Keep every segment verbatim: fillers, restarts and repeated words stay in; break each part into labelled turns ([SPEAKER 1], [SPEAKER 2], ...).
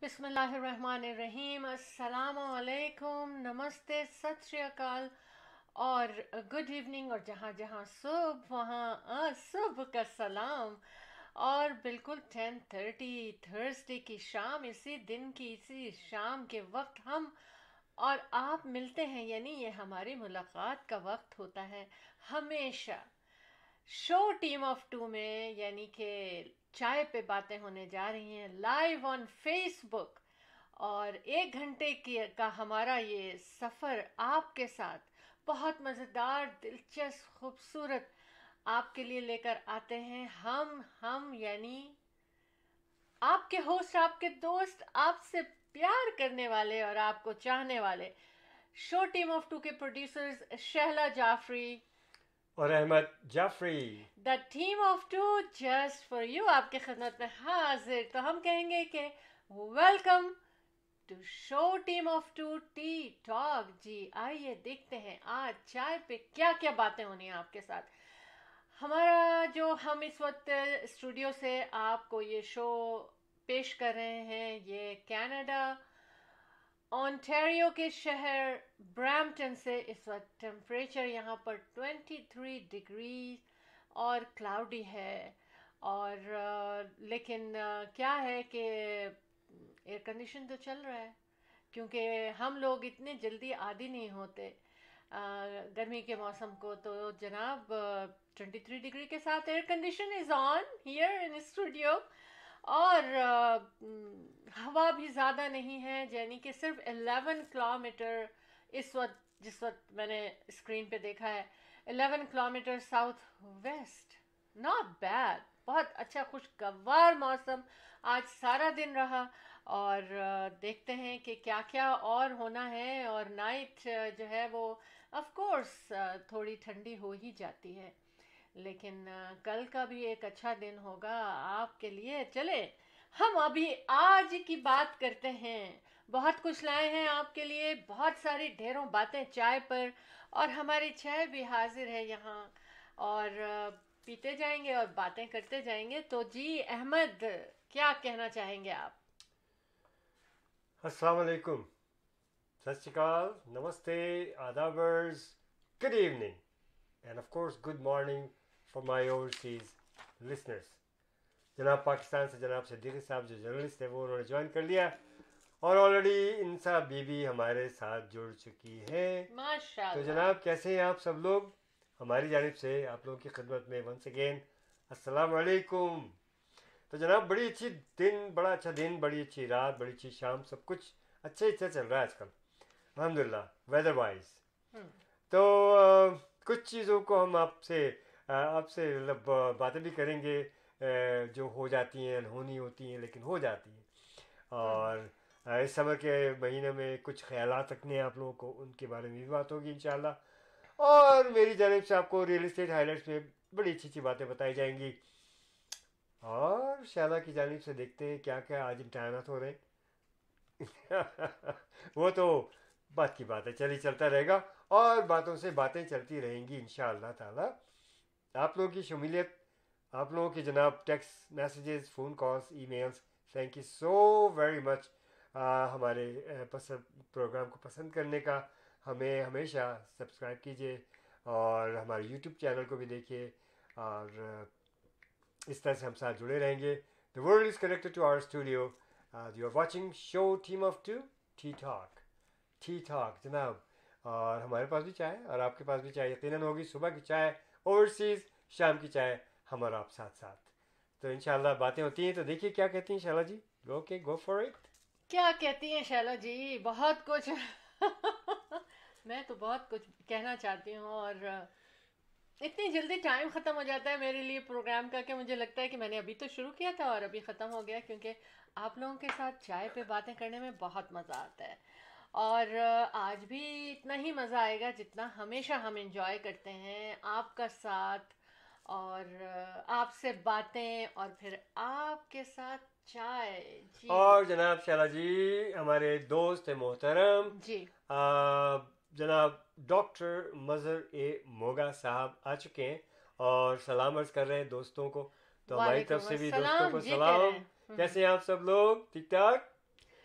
[SPEAKER 1] बिस्मिल्लाहिर्रहमानिर्रहीम, अस्सलाम वालेकुम, नमस्ते, सत श्री अकाल और गुड इवनिंग, और जहाँ जहाँ सुबह वहाँ सुबह का सलाम। और बिल्कुल टेन थर्टी थर्सडे की शाम, इसी दिन की इसी शाम के वक्त हम और आप मिलते हैं, यानी ये हमारी मुलाकात का वक्त होता है हमेशा। शो टीम ऑफ टू में, यानी कि चाय पे बातें होने जा रही हैं लाइव ऑन फेसबुक। और एक घंटे की का हमारा ये सफ़र आपके साथ बहुत मज़ेदार, दिलचस्प, खूबसूरत आपके लिए लेकर आते हैं। हम हम यानी आपके होस्ट, आपके दोस्त, आपसे प्यार करने वाले और आपको चाहने वाले शो टीम ऑफ टू के प्रोड्यूसर्स शहला जाफरी
[SPEAKER 2] और Ahmad Jafri.
[SPEAKER 1] The team of two just for you आपके खिदमत में हाजिर। तो हम कहेंगे कि welcome to show team of two T talk. जी आइए देखते हैं आज चाय पे क्या क्या बातें होनी है आपके साथ। हमारा जो हम इस वक्त स्टूडियो से आपको ये शो पेश कर रहे हैं, ये कनाडा ओंटारियो के शहर ब्रैम्पटन से। इस वक्त टेम्परेचर यहाँ पर तेईस डिग्री और क्लाउडी है। और अ, लेकिन अ, क्या है कि एयर कंडीशन तो चल रहा है, क्योंकि हम लोग इतने जल्दी आदी नहीं होते अ, गर्मी के मौसम को। तो जनाब ट्वेंटी थ्री डिग्री के साथ air condition is on here in studio. और अ, म, हवा भी ज़्यादा नहीं है, यानी कि सिर्फ इलेवन किलोमीटर इस वक्त, जिस वक्त मैंने स्क्रीन पे देखा है, eleven kilometre south west. Not bad, बहुत अच्छा खुशगवार मौसम आज सारा दिन रहा। और अ, देखते हैं कि क्या क्या और होना है। और नाइट जो है वो ऑफ कोर्स थोड़ी ठंडी हो ही जाती है, लेकिन अ, कल का भी एक अच्छा दिन होगा आपके लिए। चले हम अभी आज की बात करते हैं। बहुत कुछ लाए हैं आपके लिए, बहुत सारी ढेरों बातें चाय पर, और हमारी चाय भी हाजिर है यहाँ। और अ, पीते जाएंगे और बातें करते जाएंगे। तो जी अहमद, क्या कहना चाहेंगे आप?
[SPEAKER 2] अस्सलाम वालेकुम, सत श्री अकाल, नमस्ते, आदाबर्स, good evening and of course good morning for my overseas listeners. जनाब पाकिस्तान से जनाब सिद्दीकी साहब जो जर्नलिस्ट है वो उन्होंने ज्वाइन कर लिया, और ऑलरेडी इंसा बीबी हमारे साथ जुड़ चुकी है। तो
[SPEAKER 1] माशाल्लाह।
[SPEAKER 2] जनाब कैसे हैं आप सब लोग? हमारी जानिब से आप लोगों की खिदमत में वंस अगेन अस्सलाम वालेकुम। तो जनाब बड़ी अच्छी दिन, बड़ा अच्छा दिन, बड़ी अच्छी रात, बड़ी अच्छी शाम, सब कुछ अच्छा ही अच्छा चल रहा है आजकल अल्हम्दुलिल्लाह वेदर वाइज।
[SPEAKER 1] हम्म।
[SPEAKER 2] तो अ, कुछ चीज़ों को हम आपसे अ, आपसे मतलब अ, बातें भी करेंगे अ, जो हो जाती हैं, अनहोनी होती हैं लेकिन हो जाती हैं।
[SPEAKER 1] हम्म।
[SPEAKER 2] और अ, इस समर के महीने में कुछ ख्यालात रखने हैं आप लोगों को, उनके बारे में भी बात होगी इंशाल्लाह। और मेरी जानिब से आपको रियल इस्टेट हाईलाइट्स में बड़ी अच्छी अच्छी बातें बताई जाएंगी। और शैला की जानिब से देखते हैं क्या क्या आज इम्तहानात हो रहे हैं। वो तो बात की बात है, चली चलता रहेगा, और बातों से बातें चलती रहेंगी इंशाअल्लाह ताला। आप लोगों की शमूलियत, आप लोगों की जनाब text messages, phone calls, emails, thank you so very much हमारे अ, पसंद प्रोग्राम को पसंद करने का। हमें हमेशा सब्सक्राइब कीजिए और हमारे यूट्यूब चैनल को भी देखिए, और अ, इस तरह से हम साथ जुड़े रहेंगे। The world is connected to our studio. You are watching show team of two T talk. T talk जनाब, और हमारे पास भी चाय और आपके पास भी चाय यकीनन होगी। सुबह की चाय ओवरसीज़, शाम की चाय हम और आप साथ साथ। तो इंशाल्लाह बातें होती हैं। तो देखिए क्या कहती हैं Shaila ji. Okay, go for it.
[SPEAKER 1] क्या कहती हैं शैला जी? बहुत कुछ। मैं तो बहुत कुछ कहना चाहती हूँ, और अ, इतनी जल्दी टाइम ख़त्म हो जाता है मेरे लिए प्रोग्राम का, कि मुझे लगता है कि मैंने अभी तो शुरू किया था और अभी ख़त्म हो गया, क्योंकि आप लोगों के साथ चाय पे बातें करने में बहुत मज़ा आता है। और अ, आज भी इतना ही मज़ा आएगा जितना हमेशा हम इंजॉय करते हैं आपका साथ, और अ, आपसे बातें, और फिर आपके साथ चाय। जी।
[SPEAKER 2] और जनाब शैला जी, हमारे दोस्त है मोहतरम
[SPEAKER 1] जी।
[SPEAKER 2] आ, जनाब डॉक्टर मज़हर ए मोगा साहब आ चुके हैं और सलाम अर्ज़ कर रहे हैं दोस्तों को। तो हमारी तरफ
[SPEAKER 1] वालेकुम
[SPEAKER 2] से भी दोस्तों
[SPEAKER 1] अस्सलाम
[SPEAKER 2] को
[SPEAKER 1] जी कह रहे
[SPEAKER 2] सलाम।
[SPEAKER 1] हैं। हम्म।
[SPEAKER 2] कैसे हैं आप सब लोग? ठीक ठाक?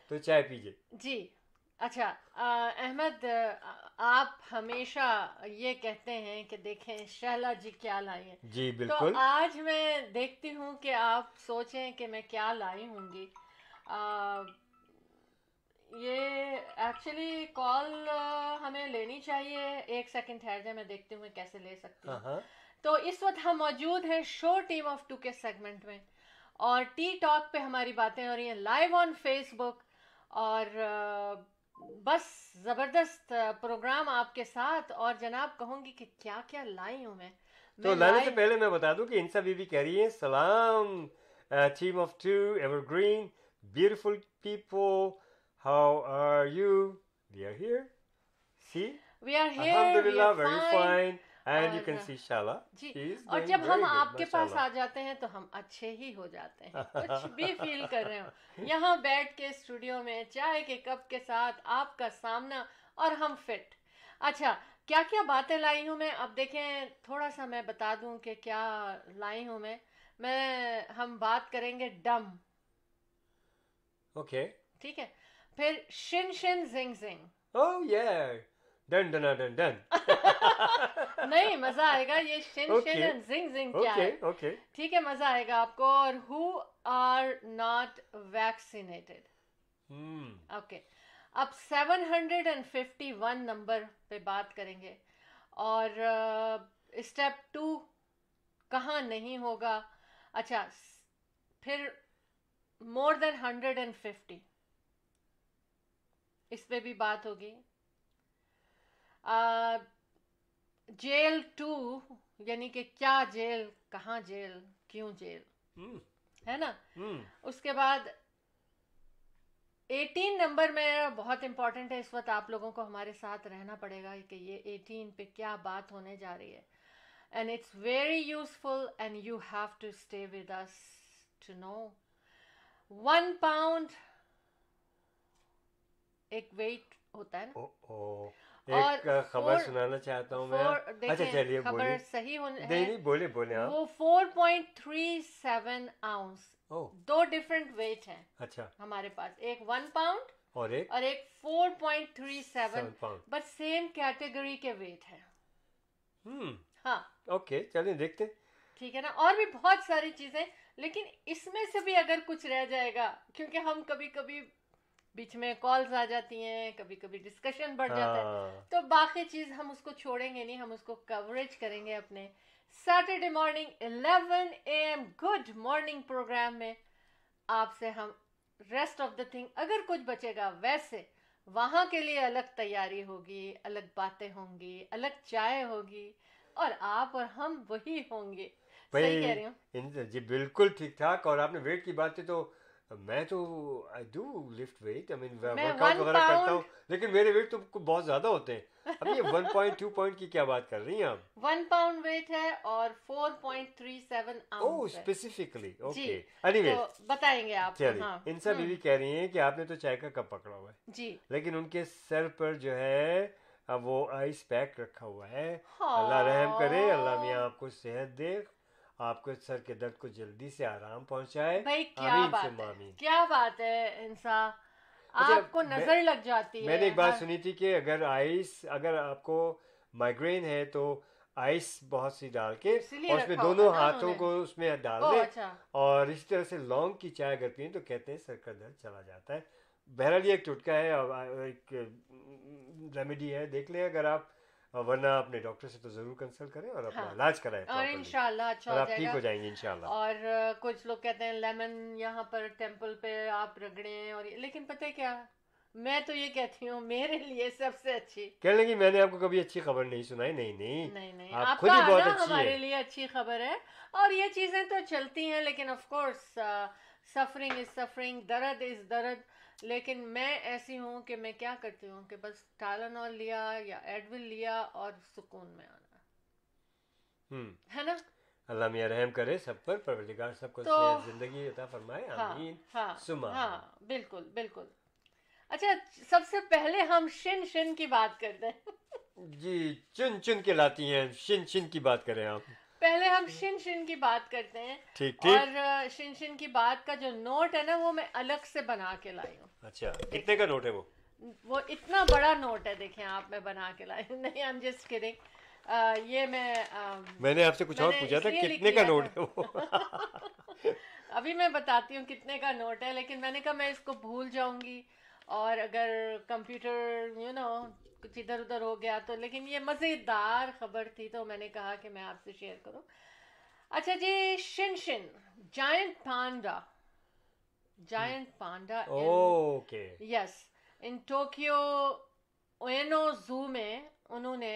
[SPEAKER 2] तो चाय पीजिए।
[SPEAKER 1] जी। अच्छा, अ, अहमद, अ, आप हमेशा ये कहते हैं कि देखें शहला जी क्या लाई हैं।
[SPEAKER 2] जी
[SPEAKER 1] तो
[SPEAKER 2] बिल्कुल।
[SPEAKER 1] आज मैं देखती हूँ कि आप सोचें कि मैं क्या लाई होंगी। अ, ये एक्चुअली कॉल हमें लेनी चाहिए। एक सेकंड ठहर जाए, मैं देखती हूँ मैं कैसे ले सकती
[SPEAKER 2] हाँ
[SPEAKER 1] हूँ।
[SPEAKER 2] हाँ।
[SPEAKER 1] तो इस वक्त हम मौजूद हैं शो टीम ऑफ टू के सेगमेंट में, और टी टॉक पे हमारी बातें हो रही हैं लाइव ऑन फेसबुक। और अ, बस ज़बरदस्त प्रोग्राम आपके साथ। और जनाब, कहूँगी कि क्या क्या लाई हूँ मैं
[SPEAKER 2] तो
[SPEAKER 1] मैं
[SPEAKER 2] लाने से
[SPEAKER 1] लाई।
[SPEAKER 2] पहले मैं बता दूं कि इंसा बीबी कह रही है सलाम, team of two evergreen, beautiful people, how are you, we are here, see,
[SPEAKER 1] we are here, we
[SPEAKER 2] alhamdulillah,
[SPEAKER 1] are
[SPEAKER 2] very
[SPEAKER 1] fine.
[SPEAKER 2] fine, and you
[SPEAKER 1] और
[SPEAKER 2] can see Shala,
[SPEAKER 1] ji,
[SPEAKER 2] she is
[SPEAKER 1] और
[SPEAKER 2] doing
[SPEAKER 1] जब हम
[SPEAKER 2] very good,
[SPEAKER 1] आपके पास
[SPEAKER 2] mashallah.
[SPEAKER 1] आ जाते हैं तो हम अच्छे ही हो जाते हैं, कुछ भी फील कर रहे हो। यहाँ बैठ के स्टूडियो में चाय के कप के साथ आपका सामना, और हम फिट। अच्छा, क्या क्या बातें लाई हूँ मैं, अब देखें। थोड़ा सा मैं बता दूं कि क्या लाई हूँ मैं मैं हम बात करेंगे डम।
[SPEAKER 2] Okay.
[SPEAKER 1] ठीक है। फिर शिन शिन जिंग जिंग।
[SPEAKER 2] Oh yeah, dun dun dun dun.
[SPEAKER 1] नहीं, मजा आएगा। ये शिन शिन
[SPEAKER 2] Okay,
[SPEAKER 1] एंड जिंग जिंग क्या है?
[SPEAKER 2] okay, okay.
[SPEAKER 1] ठीक है, मजा आएगा आपको। और who are not vaccinated.
[SPEAKER 2] Hmm.
[SPEAKER 1] Okay. अब seven hundred fifty one number पे बात करेंगे। और स्टेप टू कहाँ नहीं होगा। अच्छा, फिर more than hundred and fifty, इस पे भी बात होगी। जेल टू, यानी कि क्या जेल, कहाँ जेल, क्यों जेल,
[SPEAKER 2] Hmm.
[SPEAKER 1] है ना।
[SPEAKER 2] Hmm.
[SPEAKER 1] उसके बाद एटीन नंबर में बहुत इंपॉर्टेंट है। इस वक्त आप लोगों को हमारे साथ रहना पड़ेगा कि ये एटीन पे क्या बात होने जा रही है। And it's very useful and you have to stay with us to know. One pound एक वेट होता है ना।
[SPEAKER 2] ओ ओ,
[SPEAKER 1] और
[SPEAKER 2] एक अ, खबर
[SPEAKER 1] फोर
[SPEAKER 2] सुनाना चाहता हूँ मैं।
[SPEAKER 1] फोर
[SPEAKER 2] अच्छा
[SPEAKER 1] देखें,
[SPEAKER 2] चलिए
[SPEAKER 1] खबर
[SPEAKER 2] बोलिए।
[SPEAKER 1] सही होने
[SPEAKER 2] नहीं
[SPEAKER 1] है।
[SPEAKER 2] नहीं, बोले बोले आप।
[SPEAKER 1] वो four point three seven ounce.
[SPEAKER 2] Oh
[SPEAKER 1] दो डिफरेंट वेट हैं
[SPEAKER 2] अच्छा।
[SPEAKER 1] हमारे पास, एक वन पाउंड
[SPEAKER 2] और एक
[SPEAKER 1] और एक four point three seven,
[SPEAKER 2] seven pound.
[SPEAKER 1] But same category के वेट है।
[SPEAKER 2] हम्म।
[SPEAKER 1] हाँ,
[SPEAKER 2] ओके चलिए देखते।
[SPEAKER 1] ठीक है ना। और भी बहुत सारी चीजें, लेकिन इसमें से भी अगर कुछ रह जाएगा, क्योंकि हम कभी कभी बीच में कॉल्स आ जाती हैं, कभी कभी डिस्कशन बढ़ जाता है,
[SPEAKER 2] हाँ।
[SPEAKER 1] तो बाकी चीज हम उसको छोड़ेंगे नहीं, हम उसको कवरेज करेंगे अपने Saturday morning eleven A M good morning program में। आपसे हम रेस्ट ऑफ द थिंग, अगर कुछ बचेगा वैसे, वहां के लिए अलग तैयारी होगी, अलग बातें होंगी, अलग चाय होगी, और आप और हम वही होंगे। सही कह
[SPEAKER 2] भाई
[SPEAKER 1] रही हूँ।
[SPEAKER 2] इन जी बिल्कुल ठीक ठाक। और आपने वेट की बात की तो मैं तो I do lift weight, I mean
[SPEAKER 1] मैं
[SPEAKER 2] वर्कआउट
[SPEAKER 1] वन
[SPEAKER 2] वगैरह करता हूँ,
[SPEAKER 1] पाउंड
[SPEAKER 2] लेकिन मेरे वेट तो कुछ बहुत ज़्यादा होते हैं। अब ये वन पॉइंट टू पॉइंट की क्या बात कर रही हैं आप?
[SPEAKER 1] वन पाउंड वेट है और four point three seven
[SPEAKER 2] oh
[SPEAKER 1] ounce है।
[SPEAKER 2] स्पेसिफिकली,
[SPEAKER 1] जी,
[SPEAKER 2] ओके।
[SPEAKER 1] तो
[SPEAKER 2] एनीवेज
[SPEAKER 1] बताएंगे आपको।
[SPEAKER 2] चलिए,
[SPEAKER 1] हाँ।
[SPEAKER 2] इनसा
[SPEAKER 1] हम्म।
[SPEAKER 2] बीवी कह रही हैं कि आपने तो चाय का कप पकड़ा हुआ है,
[SPEAKER 1] जी।
[SPEAKER 2] लेकिन उनके सर पर जो है अब वो आइस पैक रखा हुआ है। अल्लाह रहम करे, अल्लाह मियाँ
[SPEAKER 1] हाँ,
[SPEAKER 2] आपको सेहत दे, आपको सर के दर्द को जल्दी से आराम पहुंचाए।
[SPEAKER 1] भाई क्या
[SPEAKER 2] आमीन
[SPEAKER 1] बात
[SPEAKER 2] सुम्मा
[SPEAKER 1] है,
[SPEAKER 2] आमीन।
[SPEAKER 1] क्या बात है इंसान।
[SPEAKER 2] अच्छा,
[SPEAKER 1] आपको
[SPEAKER 2] मैं
[SPEAKER 1] नजर लग जाती है
[SPEAKER 2] मैंने एक बात
[SPEAKER 1] हर।
[SPEAKER 2] सुनी थी कि अगर आइस अगर आपको माइग्रेन है तो आइस बहुत सी डाल के
[SPEAKER 1] इसीलिए
[SPEAKER 2] और उसमें
[SPEAKER 1] रखा होगा
[SPEAKER 2] दोनों
[SPEAKER 1] ना
[SPEAKER 2] हाथों
[SPEAKER 1] उन्होंने।
[SPEAKER 2] को उसमें डाल
[SPEAKER 1] ओ
[SPEAKER 2] दें,
[SPEAKER 1] अच्छा।
[SPEAKER 2] और इसी तरह से लौंग की चाय अगर पिए तो कहते हैं सर का दर्द चला जाता है। बहरहाल ये एक टुटका है और एक रेमेडी है, देख लें अगर आप, वरना अपने डॉक्टर से तो ज़रूर कंसल्ट करें और अपना
[SPEAKER 1] हाँ,
[SPEAKER 2] इलाज कराएं
[SPEAKER 1] और
[SPEAKER 2] प्रॉपरली,
[SPEAKER 1] इंशाल्लाह अच्छा
[SPEAKER 2] और
[SPEAKER 1] हो
[SPEAKER 2] आप ठीक
[SPEAKER 1] जाएगा।
[SPEAKER 2] हो जाएंगे इंशाल्लाह।
[SPEAKER 1] और अ, कुछ लोग कहते हैं लेमन यहाँ पर टेम्पल पे आप रगड़ें, और ये- लेकिन पता है क्या, मैं तो ये कहती हूँ मेरे लिए सबसे अच्छी।
[SPEAKER 2] कह लेंगे मैंने आपको कभी अच्छी खबर नहीं सुनाई, नहीं नहीं,
[SPEAKER 1] नहीं नहीं,
[SPEAKER 2] आप खुद
[SPEAKER 1] आपका
[SPEAKER 2] ही बहुत
[SPEAKER 1] आना
[SPEAKER 2] अच्छी
[SPEAKER 1] हमारे
[SPEAKER 2] हैं।
[SPEAKER 1] लिए अच्छी खबर है। और ये चीजें तो चलती हैं, लेकिन of course suffering is suffering, दर्द इज दर्द। लेकिन मैं ऐसी हूँ कि मैं क्या करती हूँ कि बस टाइलेनॉल लिया या एडविल लिया और सुकून में आना,
[SPEAKER 2] हम्म।
[SPEAKER 1] है ना।
[SPEAKER 2] अल्लाह मियाँ रहम करे सब पर, परवरदिगार सबको
[SPEAKER 1] तो
[SPEAKER 2] सेहत जिंदगी अता फरमाए,
[SPEAKER 1] हाँ,
[SPEAKER 2] आमीन
[SPEAKER 1] हाँ,
[SPEAKER 2] सुमा
[SPEAKER 1] हाँ,
[SPEAKER 2] आमीन।
[SPEAKER 1] बिल्कुल बिल्कुल। अच्छा, सबसे पहले हम शिन शिन की बात करते हैं।
[SPEAKER 2] जी, चुन चुन के लाती हैं, शिन शिन की बात करें आप।
[SPEAKER 1] पहले हम शिन शिन की बात करते हैं।
[SPEAKER 2] ठीक ठीक।
[SPEAKER 1] और अ, शिन शिन की बात का जो नोट है ना वो मैं अलग से बना के लाई हूँ।
[SPEAKER 2] अच्छा, कितने का नोट है वो?
[SPEAKER 1] वो इतना बड़ा नोट है, देखें आप, मैं बना के लाई हूँ। नहीं, आई एम जस्ट किडिंग। ये मैं अ,
[SPEAKER 2] मैंने आपसे कुछ और
[SPEAKER 1] मैंने
[SPEAKER 2] पूछा था,
[SPEAKER 1] इसलिए लिख
[SPEAKER 2] कितने का
[SPEAKER 1] लिया
[SPEAKER 2] नोट है
[SPEAKER 1] था।
[SPEAKER 2] वो?
[SPEAKER 1] अभी मैं बताती हूँ कितने का नोट है, लेकिन मैंने कहा मैं इसको भूल जाऊंगी और अगर कंप्यूटर यू नो कुछ इधर उधर हो गया तो, लेकिन ये मज़ेदार खबर थी तो मैंने कहा कि मैं आपसे शेयर करूं। अच्छा जी, Shin Shin giant panda, giant panda in,
[SPEAKER 2] okay.
[SPEAKER 1] Yes, in Tokyo Ueno zoo में उन्होंने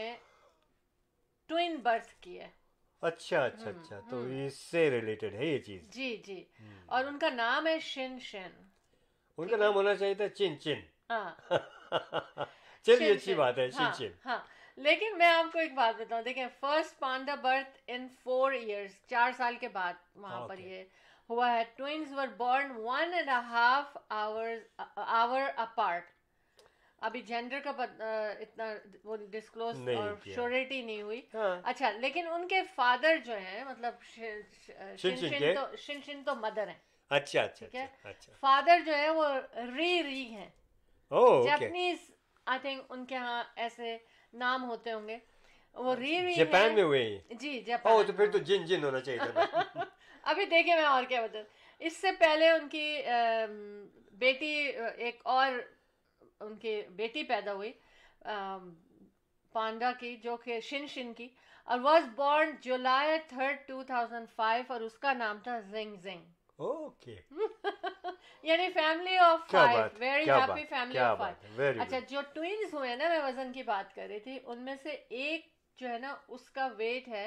[SPEAKER 1] ट्विन बर्थ किए।
[SPEAKER 2] अच्छा अच्छा
[SPEAKER 1] हम्म
[SPEAKER 2] अच्छा, तो
[SPEAKER 1] हम्म
[SPEAKER 2] इससे रिलेटेड है ये चीज।
[SPEAKER 1] जी जी।
[SPEAKER 2] हम्म।
[SPEAKER 1] और उनका नाम है शिन शिन।
[SPEAKER 2] उनका
[SPEAKER 1] ठीक है,
[SPEAKER 2] नाम होना चाहिए था चिन चिन।
[SPEAKER 1] हाँ,
[SPEAKER 2] चलिए,
[SPEAKER 1] शिन
[SPEAKER 2] अच्छी
[SPEAKER 1] शिन,
[SPEAKER 2] बात है, चिन
[SPEAKER 1] हाँ
[SPEAKER 2] चिन।
[SPEAKER 1] हाँ। लेकिन मैं आपको एक बात बताऊं, देखें, first panda birth in four years, चार साल के बाद वहां पर
[SPEAKER 2] ओके।
[SPEAKER 1] ये हुआ है। Twins were born one and half hours hour apart. अभी जेंडर का पत, अ, इतना वो डिस्क्लोज
[SPEAKER 2] नहीं
[SPEAKER 1] और
[SPEAKER 2] किया।
[SPEAKER 1] श्योरिटी नहीं हुई।
[SPEAKER 2] हाँ,
[SPEAKER 1] अच्छा, लेकिन उनके फादर जो हैं, मतलब शि- शि-
[SPEAKER 2] शिन
[SPEAKER 1] शिन
[SPEAKER 2] शिन
[SPEAKER 1] शिन
[SPEAKER 2] के।
[SPEAKER 1] तो शिन शिन तो मदर हैं।
[SPEAKER 2] अच्छा अच्छा
[SPEAKER 1] ठीक है,
[SPEAKER 2] अच्छा अच्छा।
[SPEAKER 1] फादर जो है वो री री हैं,
[SPEAKER 2] oh okay.
[SPEAKER 1] Japanese, I think उनके यहाँ ऐसे नाम होते होंगे। वो री री
[SPEAKER 2] जापान में
[SPEAKER 1] हैं।
[SPEAKER 2] हुए ये?
[SPEAKER 1] जी,
[SPEAKER 2] ओह,
[SPEAKER 1] जापान
[SPEAKER 2] तो
[SPEAKER 1] में
[SPEAKER 2] फिर तो
[SPEAKER 1] हुए।
[SPEAKER 2] जिन जिन होना चाहिए था भाई।
[SPEAKER 1] अभी देखिए मैं और क्या बता, इससे पहले उनकी अम, बेटी, अ, एक और उनकी बेटी पैदा हुई अम, पांडा की, जो कि शिन शिन की, और was born July third two thousand five, और उसका नाम था जिंग जिंग।
[SPEAKER 2] ओके।
[SPEAKER 1] यानी फैमिली ऑफ
[SPEAKER 2] क्या
[SPEAKER 1] फाइव,
[SPEAKER 2] बात,
[SPEAKER 1] वेरी
[SPEAKER 2] क्या
[SPEAKER 1] हैप्पी
[SPEAKER 2] बात,
[SPEAKER 1] फैमिली
[SPEAKER 2] क्या
[SPEAKER 1] ऑफ फाइव।
[SPEAKER 2] बात है, वेरी
[SPEAKER 1] अच्छा,
[SPEAKER 2] गुड।
[SPEAKER 1] जो ट्विन्स हुए ना, मैं वजन की बात कर रही थी, उनमें से एक जो है ना उसका वेट है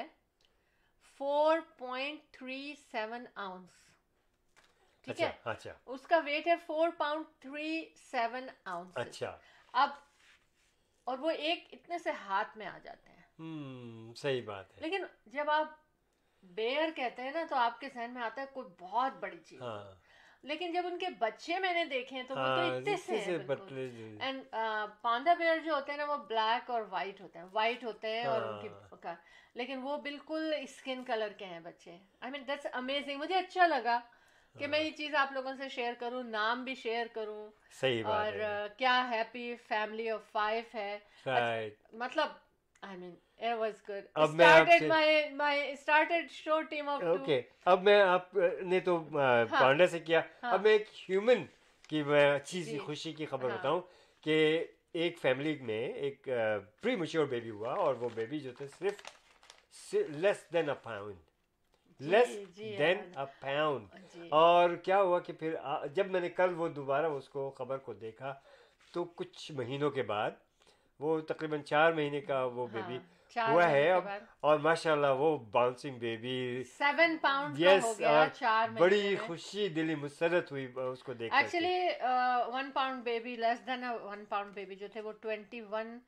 [SPEAKER 1] four point three seven ounce. ठीक
[SPEAKER 2] अच्छा
[SPEAKER 1] है,
[SPEAKER 2] अच्छा
[SPEAKER 1] उसका वेट है four pound three seven ounce.
[SPEAKER 2] अच्छा।
[SPEAKER 1] अब, और वो एक इतने से हाथ में आ जाते हैं।
[SPEAKER 2] हम्म, सही बात है।
[SPEAKER 1] लेकिन जब आप बेयर कहते हैं ना तो आपके जहन में आता है कोई बहुत बड़ी चीज हो।
[SPEAKER 2] हाँ
[SPEAKER 1] लेकिन जब उनके बच्चे मैंने देखे हैं तो वो तो
[SPEAKER 2] हाँ,
[SPEAKER 1] इतने से
[SPEAKER 2] इतने
[SPEAKER 1] हैं
[SPEAKER 2] से
[SPEAKER 1] बिल्कुल।
[SPEAKER 2] पतले।
[SPEAKER 1] एंड पांडा बेयर जो होते हैं ना वो ब्लैक और वाइट होते हैं, वाइट होते हैं, और उनकी
[SPEAKER 2] हाँ,
[SPEAKER 1] का, लेकिन वो बिल्कुल स्किन कलर के हैं बच्चे। I mean that's amazing. मुझे अच्छा लगा कि मैं ये चीज़ आप लोगों से शेयर करूं, नाम भी शेयर करूं,
[SPEAKER 2] सही बात
[SPEAKER 1] और
[SPEAKER 2] है।
[SPEAKER 1] uh, क्या हैप्पी फैमिली ऑफ फाइव है।
[SPEAKER 2] राइट।
[SPEAKER 1] मतलब, I mean it was good.
[SPEAKER 2] अब मैं
[SPEAKER 1] स्टार्टेड
[SPEAKER 2] आपसे,
[SPEAKER 1] my my started show team of two.
[SPEAKER 2] Okay, अब मैं आपने तो अ,
[SPEAKER 1] हाँ
[SPEAKER 2] पांडा से किया,
[SPEAKER 1] हाँ
[SPEAKER 2] अब मैं एक ह्यूमन की मैं अच्छी सी
[SPEAKER 1] जी,
[SPEAKER 2] खुशी की खबर
[SPEAKER 1] हाँ
[SPEAKER 2] बताऊं कि एक फैमिली में एक प्री मैच्योर बेबी हुआ, और वो बेबी जो थे सिर्फ लेस देन अ पाउंड,
[SPEAKER 1] जी
[SPEAKER 2] लेस
[SPEAKER 1] जी
[SPEAKER 2] देन
[SPEAKER 1] यार,
[SPEAKER 2] अ पाउंड।
[SPEAKER 1] जी
[SPEAKER 2] और क्या हुआ कि फिर आ, जब मैंने कल वो दोबारा उसको खबर को देखा, तो कुछ महीनों के बाद, वो तकरीबन चार महीने का वो बेबी
[SPEAKER 1] हाँ, चार
[SPEAKER 2] हुआ
[SPEAKER 1] महीने
[SPEAKER 2] है
[SPEAKER 1] के
[SPEAKER 2] अब।
[SPEAKER 1] बाद
[SPEAKER 2] और माशाल्लाह वो बाउंसिंग बेबी,
[SPEAKER 1] सेवन पाउंड का हो
[SPEAKER 2] यस,
[SPEAKER 1] गया
[SPEAKER 2] और
[SPEAKER 1] चार महीने
[SPEAKER 2] बड़ी
[SPEAKER 1] में।
[SPEAKER 2] खुशी, दिली मुसरत हुई उसको देख करके।
[SPEAKER 1] Actually one pound baby, less than one pound baby जो थे वो twenty one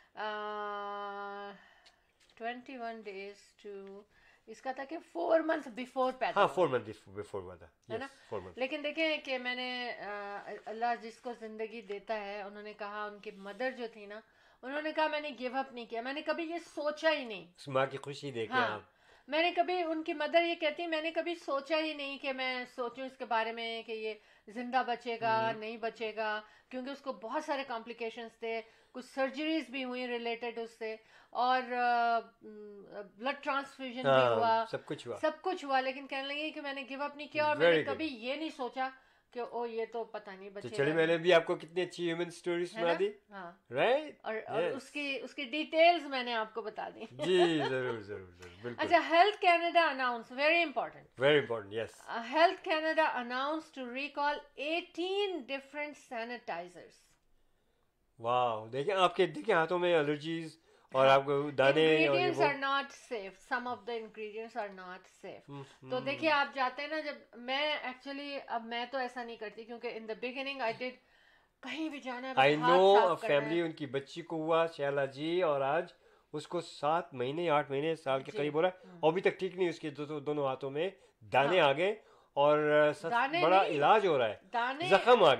[SPEAKER 1] twenty one days too, इसका था कि फोर मंथ बिफोर पैदा
[SPEAKER 2] हाँ,
[SPEAKER 1] हुआ,
[SPEAKER 2] फोर मंथ बिफोर हुआ था,
[SPEAKER 1] है
[SPEAKER 2] यस,
[SPEAKER 1] ना।
[SPEAKER 2] Four month.
[SPEAKER 1] लेकिन देखें कि मैंने अ, अल्लाह जिसको ज़िंदगी देता है, उन्होंने कहा, उनकी मदर जो थी ना, उन्होंने कहा मैंने गिव अप नहीं किया, मैंने कभी ये सोचा ही नहीं।
[SPEAKER 2] उस माँ की खुशी देखे
[SPEAKER 1] हाँ,
[SPEAKER 2] आप।
[SPEAKER 1] मैंने कभी, उनकी मदर ये कहती, मैंने कभी सोचा ही नहीं कि मैं सोचूं इसके बारे में कि ये जिंदा बचेगा
[SPEAKER 2] हम्म,
[SPEAKER 1] नहीं बचेगा, क्योंकि उसको बहुत सारे कॉम्प्लिकेशंस थे, कुछ सर्जरीज भी हुई रिलेटेड उससे, और ब्लड ट्रांसफ्यूजन भी हुआ,
[SPEAKER 2] हाँ, सब कुछ हुआ।
[SPEAKER 1] सब कुछ हुआ। लेकिन कहने लगी कि मैंने गिव अप नहीं किया, और मैंने
[SPEAKER 2] वेरी गुड।
[SPEAKER 1] कभी ये नहीं सोचा कि ओ ये तो पता नहीं
[SPEAKER 2] तो
[SPEAKER 1] बचेगा
[SPEAKER 2] चलिए,
[SPEAKER 1] नहीं,
[SPEAKER 2] मैंने भी आपको कितनी अच्छी ह्यूमन स्टोरी
[SPEAKER 1] है
[SPEAKER 2] सुना
[SPEAKER 1] ना।
[SPEAKER 2] दी,
[SPEAKER 1] हाँ,
[SPEAKER 2] राइट।
[SPEAKER 1] और, और
[SPEAKER 2] यस,
[SPEAKER 1] उसकी उसकी डिटेल्स मैंने आपको बता दी।
[SPEAKER 2] जी, जरूर जरूर जरूर, बिल्कुल।
[SPEAKER 1] अच्छा, health Canada announce, very important,
[SPEAKER 2] very important, yes.
[SPEAKER 1] Uh, Health Canada announced to recall eighteen different sanitizers.
[SPEAKER 2] वाह, देखिए आपके, देखिए हाथों में एलर्जीज, और
[SPEAKER 1] हाँ,
[SPEAKER 2] आपको दाने और ये
[SPEAKER 1] ingredients
[SPEAKER 2] वो।
[SPEAKER 1] are not safe. Some of the ingredients are not safe.
[SPEAKER 2] हम्म,
[SPEAKER 1] तो
[SPEAKER 2] हम्म,
[SPEAKER 1] देखिए, आप जाते हैं ना, जब मैं एक्चुअली, अब मैं तो ऐसा नहीं करती, क्योंकि in the beginning I did, कहीं भी जाना है
[SPEAKER 2] आई
[SPEAKER 1] बस
[SPEAKER 2] नो,
[SPEAKER 1] हाथ
[SPEAKER 2] अ
[SPEAKER 1] साफ करना
[SPEAKER 2] फैमिली,
[SPEAKER 1] है।
[SPEAKER 2] उनकी बच्ची को हुआ शैला जी, और आज उसको सात महीने आठ महीने साल के
[SPEAKER 1] जी,
[SPEAKER 2] करीब हो रहा है,
[SPEAKER 1] हम्म,
[SPEAKER 2] और अभी तक ठीक नहीं, उसके दो, दो, दोनों हाथों में दाने
[SPEAKER 1] हाँ,
[SPEAKER 2] आ गए, और अ, सब
[SPEAKER 1] दाने
[SPEAKER 2] बड़ा
[SPEAKER 1] नहीं,
[SPEAKER 2] इलाज हो रहा है,
[SPEAKER 1] दाने,
[SPEAKER 2] जख्म आ गए।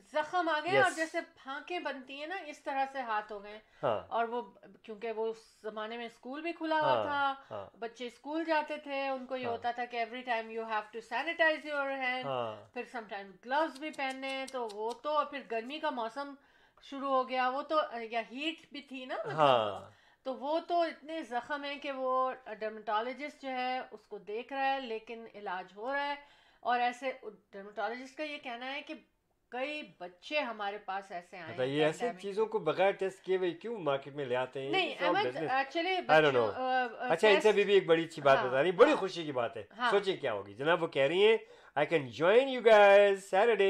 [SPEAKER 1] जख्म आ गए और
[SPEAKER 2] यस
[SPEAKER 1] जैसे फांकें बनती हैं ना, इस तरह से हाथ हो गए।
[SPEAKER 2] हाँ
[SPEAKER 1] और वो, क्योंकि वो उस जमाने में स्कूल भी खुला हुआ था,
[SPEAKER 2] हाँ हाँ
[SPEAKER 1] बच्चे स्कूल जाते थे, उनको ये
[SPEAKER 2] हाँ
[SPEAKER 1] होता था कि every time you have to sanitise your hand,
[SPEAKER 2] हाँ
[SPEAKER 1] फिर समटाइम ग्लव्स भी पहनने हैं, तो वो तो, और फिर गर्मी का मौसम शुरू हो गया, वो तो, या हीट भी थी ना, मतलब
[SPEAKER 2] हाँ
[SPEAKER 1] तो वो तो इतने जख्म है कि वो डर्मेटोलॉजिस्ट जो है उसको देख रहा है, लेकिन इलाज हो रहा है। और ऐसे डर्मेटोलॉजिस्ट का ये कहना है कि कई बच्चे हमारे पास ऐसे आए हैं
[SPEAKER 2] बताइए ऐसे
[SPEAKER 1] पैंडेमिक
[SPEAKER 2] चीज़ों
[SPEAKER 1] में।
[SPEAKER 2] को बगैर टेस्ट किए हुए क्यों मार्केट में ले आते हैं?
[SPEAKER 1] नहीं
[SPEAKER 2] it's all
[SPEAKER 1] Ahmad,
[SPEAKER 2] business.
[SPEAKER 1] Actually
[SPEAKER 2] I don't
[SPEAKER 1] बच्चों
[SPEAKER 2] नो। अच्छा, इनसे भी,
[SPEAKER 1] टेस्ट,
[SPEAKER 2] भी एक बड़ी अच्छी बात
[SPEAKER 1] हाँ
[SPEAKER 2] बता रही, बड़ी
[SPEAKER 1] हाँ
[SPEAKER 2] खुशी की बात है।
[SPEAKER 1] हाँ।
[SPEAKER 2] सोचिए क्या होगी जनाब, वो कह रही हैं I can join you guys Saturday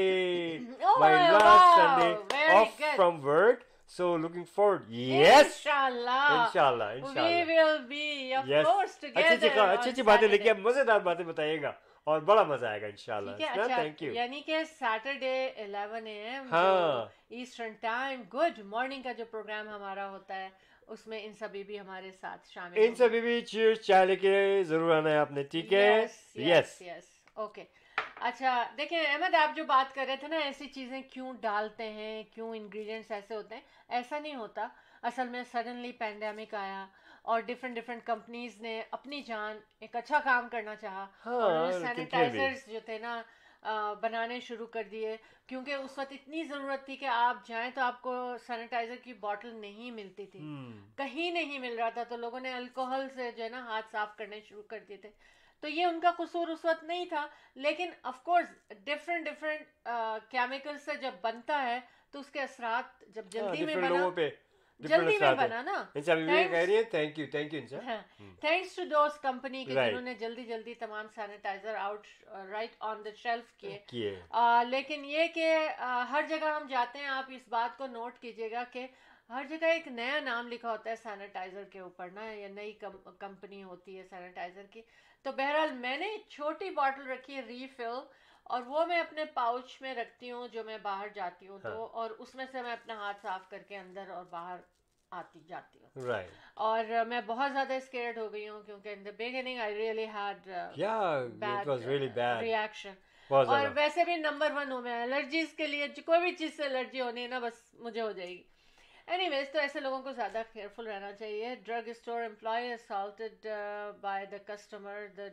[SPEAKER 1] Oh
[SPEAKER 2] my last Sunday
[SPEAKER 1] wow, very
[SPEAKER 2] of
[SPEAKER 1] good.
[SPEAKER 2] From work, so looking forward. Yes
[SPEAKER 1] Inshallah,
[SPEAKER 2] इंशाल्लाह
[SPEAKER 1] we
[SPEAKER 2] इंशाल्लाह।
[SPEAKER 1] will be of
[SPEAKER 2] yes
[SPEAKER 1] course
[SPEAKER 2] अच्छी अच्छी
[SPEAKER 1] together
[SPEAKER 2] अच्छी
[SPEAKER 1] on
[SPEAKER 2] अच्छी बातें लेके
[SPEAKER 1] Saturday.
[SPEAKER 2] आप मजेदार बातें बताइएगा और बड़ा मजा आएगा इंशाल्लाह।
[SPEAKER 1] ठीक है,
[SPEAKER 2] सुना,
[SPEAKER 1] अच्छा,
[SPEAKER 2] थैंक यू।
[SPEAKER 1] यानी कि सैटरडे इलेवन ए एम जो
[SPEAKER 2] हाँ
[SPEAKER 1] ईस्टर्न टाइम गुड मॉर्निंग का जो प्रोग्राम हमारा होता है, उसमें इन सभी भी हमारे साथ शामिल
[SPEAKER 2] इन सभी भी चीयर्स चाय लेके जरूर आना है आपने, ठीक है?
[SPEAKER 1] Yes yes yes, okay. अच्छा देखिए अहमद, आप जो बात कर रहे थे ना, ऐसी चीज़ें क्यों डालते हैं, क्यों इंग्रेडिएंट्स ऐसे होते हैं, ऐसा नहीं होता। असल में सडनली पैंडेमिक आया और डिफरेंट डिफरेंट कंपनीज ने अपनी जान एक अच्छा काम करना चाहा, और उन्होंने
[SPEAKER 2] हाँ लेकिन फिर भी
[SPEAKER 1] सैनिटाइजर्स जो थे ना अ, बनाने शुरू कर दिए, क्योंकि उस वक्त इतनी ज़रूरत थी कि आप जाएं तो आपको सैनिटाइजर की बोतल नहीं मिलती थी,
[SPEAKER 2] हम्म
[SPEAKER 1] कहीं नहीं मिल रहा था, तो लोगों ने अल्कोहल से जो है ना हाथ साफ करने शुरू कर दिए थे। तो ये उनका कसूर उस वक्त नहीं था, लेकिन of course different different chemical से जब बनता है तो उसके असरात, जब
[SPEAKER 2] हाँ
[SPEAKER 1] जल्दी में
[SPEAKER 2] डिफरेंट
[SPEAKER 1] बना,
[SPEAKER 2] लोगों पे डिफरेंट
[SPEAKER 1] जल्दी में
[SPEAKER 2] असरात है।
[SPEAKER 1] बना ना,
[SPEAKER 2] इनसे अभी भी कह
[SPEAKER 1] थैंक्स,
[SPEAKER 2] रही है थैंक यू थैंक यू इनसे।
[SPEAKER 1] थैंक्स टू दोस कंपनी के
[SPEAKER 2] राइट
[SPEAKER 1] जिन्होंने जल्दी जल्दी तमाम sanitiser out right on the shelf किए।
[SPEAKER 2] किए
[SPEAKER 1] आ, लेकिन ये कि आ, हर जगह हम जाते हैं, आप इस बात को नोट कीजिएगा कि हर जगह एक नया नाम लिखा होता है सैनिटाइजर के ऊपर ना, या नई कंपनी होती है सैनिटाइजर की। तो बहरहाल मैंने एक छोटी बॉटल रखी है रीफिल, और वो मैं अपने पाउच में रखती हूँ जो मैं बाहर जाती हूँ तो,
[SPEAKER 2] हाँ
[SPEAKER 1] और उसमें से मैं अपना हाथ साफ करके अंदर और बाहर आती जाती हूँ।
[SPEAKER 2] राइट
[SPEAKER 1] और uh, मैं बहुत ज़्यादा स्केर्ड हो गई हूँ, क्योंकि in the beginning I really had
[SPEAKER 2] या it
[SPEAKER 1] bad
[SPEAKER 2] was really bad,
[SPEAKER 1] reaction.
[SPEAKER 2] बहुत
[SPEAKER 1] और
[SPEAKER 2] ज्यादा।
[SPEAKER 1] वैसे भी नंबर वन हूँ मैं एलर्जीज के लिए, जो- कोई भी चीज़ से एलर्जी होनी है ना, बस मुझे हो जाएगी। एनीवेज, तो ऐसे लोगों को ज़्यादा केयरफुल रहना चाहिए। Drug store employ assaulted by the customer, the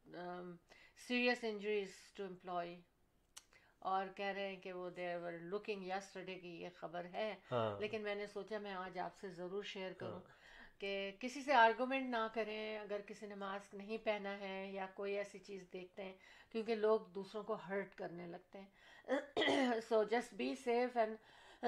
[SPEAKER 1] serious injuries to employ, और कह रहे हैं कि वो दे वर लुकिंग यस्टरडे की ये खबर है।
[SPEAKER 2] हाँ
[SPEAKER 1] लेकिन मैंने सोचा मैं आज आपसे ज़रूर शेयर करूं
[SPEAKER 2] हाँ
[SPEAKER 1] कि किसी से आर्गूमेंट ना करें अगर किसी ने मास्क नहीं पहना है या कोई ऐसी चीज़ देखते हैं, क्योंकि लोग दूसरों को हर्ट करने लगते हैं। So just be safe and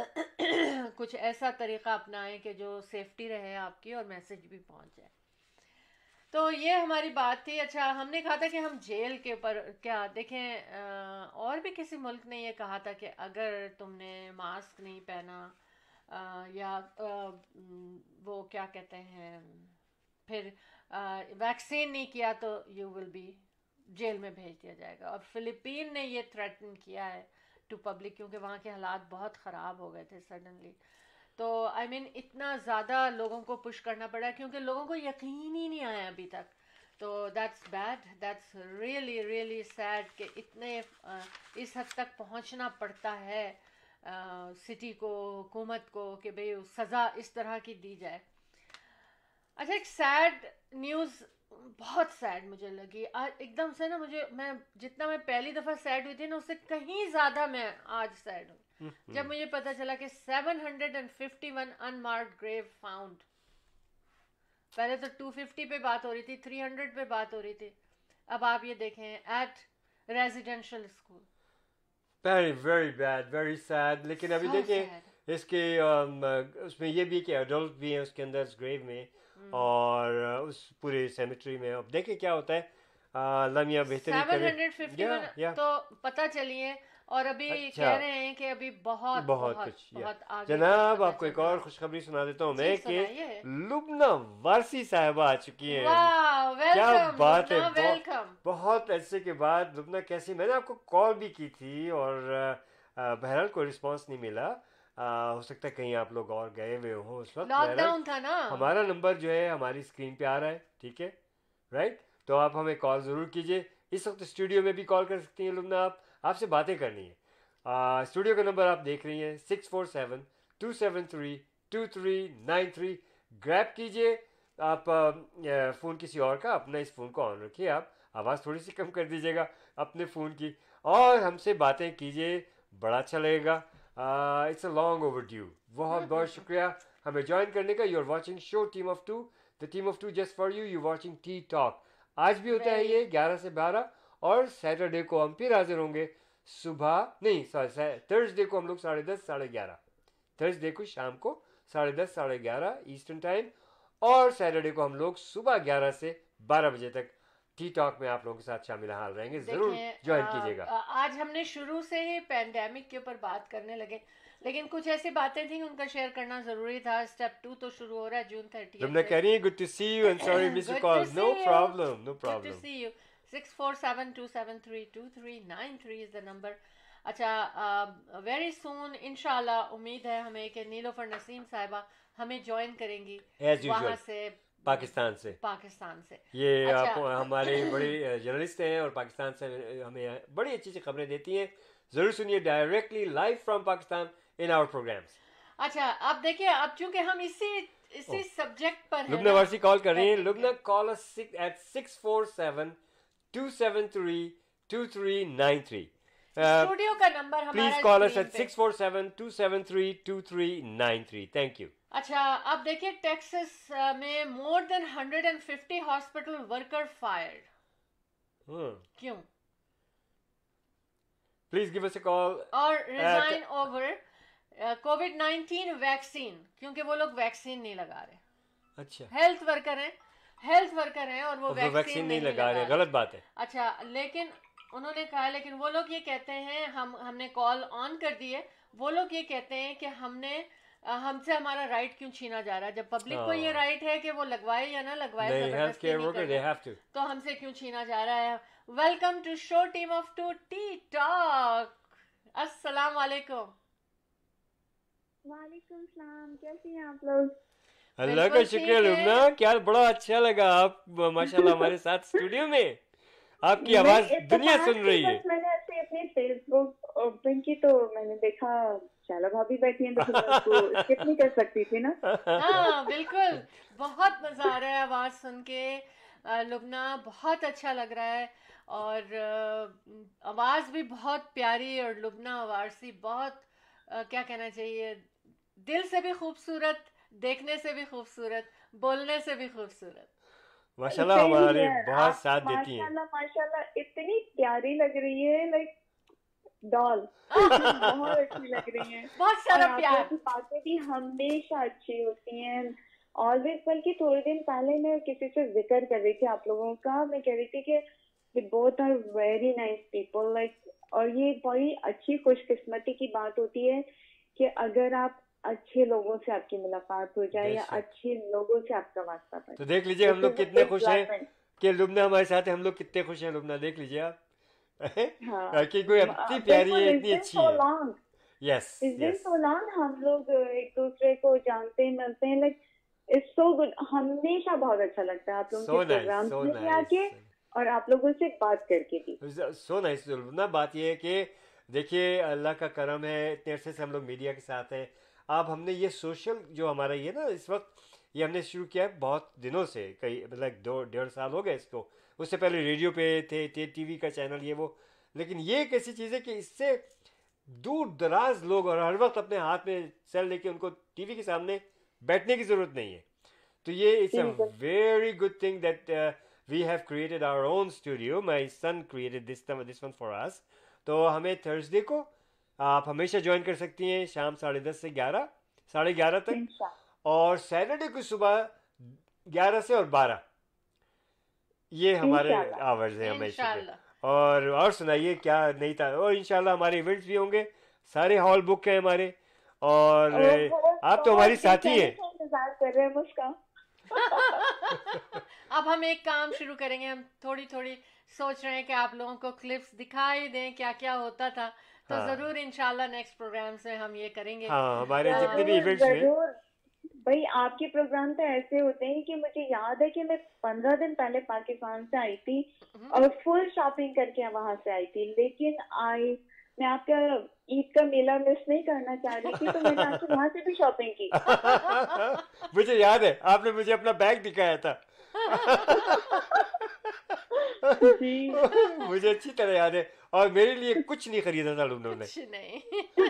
[SPEAKER 1] कुछ ऐसा तरीका अपनाएं कि जो सेफ्टी रहे आपकी और मैसेज भी पहुंच जाए। तो ये हमारी बात थी। अच्छा, हमने कहा था कि हम जेल के ऊपर क्या देखें, अ, और भी किसी मुल्क ने ये कहा था कि अगर तुमने मास्क नहीं पहना अ, या अ, म, वो क्या कहते हैं, फिर वैक्सीन नहीं किया तो यू विल बी जेल में भेज दिया जाएगा। और फिलिपीन ने ये थ्रेटन किया है टू पब्लिक, क्योंकि वहाँ के हालात बहुत ख़राब हो गए थे सडनली। तो आई I मीन mean, इतना ज़्यादा लोगों को पुश करना पड़ा क्योंकि लोगों को यकीन ही नहीं आया अभी तक। तो that's bad, that's really really sad कि इतने uh, इस हद तक पहुंचना पड़ता है सिटी uh, को, हुकूमत को, कि भाई सज़ा इस तरह की दी जाए। अच्छा, एक सैड न्यूज़, बहुत सैड मुझे लगी आज एकदम से ना, मुझे, मैं जितना मैं पहली दफ़ा सैड हुई थी ना, उससे कहीं ज़्यादा मैं आज सैड हूँ जब मुझे पता चला कि seven hundred fifty one unmarked grave found. पहले तो टू फिफ्टी पे बात हो रही थी, थ्री हंड्रेड पे बात हो रही थी, अब आप ये देखें at residential school.
[SPEAKER 2] Very very bad, very sad. लेकिन अभी
[SPEAKER 1] So
[SPEAKER 2] देखिए
[SPEAKER 1] sad.
[SPEAKER 2] इसके um, उसमें ये भी कि अडल्ट भी हैं उसके अंदर, उस ग्रेव में और uh, उस पूरे सेमेट्री में। अब देखिए क्या होता है, uh, अल्लाह मियाँ बेहतरी
[SPEAKER 1] सेवन
[SPEAKER 2] करे।
[SPEAKER 1] हंड्रेड फिफ्टी
[SPEAKER 2] या
[SPEAKER 1] वन
[SPEAKER 2] या
[SPEAKER 1] तो पता चलिए, और अभी
[SPEAKER 2] अच्छा,
[SPEAKER 1] कह रहे हैं कि अभी बहुत
[SPEAKER 2] बहुत
[SPEAKER 1] बहुत
[SPEAKER 2] कुछ। या
[SPEAKER 1] बहुत आगे
[SPEAKER 2] जनाब
[SPEAKER 1] पता
[SPEAKER 2] आपको
[SPEAKER 1] चल
[SPEAKER 2] एक
[SPEAKER 1] रहा
[SPEAKER 2] और
[SPEAKER 1] है।
[SPEAKER 2] खुशखबरी सुना देता हूँ
[SPEAKER 1] जी
[SPEAKER 2] मैं कि
[SPEAKER 1] सुनाइए।
[SPEAKER 2] लुबना वारसी साहिबा आ चुकी हैं।
[SPEAKER 1] वाह,
[SPEAKER 2] क्या
[SPEAKER 1] वेलकम
[SPEAKER 2] बात है,
[SPEAKER 1] लुबना,
[SPEAKER 2] बहुत
[SPEAKER 1] वेलकम।
[SPEAKER 2] बहुत ऐसे के बाद लुबना कैसी, मैंने आपको कॉल भी की थी और अ, अ, बहरहाल कोई रिस्पांस नहीं मिला। अ, हो सकता है कहीं आप लोग और गए हुए हो उस वक्त। बहरहाल
[SPEAKER 1] लॉकडाउन था ना।
[SPEAKER 2] हमारा नंबर जो है हमारी स्क्रीन पे आ रहा है, ठीक है, राइट? तो आप हमें कॉल ज़रूर कीजिए। इस वक्त स्टूडियो में भी कॉल कर सकती हैं लुबना, आप आपसे बातें करनी है। स्टूडियो का नंबर आप देख रही हैं six four seven two seven three two three nine three. Grab कीजिए आप आ, फ़ोन किसी और का, अपना इस फ़ोन को ऑन रखिए, आप आवाज़ थोड़ी सी कम कर दीजिएगा अपने फ़ोन की और हमसे बातें कीजिए, बड़ा अच्छा लगेगा। It's a long overdue. बहुत बहुत शुक्रिया हमें ज्वाइन करने का। You are watching show team of two, the team of two just for you. You watching T talk. आज भी होता है
[SPEAKER 1] वेरी
[SPEAKER 2] ये ग्यारह से बारह, और सैटरडे को हम फिर हाजिर होंगे सुबह, नहीं सॉरी थर्सडे को हम लोग साढ़े दस साढ़े ग्यारह, थर्सडे को शाम को साढ़े दस साढ़े ग्यारह ईस्टर्न टाइम, और सैटरडे को हम लोग सुबह ग्यारह से बारह बजे तक टी टॉक में आप लोगों के साथ शामिल हाल रहेंगे। जरूर
[SPEAKER 1] देखें,
[SPEAKER 2] ज्वाइन
[SPEAKER 1] आ,
[SPEAKER 2] कीजिएगा।
[SPEAKER 1] आ, आज हमने शुरू से ही पैंडेमिक के ऊपर बात करने लगे, लेकिन कुछ ऐसी बातें थी उनका शेयर करना जरूरी था। स्टेप टू तो शुरू हो रहा है जून थर्टी
[SPEAKER 2] लुमना कह रही है good to see you and sorry miss your
[SPEAKER 1] good
[SPEAKER 2] call.
[SPEAKER 1] To
[SPEAKER 2] no
[SPEAKER 1] see you,
[SPEAKER 2] problem no
[SPEAKER 1] good to
[SPEAKER 2] problem.
[SPEAKER 1] See you. Six four seven two seven three two three nine three is the number. अच्छा, very soon इंशाल्लाह उम्मीद है हमें कि नीलोफर नसीम साहिबा हमें join करेंगी
[SPEAKER 2] as
[SPEAKER 1] वहाँ
[SPEAKER 2] यूजुअल
[SPEAKER 1] से,
[SPEAKER 2] पाकिस्तान से।
[SPEAKER 1] पाकिस्तान से।
[SPEAKER 2] ये
[SPEAKER 1] अच्छा
[SPEAKER 2] आप हमारे बड़े जर्नलिस्ट हैं और पाकिस्तान से हमें बड़ी अच्छी अच्छी खबरें देती हैं। जरूर सुनिए directly live from Pakistan in our programmes.
[SPEAKER 1] अच्छा, अब देखिए, अब चूंकि हम इसी इसी सब्जेक्ट पर हैं
[SPEAKER 2] लुबना
[SPEAKER 1] ना,
[SPEAKER 2] वारसी कॉल कर रही हैं।
[SPEAKER 1] बैठेंगे।
[SPEAKER 2] Lubna call us at six four seven two seven three two three nine three.
[SPEAKER 1] Studio का नंबर
[SPEAKER 2] प्लीज
[SPEAKER 1] हमारा
[SPEAKER 2] कॉल अस
[SPEAKER 1] स्क्रीन
[SPEAKER 2] एट
[SPEAKER 1] पे।
[SPEAKER 2] Six four seven two seven three two three nine three. Thank you.
[SPEAKER 1] अच्छा, अब देखिए, Texas अ, में more than hundred and fifty hospital worker fired. क्यों?
[SPEAKER 2] Please give us a call.
[SPEAKER 1] और resign over COVID nineteen vaccine, क्योंकि वो लोग वैक्सीन नहीं लगा रहे।
[SPEAKER 2] अच्छा,
[SPEAKER 1] हेल्थ वर्कर हैं, हेल्थ वर्कर हैं और वो
[SPEAKER 2] और वो
[SPEAKER 1] वैक्सीन
[SPEAKER 2] वैक्सीन नहीं
[SPEAKER 1] नहीं
[SPEAKER 2] लगा रहे,
[SPEAKER 1] रहे।
[SPEAKER 2] गलत बात है।
[SPEAKER 1] अच्छा, लेकिन उन्होंने कहा, लेकिन वो लोग ये कहते हैं, हम हमने कॉल ऑन कर दी है, वो लोग ये कहते हैं कि हमने अ, हमसे हमारा राइट क्यों छीना जा रहा है, जब पब्लिक को ये
[SPEAKER 2] हाँ।
[SPEAKER 1] राइट है कि वो लगवाए या ना लगवाए,
[SPEAKER 2] नहीं, हेल्थ
[SPEAKER 1] जबरदस्ती
[SPEAKER 2] केयर
[SPEAKER 1] नहीं
[SPEAKER 2] वर्कर दे
[SPEAKER 1] करना,
[SPEAKER 2] हैव टू।
[SPEAKER 1] तो हमसे क्यों छीना जा रहा है। Welcome to show team of two T talk. अस्सलाम वालेकुम।
[SPEAKER 3] वालेकुम सलाम, कैसी हैं आप लोग?
[SPEAKER 2] अल्लाह का
[SPEAKER 1] बिल्कुल
[SPEAKER 2] शुक्र
[SPEAKER 1] ठीक है।
[SPEAKER 2] लुबना, क्या बड़ा अच्छा लगा आप माशाल्लाह हमारे साथ स्टूडियो में। आपकी
[SPEAKER 3] मैं
[SPEAKER 2] आवाज दुनिया
[SPEAKER 3] इत्तेफाक
[SPEAKER 2] सुन
[SPEAKER 3] से
[SPEAKER 2] रही है।
[SPEAKER 3] बस मैंने ऐसे अपनी फेसबुक ओपन की तो मैंने देखा शैला भाभी बैठी हैं, तो फिर मैं उसको स्किप नहीं कर सकती थी ना।
[SPEAKER 1] हाँ बिल्कुल, बहुत मजा आ रहा है आवाज सुन के। अ, लुबना बहुत अच्छा लग रहा है, और अ, आवाज भी बहुत प्यारी, और लुबना वारसी बहुत अ, क्या कहना चाहिए, दिल से भी खूबसूरत, देखने से भी खूबसूरत, बोलने से भी खूबसूरत।
[SPEAKER 2] माशाल्लाह
[SPEAKER 3] सेम
[SPEAKER 2] हमारे
[SPEAKER 3] हियर,
[SPEAKER 2] बहुत
[SPEAKER 3] आप
[SPEAKER 2] साथ देती हैं।
[SPEAKER 3] माशाल्लाह माशाल्लाह इतनी प्यारी लग रही है, लाइक डॉल। बहुत अच्छी लग रही हैं।
[SPEAKER 1] बहुत
[SPEAKER 3] और
[SPEAKER 1] सारा
[SPEAKER 3] आप लोगों
[SPEAKER 1] प्यार।
[SPEAKER 3] की बातें भी हमेशा अच्छी होती हैं ऑलवेज। बल्कि थोड़े दिन पहले मैं किसी से जिक्र कर रही थी आप लोगों का, मैं कह रही थी कि both are very nice people, like, और ये बड़ी अच्छी खुशकिस्मती की बात होती है कि अगर आप अच्छे लोगों से आपकी मुलाकात हो जाए या
[SPEAKER 2] बेशक।
[SPEAKER 3] अच्छे लोगों से आपका वास्ता पड़े।
[SPEAKER 2] तो देख लीजिए हम
[SPEAKER 3] This
[SPEAKER 2] लोग
[SPEAKER 3] is a
[SPEAKER 2] कितने
[SPEAKER 3] big
[SPEAKER 2] खुश हैं
[SPEAKER 3] blessing.
[SPEAKER 2] कि लुबना हमारे साथ है। हम लोग कितने खुश हैं लुबना, देख लीजिए आप।
[SPEAKER 3] हाँ,
[SPEAKER 2] कि कोई इतनी प्यारी है,
[SPEAKER 3] बिल्कुल।
[SPEAKER 2] इतनी
[SPEAKER 3] It's been
[SPEAKER 2] अच्छी
[SPEAKER 3] so
[SPEAKER 2] है।
[SPEAKER 3] long.
[SPEAKER 2] Yes
[SPEAKER 3] It's been
[SPEAKER 2] yes.
[SPEAKER 3] so long. हम लोग एक दूसरे को जानते हैं, मिलते हैं, लाइक इट्स सो गुड। हमेशा बहुत अच्छा लगता है आप लोगों
[SPEAKER 2] सो
[SPEAKER 3] के
[SPEAKER 2] नाइस
[SPEAKER 3] प्रोग्राम
[SPEAKER 2] सो
[SPEAKER 3] में भी आके
[SPEAKER 2] नाइस
[SPEAKER 3] और आप लोगों से बात करके भी।
[SPEAKER 2] So nice. ना बात यह है कि देखिए अल्लाह का करम है, इतने अरसे से हम लोग मीडिया के साथ हैं। अब हमने ये सोशल जो हमारा ये ना इस वक्त ये हमने शुरू किया है बहुत दिनों से, कई मतलब दो डेढ़ साल हो गए इसको। उससे पहले रेडियो पे थे, थे टीवी का चैनल ये वो। लेकिन ये एक ऐसी चीज़ है कि इससे दूर दराज लोग और हर वक्त अपने हाथ में सेल लेके उनको टीवी के सामने बैठने की ज़रूरत नहीं है। तो ये it's a very good thing that we have created our own studio. My son created this this one for us. तो हमें थर्सडे को आप हमेशा ज्वाइन कर सकती हैं शाम साढ़े दस से ग्यारह साढ़े ग्यारह तक, और सैटरडे को सुबह ग्यारह से और बारह, ये हमारे आवर्स हैं हमेशा के। और और सुनाइए क्या नहीं था। और इंशाल्लाह हमारे इवेंट्स भी होंगे, सारे हॉल बुक हैं हमारे, और आप तो हमारी साथी हैं।
[SPEAKER 3] इंतजार कर रहे हैं उसका।
[SPEAKER 1] अब हम एक काम शुरू करेंगे, हम थोड़ी थोड़ी सोच रहे हैं कि आप लोगों को क्लिप्स दिखाई दें क्या क्या होता था। तो
[SPEAKER 2] हाँ।
[SPEAKER 1] जरूर इंशाल्लाह नेक्स्ट प्रोग्राम से हम ये करेंगे।
[SPEAKER 2] हाँ, हमारे
[SPEAKER 1] आ,
[SPEAKER 2] जितने भी इवेंट्स में।
[SPEAKER 3] जरूर भाई, आपके प्रोग्राम तो ऐसे होते हैं कि मुझे याद है कि मैं पंद्रह दिन पहले पाकिस्तान से आई थी और फुल शॉपिंग करके वहां से आई थी, लेकिन आई मैं आपका ईद का मेला मिस नहीं करना चाह रही थी, तो मैंने आपसे वहां से भी शॉपिंग की।
[SPEAKER 2] मुझे याद है आपने मुझे अपना बैग दिखाया था।
[SPEAKER 3] जी।
[SPEAKER 2] मुझे अच्छी तरह याद है, और मेरे लिए कुछ नहीं खरीदा था लुबना ने।
[SPEAKER 1] कुछ नहीं।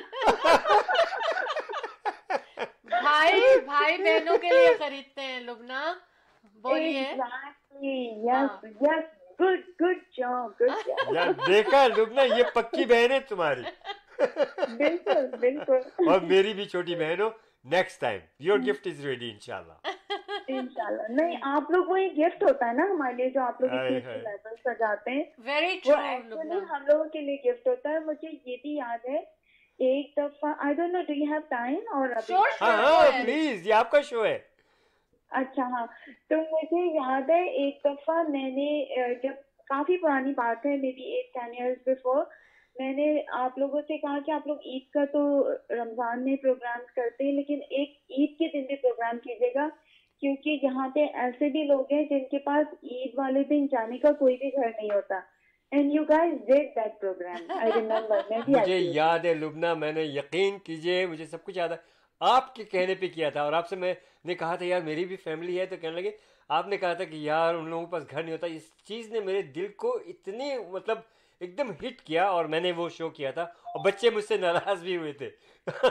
[SPEAKER 1] भाई भाई बहनों के लिए खरीदते हैं लुबना, बोलिए।
[SPEAKER 3] Exactly. Yes,
[SPEAKER 1] हाँ।
[SPEAKER 3] yes. Good, good job, good job.
[SPEAKER 2] यार देखा लुबना, ये पक्की बहन है तुम्हारी।
[SPEAKER 3] बिल्कुल, बिल्कुल।
[SPEAKER 2] और मेरी भी छोटी बहन हो। Next time your gift is ready इंशाल्लाह।
[SPEAKER 3] इंशाल्लाह। नहीं, आप लोग को ये गिफ्ट होता है ना हमारे लिए, जो आप लोग
[SPEAKER 2] हाय,
[SPEAKER 3] इतने
[SPEAKER 2] हाय।
[SPEAKER 3] लेवल सजाते हैं,
[SPEAKER 1] वेरी
[SPEAKER 3] वो
[SPEAKER 1] ट्रू
[SPEAKER 3] एक्चुअली
[SPEAKER 1] लुबना।
[SPEAKER 3] हम लोगों के लिए गिफ्ट होता है। मुझे ये भी याद है, एक दफा, I don't know, do you have time और अभी?
[SPEAKER 1] Sure,
[SPEAKER 2] हाँ
[SPEAKER 1] sure.
[SPEAKER 2] हाँ प्लीज, ये आपका शो है।
[SPEAKER 3] अच्छा, हाँ। तो मुझे याद है एक दफा मैंने अ, जब, काफी पुरानी बात है, maybe at ten years before, मैंने आप लोगों से कहा कि आप लोग ईद का तो रमजान में प्रोग्राम करते हैं, लेकिन एक ईद के दिन भी प्रोग्राम कीजिएगा, क्योंकि यहाँ पे ऐसे भी लोग हैं जिनके पास ईद वाले दिन जाने का कोई भी घर नहीं होता। And you guys did that programme, I remember. मैं भी
[SPEAKER 2] मुझे
[SPEAKER 3] आई थी।
[SPEAKER 2] याद है लुबना, मैंने, यकीन कीजिए मुझे सब कुछ याद है, आपके कहने पे किया था। और आपसे मैंने कहा था यार मेरी भी फैमिली है, तो कहने लगे, आपने कहा था कि यार उन लोगों के पास घर नहीं होता। इस चीज़ ने मेरे दिल को इतनी मतलब एकदम हिट किया, और मैंने वो शो किया था, और बच्चे मुझसे नाराज भी हुए थे।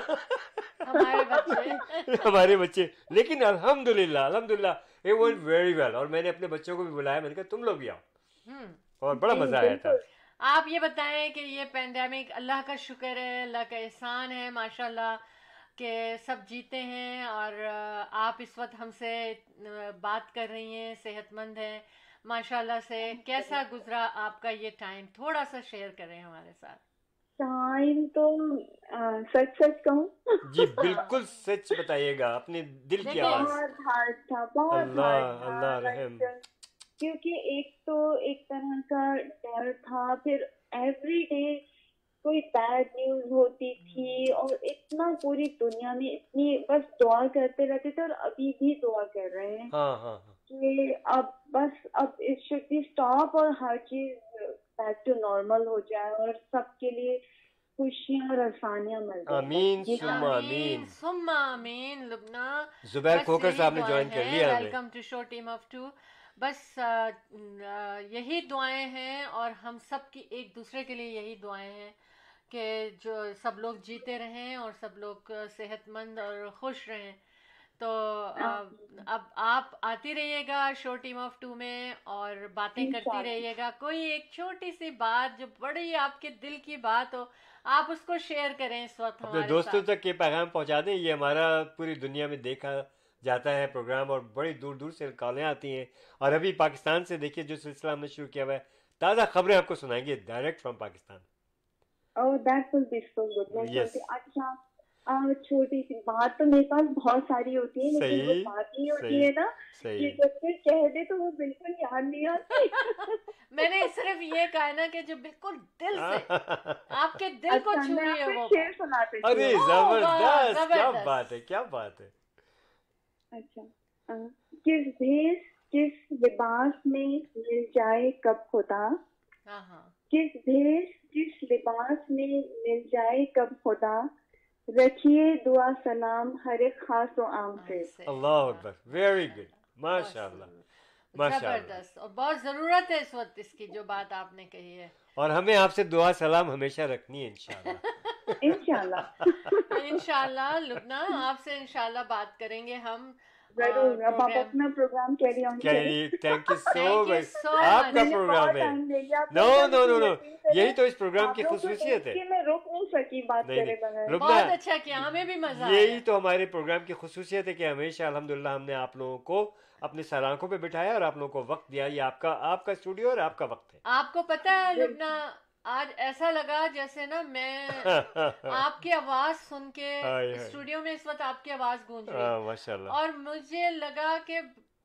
[SPEAKER 1] हमारे बच्चे।
[SPEAKER 2] हमारे बच्चे, लेकिन अल्हम्दुलिल्लाह अल्हम्दुलिल्लाह इट वेंट वेरी वेल। और मैंने अपने बच्चों को भी बुलाया, मैंने कहा तुम लोग भी आओ,
[SPEAKER 1] हम्म।
[SPEAKER 2] और बड़ा
[SPEAKER 3] जी,
[SPEAKER 2] मजा आया था।
[SPEAKER 3] बिल्कुल।
[SPEAKER 1] आप ये बताएं कि ये पेंडेमिक अल्लाह का शुक्र है, अल्लाह का एहसान है माशाल्लाह कि सब जीते हैं, और अ, आप इस वक्त हमसे अ, बात कर रही हैं, सेहतमंद हैं माशाल्लाह से। कैसा गुजरा आपका ये टाइम, थोड़ा सा शेयर करें हमारे साथ।
[SPEAKER 3] टाइम तो अ, सच सच कहूँ
[SPEAKER 2] जी बिल्कुल सच बताइएगा, अपने दिल की
[SPEAKER 1] देखिए,
[SPEAKER 2] आवाज।
[SPEAKER 3] बहुत हार्ड था, बहुत
[SPEAKER 2] अल्लाह
[SPEAKER 3] हार्ड था।
[SPEAKER 2] अल्लाह रहम।
[SPEAKER 3] लाइक, क्योंकि एक तो एक तरह का डर था, फिर एवरी डे कोई बैड न्यूज होती थी, और इतना पूरी दुनिया में इतनी बस दुआ करते रहते थे, और अभी भी दुआ कर रहे हैं
[SPEAKER 2] हाँ हाँ हाँ।
[SPEAKER 3] कि अब बस, अब इट शुड बी स्टॉप, और हर चीज बैक टू नॉर्मल हो जाए, और सबके लिए खुशियां और आसानियां मिल जाए।
[SPEAKER 2] आमीन
[SPEAKER 3] बस ये
[SPEAKER 2] सुम्मा
[SPEAKER 3] चाहते
[SPEAKER 1] आमीन
[SPEAKER 2] आमीन।
[SPEAKER 1] सुम्मा आमीन लुबना।
[SPEAKER 2] जुबैर
[SPEAKER 1] बस
[SPEAKER 2] खोकर
[SPEAKER 1] यही
[SPEAKER 2] साहब ने
[SPEAKER 1] दुआएं
[SPEAKER 2] ज्वाइन कर
[SPEAKER 1] हैं।
[SPEAKER 2] लिया हमें।
[SPEAKER 1] Welcome to show team of two. बस अ, अ, यही दुआएं हैं, और हम सब की एक दूसरे के लिए यही दुआएं हैं कि जो सब लोग जीते रहें, और सब लोग अ, सेहतमंद और खुश रहें। तो अ, अब आप आती रहिएगा शो टीम ऑफ टू में, और बातें करती
[SPEAKER 3] इंशाल्लाह।
[SPEAKER 1] रहिएगा। कोई एक छोटी सी बात जो बड़ी आपके दिल की बात हो, आप उसको शेयर करें इस वक्त
[SPEAKER 2] अपने
[SPEAKER 1] हमारे
[SPEAKER 2] दोस्तों
[SPEAKER 1] साथ।
[SPEAKER 2] तक ये पैगाम पहुंचा दें। ये हमारा पूरी दुनिया में देखा जाता है प्रोग्राम, और बड़ी दूर दूर से कॉलें आती हैं। और अभी पाकिस्तान से देखिए जो सिलसिला हमने शुरू किया हुआ है, ताज़ा खबरें आपको सुनाएंगे direct from Pakistan.
[SPEAKER 3] Oh, that will be so good. मैं
[SPEAKER 2] यस,
[SPEAKER 3] सोचती, अच्छा, आ, छोटी सी बात तो मेरे पास बहुत सारी होती है, लेकिन वो
[SPEAKER 2] सही
[SPEAKER 3] बात नहीं होती
[SPEAKER 2] सही
[SPEAKER 3] है ना
[SPEAKER 2] सही।
[SPEAKER 3] कि जब कोई कह दे तो वो बिल्कुल याद नहीं आती।
[SPEAKER 1] मैंने सिर्फ ये कहा ना कि जो बिल्कुल दिल से आपके दिल को
[SPEAKER 3] अच्छा,
[SPEAKER 1] छू
[SPEAKER 3] मैं
[SPEAKER 1] रही है
[SPEAKER 3] आपको
[SPEAKER 1] वो
[SPEAKER 3] शेर
[SPEAKER 1] बात।
[SPEAKER 3] सुनाती
[SPEAKER 2] अरे
[SPEAKER 3] हूँ।
[SPEAKER 1] ओह वाह,
[SPEAKER 2] जबरदस्त, क्या
[SPEAKER 1] जबरदस्त।
[SPEAKER 2] बात है, क्या बात है।
[SPEAKER 3] अच्छा, आ, किस भेष किस लिबास में मिल जाए कब खुदा,
[SPEAKER 1] हाँ हाँ।
[SPEAKER 3] किस भेष किस लिबास में मिल जाए कब खुदा, रखिए दुआ सलाम हर एक खास व आम से।
[SPEAKER 1] से
[SPEAKER 2] अल्लाह
[SPEAKER 1] वाह,
[SPEAKER 2] अकबर, वेरी गुड,
[SPEAKER 1] बहुत
[SPEAKER 2] माशाल्लाह
[SPEAKER 1] जबरदस्त।
[SPEAKER 2] माशाल्लाह।
[SPEAKER 1] जबरदस्त, और बहुत जरूरत है इस वक्त इसकी, जो बात आपने कही है।
[SPEAKER 2] और हमें आपसे दुआ सलाम हमेशा रखनी है इंशाल्लाह।
[SPEAKER 3] इंशाल्लाह।
[SPEAKER 1] इंशाल्लाह लुबना, आपसे इंशाल्लाह बात करेंगे हम। और
[SPEAKER 3] जरूर। अब आप
[SPEAKER 1] प्रोग्राम,
[SPEAKER 3] अपना प्रोग्राम कैरी ऑन करें।
[SPEAKER 2] Carry, thank you so
[SPEAKER 1] thank you
[SPEAKER 2] much.
[SPEAKER 1] So
[SPEAKER 2] आपका
[SPEAKER 1] मच।
[SPEAKER 3] मैंने
[SPEAKER 2] प्रोग्राम
[SPEAKER 3] बहुत
[SPEAKER 2] है।
[SPEAKER 3] टाइम ले लिया
[SPEAKER 2] नो
[SPEAKER 3] आपका,
[SPEAKER 2] नो नो
[SPEAKER 3] लेकिन
[SPEAKER 2] नो,
[SPEAKER 3] यकीन करें,
[SPEAKER 2] यही तो इस प्रोग्राम
[SPEAKER 3] आप
[SPEAKER 2] की
[SPEAKER 3] लोगों को
[SPEAKER 2] खसूसियत
[SPEAKER 3] देख
[SPEAKER 2] है।
[SPEAKER 3] के मैं रुक नहीं सकी बात
[SPEAKER 2] नहीं
[SPEAKER 3] करे
[SPEAKER 2] नहीं
[SPEAKER 3] बगैर।
[SPEAKER 2] रुकना,
[SPEAKER 1] बहुत अच्छा किया, हमें भी मजा
[SPEAKER 2] यही
[SPEAKER 1] आया।
[SPEAKER 2] तो हमारे प्रोग्राम की खसूसियत है कि हमेशा अल्हम्दुलिल्लाह हमने आप लोगों को अपनी सलाखों पे बिठाया, और आप लोगों को वक्त दिया। ये आपका आपका स्टूडियो और आपका वक्त है।
[SPEAKER 1] आपको पता है लुबना, आज ऐसा लगा जैसे ना मैं आपकी आवाज सुन के,
[SPEAKER 2] हाय, हाय।
[SPEAKER 1] स्टूडियो में इस वक्त आपकी आवाज गूंज रही है,
[SPEAKER 2] हाँ, माशाल्लाह।
[SPEAKER 1] और मुझे लगा कि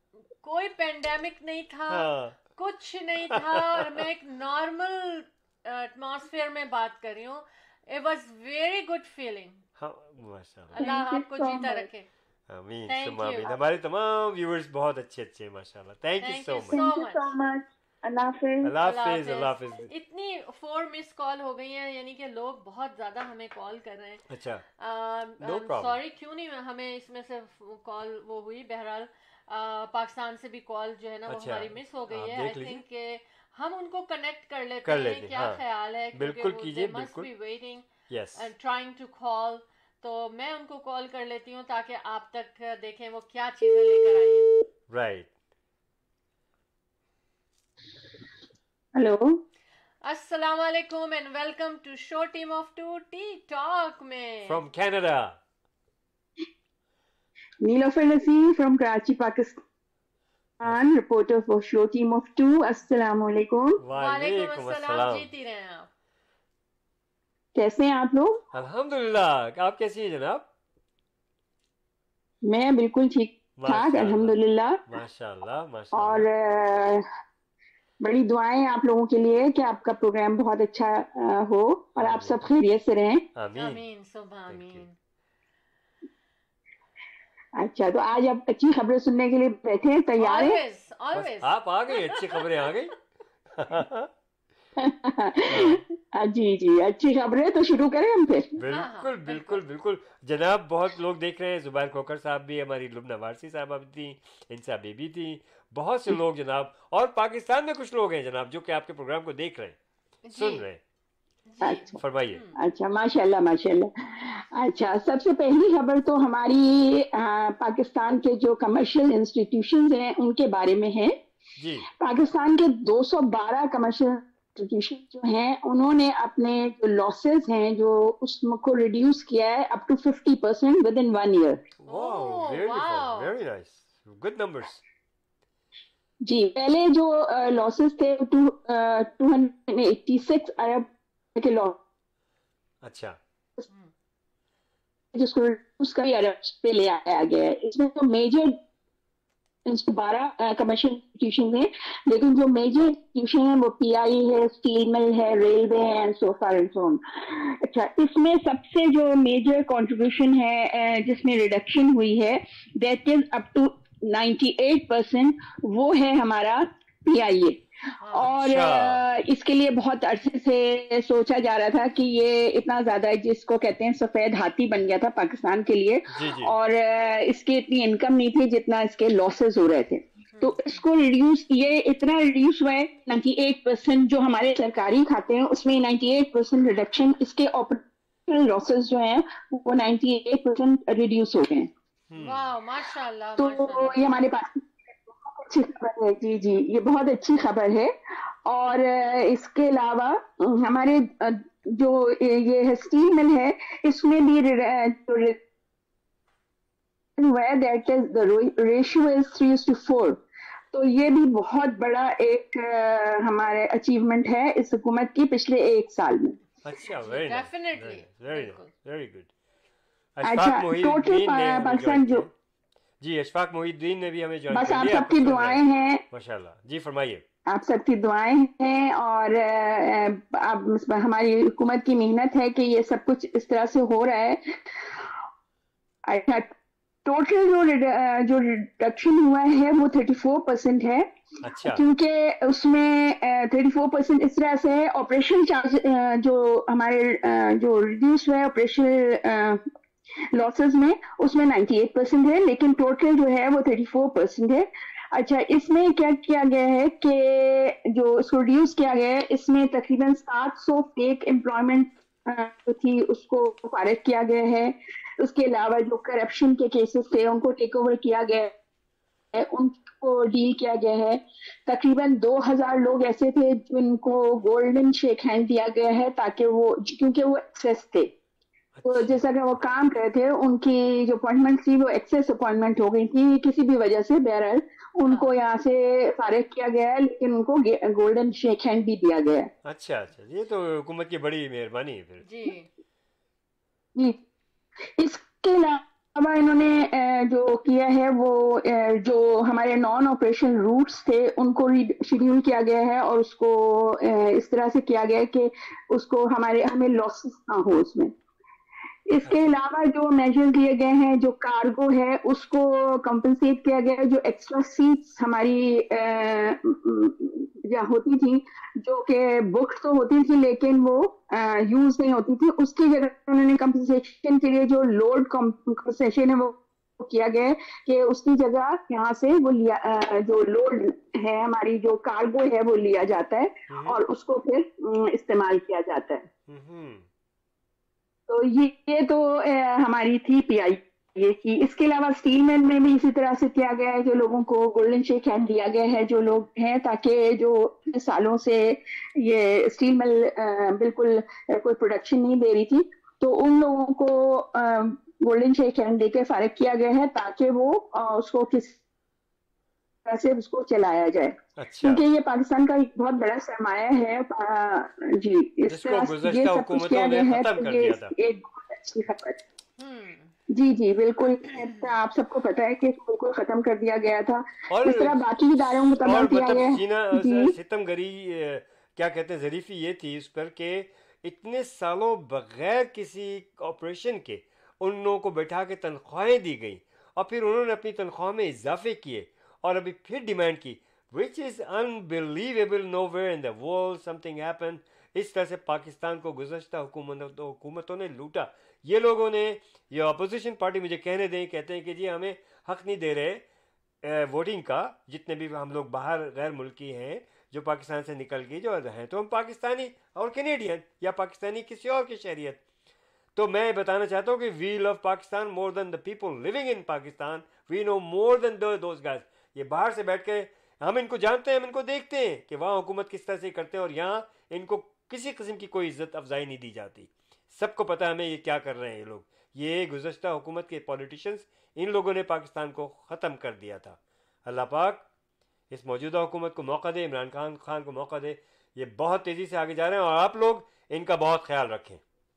[SPEAKER 1] कोई पेंडेमिक नहीं था,
[SPEAKER 2] हाँ
[SPEAKER 1] कुछ नहीं था, और मैं एक नॉर्मल एटमॉस्फेयर में बात कर रही हूँ। It was very good feeling.
[SPEAKER 2] हाँ, माशाल्लाह।
[SPEAKER 1] अल्लाह
[SPEAKER 3] Thank you
[SPEAKER 1] आपको
[SPEAKER 3] so
[SPEAKER 1] जीता
[SPEAKER 3] much.
[SPEAKER 1] रखे।
[SPEAKER 2] आमीन
[SPEAKER 1] Thank
[SPEAKER 2] सुम्मा
[SPEAKER 1] you.
[SPEAKER 2] आमीन। हमारे तमाम व्यूअर्स बहुत अच्छे अच्छे हैं माशाल्लाह। Thank you
[SPEAKER 1] Thank
[SPEAKER 2] so
[SPEAKER 1] you
[SPEAKER 2] much.
[SPEAKER 1] so
[SPEAKER 3] Thank you
[SPEAKER 1] much.
[SPEAKER 3] so much. अल्लाह हाफिज।
[SPEAKER 2] अल्लाह
[SPEAKER 1] अल्लाह
[SPEAKER 2] हाफिज, अल्लाह
[SPEAKER 1] हाफिज।
[SPEAKER 2] हाफिज।
[SPEAKER 1] इतनी फोर मिस कॉल हो गई हैं, यानी कि लोग बहुत ज़्यादा हमें कॉल कर रहे हैं।
[SPEAKER 2] अच्छा, नो प्रॉब्लम।
[SPEAKER 1] सॉरी क्यों नहीं हमें इसमें से कॉल वो हुई। बहरहाल अ, पाकिस्तान से भी कॉल जो है ना वो
[SPEAKER 2] अच्छा,
[SPEAKER 1] हमारी मिस हो गई
[SPEAKER 2] आप
[SPEAKER 1] है। आई
[SPEAKER 2] देख लीजिए,
[SPEAKER 1] थिंक कि हम उनको कनेक्ट कर लेते
[SPEAKER 2] कर
[SPEAKER 1] हैं,
[SPEAKER 2] लेते हैं,
[SPEAKER 1] क्या
[SPEAKER 2] हाँ
[SPEAKER 1] ख्याल है, क्योंकि
[SPEAKER 2] बिल्कुल
[SPEAKER 1] वो
[SPEAKER 2] कीजिए,
[SPEAKER 1] दे मस्ट
[SPEAKER 2] बिल्कुल,
[SPEAKER 1] be waiting
[SPEAKER 2] yes,
[SPEAKER 1] and trying to call. तो मैं उनको कॉल कर लेती हूँ ताकि आप तक देखें वो क्या चीज़ें लेकर आई हैं।
[SPEAKER 2] राइट।
[SPEAKER 3] हेलो,
[SPEAKER 1] अस्सलाम वालेकुम and welcome to show team of two T talk में।
[SPEAKER 2] From Canada.
[SPEAKER 3] Nilofar Naseem from Karachi Pakistan, reporter for show team of two. अस्सलाम वालेकुम।
[SPEAKER 1] वालेकुम
[SPEAKER 2] वालेकुम
[SPEAKER 1] अस्सलाम,
[SPEAKER 2] अस्सलाम।
[SPEAKER 1] जीती रहे हैं आप।
[SPEAKER 3] कैसे हैं आप लोग?
[SPEAKER 2] अल्हम्दुलिल्लाह, आप कैसी हैं जनाब?
[SPEAKER 3] मैं बिल्कुल ठीक ठाक,
[SPEAKER 2] माशाल्लाह,
[SPEAKER 3] अल्हम्दुलिल्लाह।
[SPEAKER 2] माशाल्लाह,
[SPEAKER 3] और
[SPEAKER 2] माशाल्लाह।
[SPEAKER 3] अ, बड़ी दुआएं आप लोगों के लिए कि आपका प्रोग्राम बहुत अच्छा अ, हो और आप सब
[SPEAKER 2] आमीन,
[SPEAKER 3] खैरियत से रहें।
[SPEAKER 2] आमीन,
[SPEAKER 1] आमीन सुबह
[SPEAKER 2] थैंक यू।
[SPEAKER 1] आमीन।
[SPEAKER 3] अच्छा, तो आज आप अच्छी खबरें सुनने के लिए बैठे हैं, तैयार हैं?
[SPEAKER 1] ऑलवेज
[SPEAKER 2] बस
[SPEAKER 1] ऑलवेज।
[SPEAKER 2] आप आ गई, अच्छी खबरें आ गई। हाँ,
[SPEAKER 3] जी जी, अच्छी खबरें, तो शुरू करें हम फिर।
[SPEAKER 1] हाँ हाँ
[SPEAKER 2] बिल्कुल बिल्कुल
[SPEAKER 1] बिल्कुल।
[SPEAKER 2] बिल्कुल जनाब। बहुत लोग देख रहे हैं, जुबैर खोकर साहब भी, हमारी लुबना वारसी साहबा भी थी, इंसा बेबी थी, बहुत से लोग जनाब, और पाकिस्तान में कुछ लोग हैं जनाब जो कि आपके प्रोग्राम को देख रहे हैं,
[SPEAKER 1] जी
[SPEAKER 2] सुन रहे हैं।
[SPEAKER 1] जी।
[SPEAKER 3] अच्छा
[SPEAKER 2] फरमाइए।
[SPEAKER 1] हम्म।
[SPEAKER 3] अच्छा, माशाल्लाह माशाल्लाह। अच्छा, सबसे पहली खबर तो हमारी अ, पाकिस्तान के जो कमर्शियल इंस्टीट्यूशंस हैं उनके बारे में है।
[SPEAKER 2] जी,
[SPEAKER 3] पाकिस्तान के दो सौ बारह कमर्शियल इंस्टीट्यूशन जो हैं उन्होंने अपने जो लॉसेस हैं जो उसको रिड्यूस किया है up to fifty percent within one year.
[SPEAKER 2] Wow,
[SPEAKER 1] oh
[SPEAKER 2] beautiful,
[SPEAKER 1] wow.
[SPEAKER 2] Very nice, good numbers.
[SPEAKER 3] जी, पहले जो लॉसेस थे two two hundred eighty six अरब के लॉस,
[SPEAKER 2] अच्छा,
[SPEAKER 3] जिसको रिड्यूस कर अरब पे ले आया गया है। इसमें तो मेजर इसको बारह कमर्शियल इंस्टीट्यूशन हैं, लेकिन जो मेजर इंस्टीट्यूशन है वो पीआई है, स्टील मिल है, रेलवे है and so far and so on. अच्छा, इसमें सबसे जो मेजर कंट्रीब्यूशन है अ, जिसमें रिडक्शन हुई है that is up to ninety eight percent, वो है हमारा पीआईए।
[SPEAKER 1] हाँ
[SPEAKER 3] और
[SPEAKER 2] अच्छा,
[SPEAKER 3] अ, इसके लिए बहुत अरसे से सोचा जा रहा था कि ये इतना ज्यादा है, जिसको कहते हैं सफेद हाथी बन गया था पाकिस्तान के लिए,
[SPEAKER 2] जी जी,
[SPEAKER 3] और अ, इसकी इतनी इनकम नहीं थी जितना इसके लॉसेस हो रहे थे। तो
[SPEAKER 1] हम्म
[SPEAKER 3] इसको रिड्यूस, ये इतना रिड्यूस हुआ है अट्ठानवे परसेंट, जो हमारे सरकारी खाते हैं उसमें अट्ठानवे परसेंट रिडक्शन, इसके ऑपरेशनल लॉसेस जो हैं वो अट्ठानवे परसेंट रिड्यूस हो गए हैं।
[SPEAKER 2] हम्म,
[SPEAKER 1] वाह माशाल्लाह
[SPEAKER 3] तो
[SPEAKER 1] माशाल्लाह।
[SPEAKER 3] ये हमारे पास अच्छी खबर है। जी जी, ये बहुत अच्छी खबर है। और अ, इसके अलावा अ, हमारे अ, जो ये है स्टील मिल है, इसमें भी रि- अ, जो हुआ है that is the ratio is three to four. तो ये भी बहुत बड़ा एक अ, हमारे अचीवमेंट है इस हुकूमत की पिछले एक साल में।
[SPEAKER 2] अच्छा,
[SPEAKER 1] जी
[SPEAKER 2] very nice, very
[SPEAKER 1] definitely
[SPEAKER 2] nice, very
[SPEAKER 1] बिल्कुल।
[SPEAKER 2] Nice, very good.
[SPEAKER 3] अच्छा,
[SPEAKER 2] अशफाक
[SPEAKER 3] टोटल
[SPEAKER 2] मोहिउद्दीन ने हमें ज्वाइन
[SPEAKER 3] पाकिस्तान जो,
[SPEAKER 2] किया। जी, अशफाक मोहिउद्दीन ने भी हमें ज्वाइन
[SPEAKER 3] बस
[SPEAKER 2] कर
[SPEAKER 3] आप
[SPEAKER 2] लिया, आपको
[SPEAKER 3] सबकी
[SPEAKER 2] सुन रहे
[SPEAKER 3] दुआएं
[SPEAKER 2] हैं।
[SPEAKER 3] हैं,
[SPEAKER 2] माशाल्लाह, जी फरमाइए।
[SPEAKER 3] आप सबकी दुआएं हैं, और अ, आप हमारी हुकूमत की मेहनत है कि ये सब कुछ इस तरह से हो रहा है। अच्छा, टोटल जो रिड- जो रिडक्शन हुआ है वो थर्टी फोर परसेंट है,
[SPEAKER 2] अच्छा,
[SPEAKER 3] क्योंकि उसमें थर्टी फोर परसेंट इस तरह से है, ऑपरेशन चार्ज जो हमारे अ, जो रिड्यूस हुआ है ऑपरेशनल लॉसेस में, उसमें नाइंटी एट परसेंट है, लेकिन टोटल जो है वो थर्टी फोर परसेंट है। अच्छा, इसमें क्या किया गया है कि जो इसको रिड्यूस किया गया है, इसमें तकरीबन सात सौ फेक एम्प्लॉयमेंट जो थी उसको फारिग किया गया है। उसके अलावा जो करप्शन के केसेस थे उनको टेक ओवर किया गया है, उनको डील किया गया है। तकरीबन दो हज़ार लोग ऐसे थे जिनको गोल्डन शेक हैंड दिया गया है, ताकि वो, क्योंकि वो एक्सेस थे, तो
[SPEAKER 2] अच्छा,
[SPEAKER 3] जैसा कि वो काम कर रहे थे, उनकी जो अपॉइंटमेंट थी वो एक्सेस अपॉइंटमेंट हो गई थी किसी भी वजह से। बहरहाल उनको
[SPEAKER 1] हाँ
[SPEAKER 3] यहाँ से फारिग किया गया है, लेकिन उनको गोल्डन शेक हैंड भी दिया गया है।
[SPEAKER 2] अच्छा, अच्छा, ये तो हुकूमत की बड़ी मेहरबानी है फिर।
[SPEAKER 1] जी।
[SPEAKER 3] जी, इसके अलावा इन्होंने अ, जो किया है वो अ, जो हमारे नॉन ऑपरेशन रूट्स थे उनको शेड्यूल किया गया है, और उसको अ, इस तरह से किया गया है कि उसको हमारे हमें लॉसेस ना हो उसमें।
[SPEAKER 4] इसके
[SPEAKER 2] अच्छा
[SPEAKER 4] अलावा जो मेजर्स लिए गए हैं, जो कार्गो है उसको कंपनसेट किया गया है। जो एक्स्ट्रा सीट्स हमारी अ, या होती थी, जो कि बुक तो होती थी लेकिन वो यूज नहीं होती थी, उसकी जगह उन्होंने कंपनसेशन के लिए जो लोड कंपनसेशन है वो किया गया है कि उसकी जगह यहाँ से वो लिया अ, जो लोड है हमारी, जो कार्गो है वो लिया जाता है
[SPEAKER 2] हम्म
[SPEAKER 4] और उसको फिर अम, इस्तेमाल किया जाता है।
[SPEAKER 2] हम्म
[SPEAKER 4] तो ये ये तो अ, हमारी थी पीआई ये की। इसके अलावा स्टील मिल में भी इसी तरह से किया गया है, जो लोगों को गोल्डन शेक हैंड दिया गया है जो लोग हैं, ताकि जो इतने सालों से ये स्टील मिल अ, बिल्कुल अ, कोई प्रोडक्शन नहीं दे रही थी, तो उन लोगों को गोल्डन शेक हैंड देके फारिग किया गया है ताकि वो अ, उसको किस तरह से उसको चलाया जाए,
[SPEAKER 2] अच्छा
[SPEAKER 4] क्योंकि ये पाकिस्तान का एक बहुत बड़ा सरमाया है। अ, जी, इस
[SPEAKER 2] जिसको
[SPEAKER 4] तरह से ये
[SPEAKER 2] गुज़श्ता
[SPEAKER 4] सब कुछ किया
[SPEAKER 2] हुकूमतों
[SPEAKER 4] गया
[SPEAKER 2] ने
[SPEAKER 4] है,
[SPEAKER 2] ख़त्म
[SPEAKER 4] तो
[SPEAKER 2] कर
[SPEAKER 4] ये
[SPEAKER 2] दिया
[SPEAKER 4] इस-
[SPEAKER 2] था।
[SPEAKER 4] एक बहुत अच्छी खबर है।
[SPEAKER 1] हम्म।
[SPEAKER 4] जी जी बिल्कुल, आप सबको पता है कि इसको बिल्कुल खत्म कर दिया गया था,
[SPEAKER 2] और
[SPEAKER 4] जिस तरह बाकी इदारों को मुतम्मल
[SPEAKER 2] और
[SPEAKER 4] किया
[SPEAKER 2] मतलब
[SPEAKER 4] गया है।
[SPEAKER 2] सीना
[SPEAKER 4] जी
[SPEAKER 2] सितमगरी अ, क्या कहते हैं, ज़रीफ़ी ये थी उस पर कि इतने सालों बगैर किसी ऑपरेशन के उन लोगों को बैठा के तनख्वाहें दी गई और फिर उन्होंने अपनी तनख्वाह में इजाफे किए और अभी फिर डिमांड की, which is unbelievable. Nowhere in the world something happen. इस तरह से पाकिस्तान को गुज़श्ता हुकूमतों हुकूमतों ने लूटा। ये लोगों ने, ये अपोजिशन पार्टी मुझे कहने दें, कहते हैं कि जी हमें हक नहीं दे रहे वोटिंग का, जितने भी हम लोग बाहर गैर मुल्की हैं जो पाकिस्तान से निकल गए जो हैं, तो हम पाकिस्तानी और कैनेडियन या पाकिस्तानी किसी और की शहरियत। तो मैं बताना चाहता हूँ कि we love Pakistan more than the people living in Pakistan. We know more than those guys. ये बाहर से बैठ के हम इनको जानते हैं, हम इनको देखते हैं कि वहाँ हुकूमत किस तरह से करते हैं और यहाँ इनको किसी किस्म की कोई इज्जत अफजाई नहीं दी जाती। सबको पता है हमें ये क्या कर रहे हैं ये लोग। ये गुज़श्ता हुकूमत के पॉलिटिशियंस, इन लोगों ने पाकिस्तान को ख़त्म कर दिया था। अल्लाह पाक इस मौजूदा हुकूमत को मौका दे, इमरान खान खान को मौका दे। ये बहुत तेज़ी से आगे जा रहे हैं और आप लोग इनका बहुत ख्याल रखें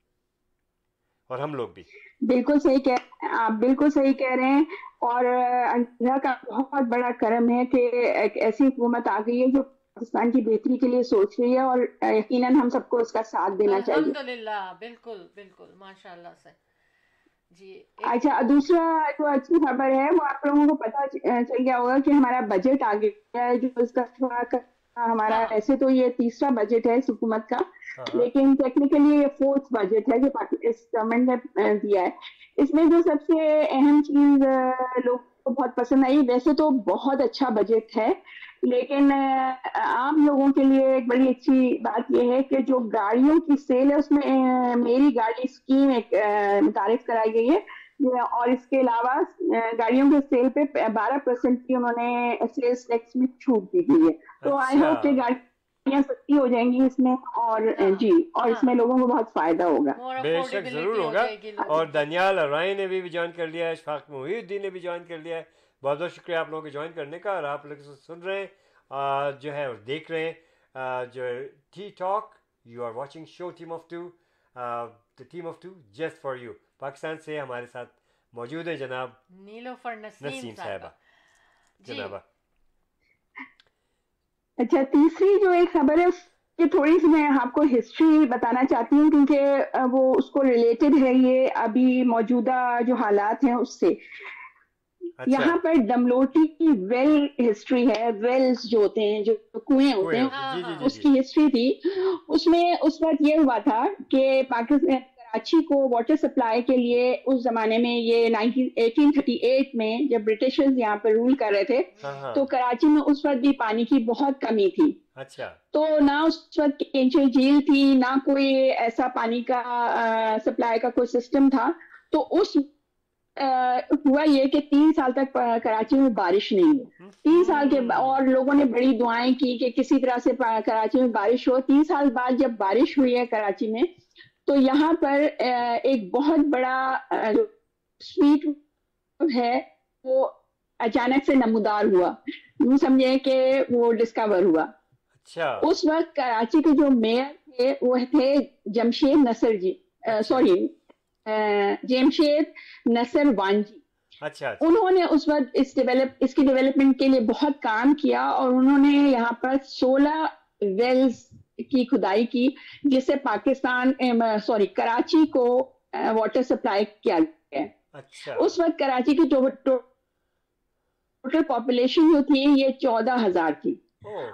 [SPEAKER 2] और हम लोग भी।
[SPEAKER 4] बिल्कुल सही कह आप बिल्कुल सही कह रहे हैं। और अ, अल्लाह का बहुत बड़ा करम है कि एक ऐसी हुकूमत आ गई है जो पाकिस्तान की बेहतरी के लिए सोच रही है, और अ, यकीनन हम सबको इसका साथ देना चाहिए।
[SPEAKER 1] अल्हम्दुलिल्लाह, बिल्कुल बिल्कुल, माशाल्लाह से। जी एक
[SPEAKER 4] अच्छा, दूसरा जो अच्छी खबर है वो आप लोगों को पता च- चल गया होगा कि हमारा बजट आ गया है, जो इस दफा का हमारा,
[SPEAKER 1] हाँ
[SPEAKER 4] ऐसे तो ये तीसरा बजट है इस हुकूमत का,
[SPEAKER 2] हाँ हाँ
[SPEAKER 4] लेकिन टेक्निकली ये फोर्थ बजट है जो पाकि- इस गवर्नमेंट ने अ, दिया है। इसमें जो सबसे अहम चीज अ, लोगों को बहुत पसंद आई, वैसे तो बहुत अच्छा बजट है, लेकिन अ, आम लोगों के लिए एक बड़ी अच्छी बात यह है कि जो गाड़ियों की सेल है उसमें अ, मेरी गाड़ी स्कीम एक अ, मुतारिफ कराई गई है। ये- और इसके अलावा अ, गाड़ियों के सेल पे बारह परसेंट की उन्होंने सेल्स टैक्स में छूट दी गई है। तो आई
[SPEAKER 2] अच्छा।
[SPEAKER 4] होप कि गाड़ियां सस्ती हो जाएंगी इसमें, और अ,
[SPEAKER 1] हाँ
[SPEAKER 4] जी, और इसमें
[SPEAKER 1] हाँ,
[SPEAKER 4] लोगों को बहुत फायदा होगा।
[SPEAKER 1] मोर
[SPEAKER 2] बेशक
[SPEAKER 1] अफोर्डेबिलिटी
[SPEAKER 2] ज़रूर
[SPEAKER 1] हो
[SPEAKER 2] होगा।
[SPEAKER 1] जाएगी लोगों
[SPEAKER 2] और
[SPEAKER 1] को।
[SPEAKER 2] दानियाल राय ने भी, भी ज्वाइन कर लिया है, इशफाक मोहिउद्दीन ने भी ज्वाइन कर लिया है। बहुत बहुत शुक्रिया आप लोगों के ज्वाइन करने का। और आप लोग सुन रहे हैं आ, जो है और देख रहे हैं आ, जो T talk, you are watching show team of two, the team of two just for you. Pakistan से हमारे साथ मौजूद है जनाब
[SPEAKER 1] नीलोफर नसीम
[SPEAKER 2] नसीम
[SPEAKER 1] साहबा।
[SPEAKER 2] साहबा।
[SPEAKER 1] जी
[SPEAKER 2] जनाबा
[SPEAKER 4] अच्छा, तीसरी जो एक खबर है ये थोड़ी सी मैं आपको हिस्ट्री बताना चाहती हूँ, क्योंकि अ, वो उसको रिलेटेड है, ये अभी मौजूदा जो हालात हैं उससे।
[SPEAKER 2] अच्छा।
[SPEAKER 4] यहाँ पर दमलोटी की वेल हिस्ट्री है, वेल्स जो होते हैं, जो कुएं होते
[SPEAKER 2] कुएं
[SPEAKER 4] हैं,
[SPEAKER 2] होते,
[SPEAKER 1] हाँ
[SPEAKER 2] जी जी
[SPEAKER 1] हाँ
[SPEAKER 2] जी जी।
[SPEAKER 4] उसकी हिस्ट्री थी। उसमें उस वक्त ये हुआ था कि पाकिस्तान कराची को वाटर सप्लाई के लिए उस जमाने में, ये नाइनटीन एटीन थर्टी एट में जब ब्रिटिशर्स यहाँ पर रूल कर रहे थे,
[SPEAKER 2] हाँ हाँ।
[SPEAKER 4] तो कराची में उस वक्त भी पानी की बहुत कमी थी।
[SPEAKER 2] अच्छा
[SPEAKER 4] तो ना उस वक्त केंचुई झील थी, ना कोई ऐसा पानी का सप्लाई का कोई सिस्टम था। तो उस अ, हुआ ये कि तीन साल तक प- कराची में बारिश नहीं हुई। तीन साल के बा-
[SPEAKER 2] हम्म,
[SPEAKER 4] और लोगों ने बड़ी दुआएं की कि किसी तरह से पा- कराची में बारिश हो। तीन साल बाद जब बारिश हुई है कराची में, तो यहाँ पर अ, एक बहुत बड़ा स्वीट है वो अचानक से नमूदार हुआ, यूं समझे कि वो डिस्कवर हुआ।
[SPEAKER 2] अच्छा
[SPEAKER 4] उस वक्त कराची के जो मेयर थे वो थे जमशेद नसर जी,
[SPEAKER 2] अच्छा
[SPEAKER 4] सॉरी जमशेद नसर वांजी।
[SPEAKER 2] अच्छा अच्छा।
[SPEAKER 4] उन्होंने उस वक्त इस डेवलप इसकी डेवलपमेंट के लिए बहुत काम किया, और उन्होंने यहाँ पर सोलह वेल्स की खुदाई की, जिससे पाकिस्तान सॉरी कराची को वाटर सप्लाई किया गया है।
[SPEAKER 2] अच्छा।
[SPEAKER 4] उस वक्त कराची की टोटल पॉपुलेशन जो थी ये चौदह हजार थी।
[SPEAKER 2] ओह।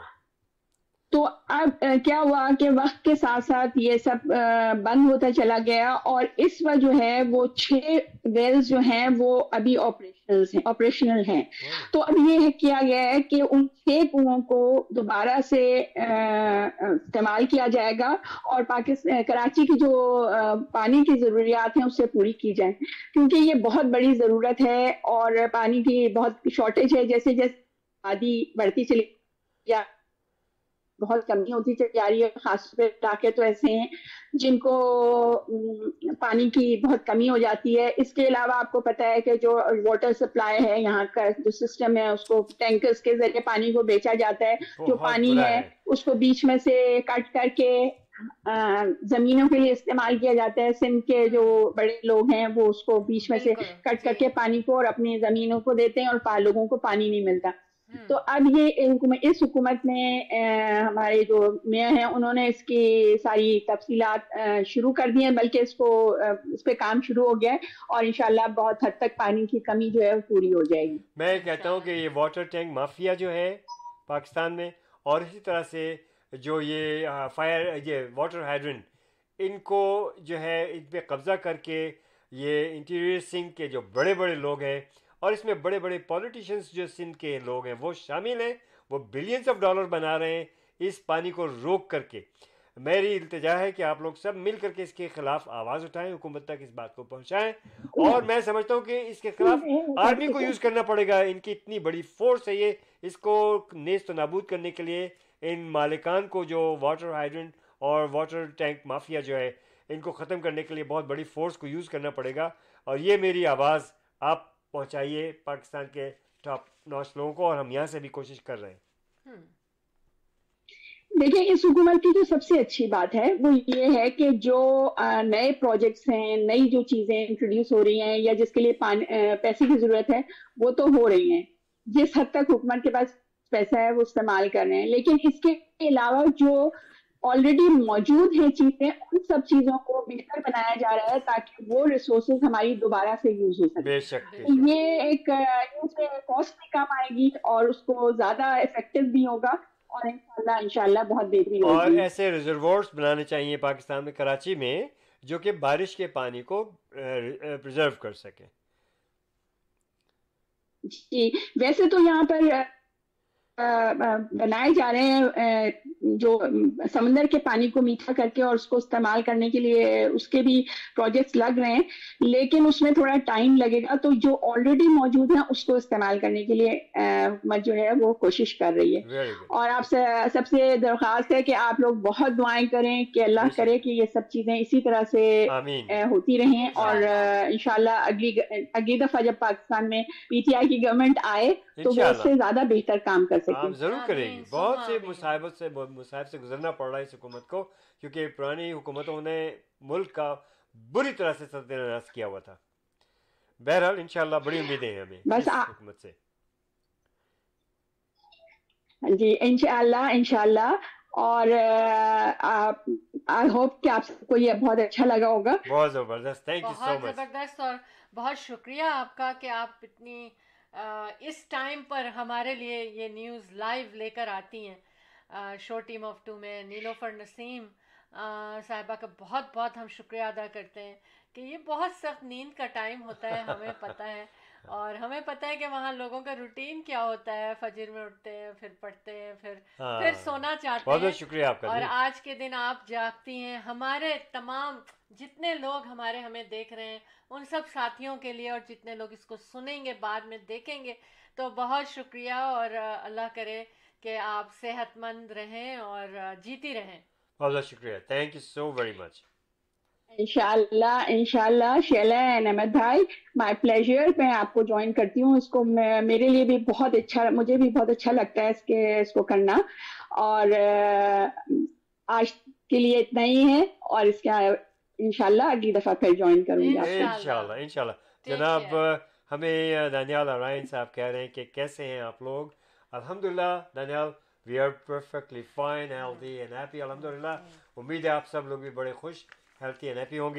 [SPEAKER 4] तो अब अ, क्या हुआ कि वक्त के साथ साथ ये सब अ, बंद होता चला गया और इस वक्त जो है वो छह वेल्स जो हैं वो अभी ऑपरेशनल हैं ऑपरेशनल हैं।
[SPEAKER 2] वाह।
[SPEAKER 4] तो अब ये है किया गया है कि उन छह कुओं को दोबारा से अ, अ, इस्तेमाल किया जाएगा और पाकिस्तान कराची की जो अ, पानी की ज़रूरियात हैं उससे पूरी की जाए, क्योंकि ये बहुत बड़ी ज़रूरत है और पानी की बहुत शॉर्टेज है। जैसे जैसे आबादी बढ़ती चली या बहुत कमी होती चली जा रही है, खास पे इलाके तो ऐसे हैं जिनको उम, पानी की बहुत कमी हो जाती है। इसके अलावा आपको पता है कि जो वाटर सप्लाई है यहाँ का जो सिस्टम है उसको टैंकर्स के जरिए पानी को बेचा जाता है। जो
[SPEAKER 2] बहुत
[SPEAKER 4] पानी
[SPEAKER 2] बुरा
[SPEAKER 4] है
[SPEAKER 2] है।
[SPEAKER 4] उसको बीच में से कट करके अ, जमीनों के लिए इस्तेमाल किया जाता है। सिंध के जो
[SPEAKER 1] हम्म,
[SPEAKER 4] बड़े लोग हैं वो उसको बीच में से
[SPEAKER 1] बिल्कुल
[SPEAKER 4] कट
[SPEAKER 1] जी।
[SPEAKER 4] करके पानी को और अपनी जमीनों को देते हैं और पा- लोगों को पानी नहीं मिलता। तो
[SPEAKER 1] हम्म,
[SPEAKER 4] अब ये हुकूमत इस हुकूमत में अ, हमारे जो मेयर हैं उन्होंने इसकी सारी तफसीलात अ, शुरू कर दी हैं, बल्कि इसको अ, इस पे काम शुरू हो गया है और इंशाल्लाह बहुत हद तक पानी की कमी जो है वो पूरी हो जाएगी।
[SPEAKER 2] मैं कहता हूँ कि
[SPEAKER 1] इंशाल्लाह।
[SPEAKER 2] ये वाटर टैंक माफिया जो है पाकिस्तान में, और इसी तरह से जो ये आ, फायर ये वाटर हाइड्रेंट, इनको जो है इन पे कब्जा करके ये इंटीरियर सिंध के जो बड़े बड़े लोग हैं, और इसमें बड़े बड़े पॉलिटिशियंस जो सिंध के लोग हैं वो शामिल हैं, वो बिलियंस ऑफ डॉलर बना रहे हैं इस पानी को रोक करके। मेरी इल्तिजा है कि आप लोग सब मिल करके इसके खिलाफ आवाज़ उठाएं, हुकूमत तक इस बात को पहुंचाएं, और मैं समझता हूँ कि इसके खिलाफ आर्मी को यूज़ करना पड़ेगा। इनकी इतनी बड़ी फोर्स है ये, इसको नेस्त नाबूद करने के लिए इन मालिकान को जो वाटर हाइड्रेंट और वाटर टैंक माफिया जो है इनको ख़त्म करने के लिए बहुत बड़ी फोर्स को यूज़ करना पड़ेगा। और ये मेरी आवाज़ आप पहुंचाइए पाकिस्तान के टॉप नॉच लोगों को, और हम यहाँ से भी कोशिश कर रहे हैं।
[SPEAKER 1] हम्म,
[SPEAKER 4] देखिए, इस हुकूमत की जो सबसे अच्छी बात है वो ये है कि जो अ, नए प्रोजेक्ट्स हैं, नई जो चीजें इंट्रोड्यूस हो रही हैं या जिसके लिए पानी अ, पैसे की जरूरत है वो तो हो रही हैं। जिस हद तक हुकूमत के पास पैसा है वो इस्तेमाल कर रहे हैं, लेकिन इसके अलावा जो ऑलरेडी मौजूद हैं चीजें, उन सब चीजों को बेहतर बनाया जा रहा है ताकि वो रिसोर्सेज हमारी दोबारा से यूज हो सके।
[SPEAKER 2] बेशक
[SPEAKER 4] तो
[SPEAKER 1] बिल्कुल।
[SPEAKER 2] बेशक।
[SPEAKER 4] ये एक अ, इससे कॉस्ट भी कम आएगी और उसको ज्यादा इफेक्टिव भी होगा और इंशाल्लाह इंशाल्लाह बहुत बेहतरी
[SPEAKER 2] और
[SPEAKER 4] होगी।
[SPEAKER 2] ऐसे रिजर्वोर्स बनाने चाहिए पाकिस्तान में, कराची में, जो कि बारिश के पानी को प्रिजर्व कर सके।
[SPEAKER 4] जी, वैसे तो यहाँ पर अ, अ, बनाए जा रहे हैं अ, जो अ, समंदर के पानी को मीठा करके और उसको इस्तेमाल करने के लिए उसके भी प्रोजेक्ट्स लग रहे हैं, लेकिन उसमें थोड़ा टाइम लगेगा। तो जो ऑलरेडी मौजूद है उसको इस्तेमाल करने के लिए अ, हुकूमत जो है वो कोशिश कर रही है।
[SPEAKER 2] Very good.
[SPEAKER 4] और आपसे सबसे दरख्वास्त है कि आप लोग बहुत दुआएं करें कि अल्लाह
[SPEAKER 2] बेशक।
[SPEAKER 4] करे कि ये सब चीजें इसी तरह से
[SPEAKER 2] आमीन।
[SPEAKER 4] अ, होती रहें और
[SPEAKER 1] इंशाल्लाह।
[SPEAKER 4] अ, इंशाल्लाह अगली अगली दफा जब पाकिस्तान में पीटीआई की गवर्नमेंट आए तो वो
[SPEAKER 2] इंशाल्लाह
[SPEAKER 4] इससे ज्यादा बेहतर काम कर सके।
[SPEAKER 2] आप ज़रूर करेंगे।
[SPEAKER 1] आमीन
[SPEAKER 2] बहुत
[SPEAKER 1] सुम्मा
[SPEAKER 2] से
[SPEAKER 1] आमीन।
[SPEAKER 2] मुसाइबत से मुसाइब से गुजरना पड़ रहा है इस हुकूमत को, क्योंकि पुरानी हुकूमतों ने मुल्क का बुरी तरह से सत्यानाश किया हुआ था। बहरहाल इंशाल्लाह बड़ी उम्मीदें हैं हमें
[SPEAKER 4] बस
[SPEAKER 2] इस
[SPEAKER 4] आ,
[SPEAKER 2] हुकूमत से।
[SPEAKER 4] जी इंशाल्लाह इंशाल्लाह। और आई होप कि आप सबको ये बहुत अच्छा लगा होगा।
[SPEAKER 2] बहुत ज़बरदस्त, थैंक यू सो
[SPEAKER 1] बहुत
[SPEAKER 2] मच।
[SPEAKER 1] ज़बरदस्त और बहुत शुक्रिया आपका कि आप इतनी अ, इस टाइम पर हमारे लिए ये न्यूज़ लाइव लेकर आती हैं। शो टीम ऑफ टू में नीलोफर नसीम अ, साहिबा का बहुत बहुत हम शुक्रिया अदा करते हैं कि ये बहुत सख्त नींद का टाइम होता है, हमें पता है। और हमें पता है कि वहाँ लोगों का रूटीन क्या होता है, फजर में उठते हैं, फिर पढ़ते हैं, फिर फिर
[SPEAKER 2] हाँ,
[SPEAKER 1] सोना चाहते
[SPEAKER 2] बहुत बहुत
[SPEAKER 1] हैं।
[SPEAKER 2] शुक्रिया आपका
[SPEAKER 1] और
[SPEAKER 2] जी।
[SPEAKER 1] आज के दिन आप जागती हैं। हमारे तमाम जितने लोग हमारे हमें देख रहे हैं उन सब साथियों के लिए, और जितने लोग इसको सुनेंगे बाद में देखेंगे, तो बहुत शुक्रिया। और अ, अल्लाह करे कि आप सेहतमंद रहें और अ, जीती रहें।
[SPEAKER 2] बहुत बहुत शुक्रिया, thank you so very much.
[SPEAKER 4] इंशाल्लाह इंशाल्लाह शैला एंड अहमद भाई, माय प्लेजर। मैं आपको ज्वाइन करती हूँ इसको। मैं, मेरे लिए भी बहुत अच्छा, मुझे भी बहुत अच्छा लगता है इसके इसको करना। और अ, आज के लिए इतना ही है और इसका इंशाल्लाह अगली दफा फिर ज्वाइन करूंगी आपको।
[SPEAKER 1] इंशाल्लाह।
[SPEAKER 2] इंशाल्लाह इंशाल्लाह।
[SPEAKER 1] टेक
[SPEAKER 2] जनाब
[SPEAKER 1] केयर।
[SPEAKER 2] हमें अ, दानियाल अराइन साहब कह रहे हैं कि कैसे हैं आप लोग। अल्हम्दुलिल्लाह Daniyal, we are perfectly fine, healthy and happy अल्हम्दुलिल्लाह। उम्मीद है आप सब लोग भी बड़े खुश, हेल्थी एंड हैप्पी होंगे।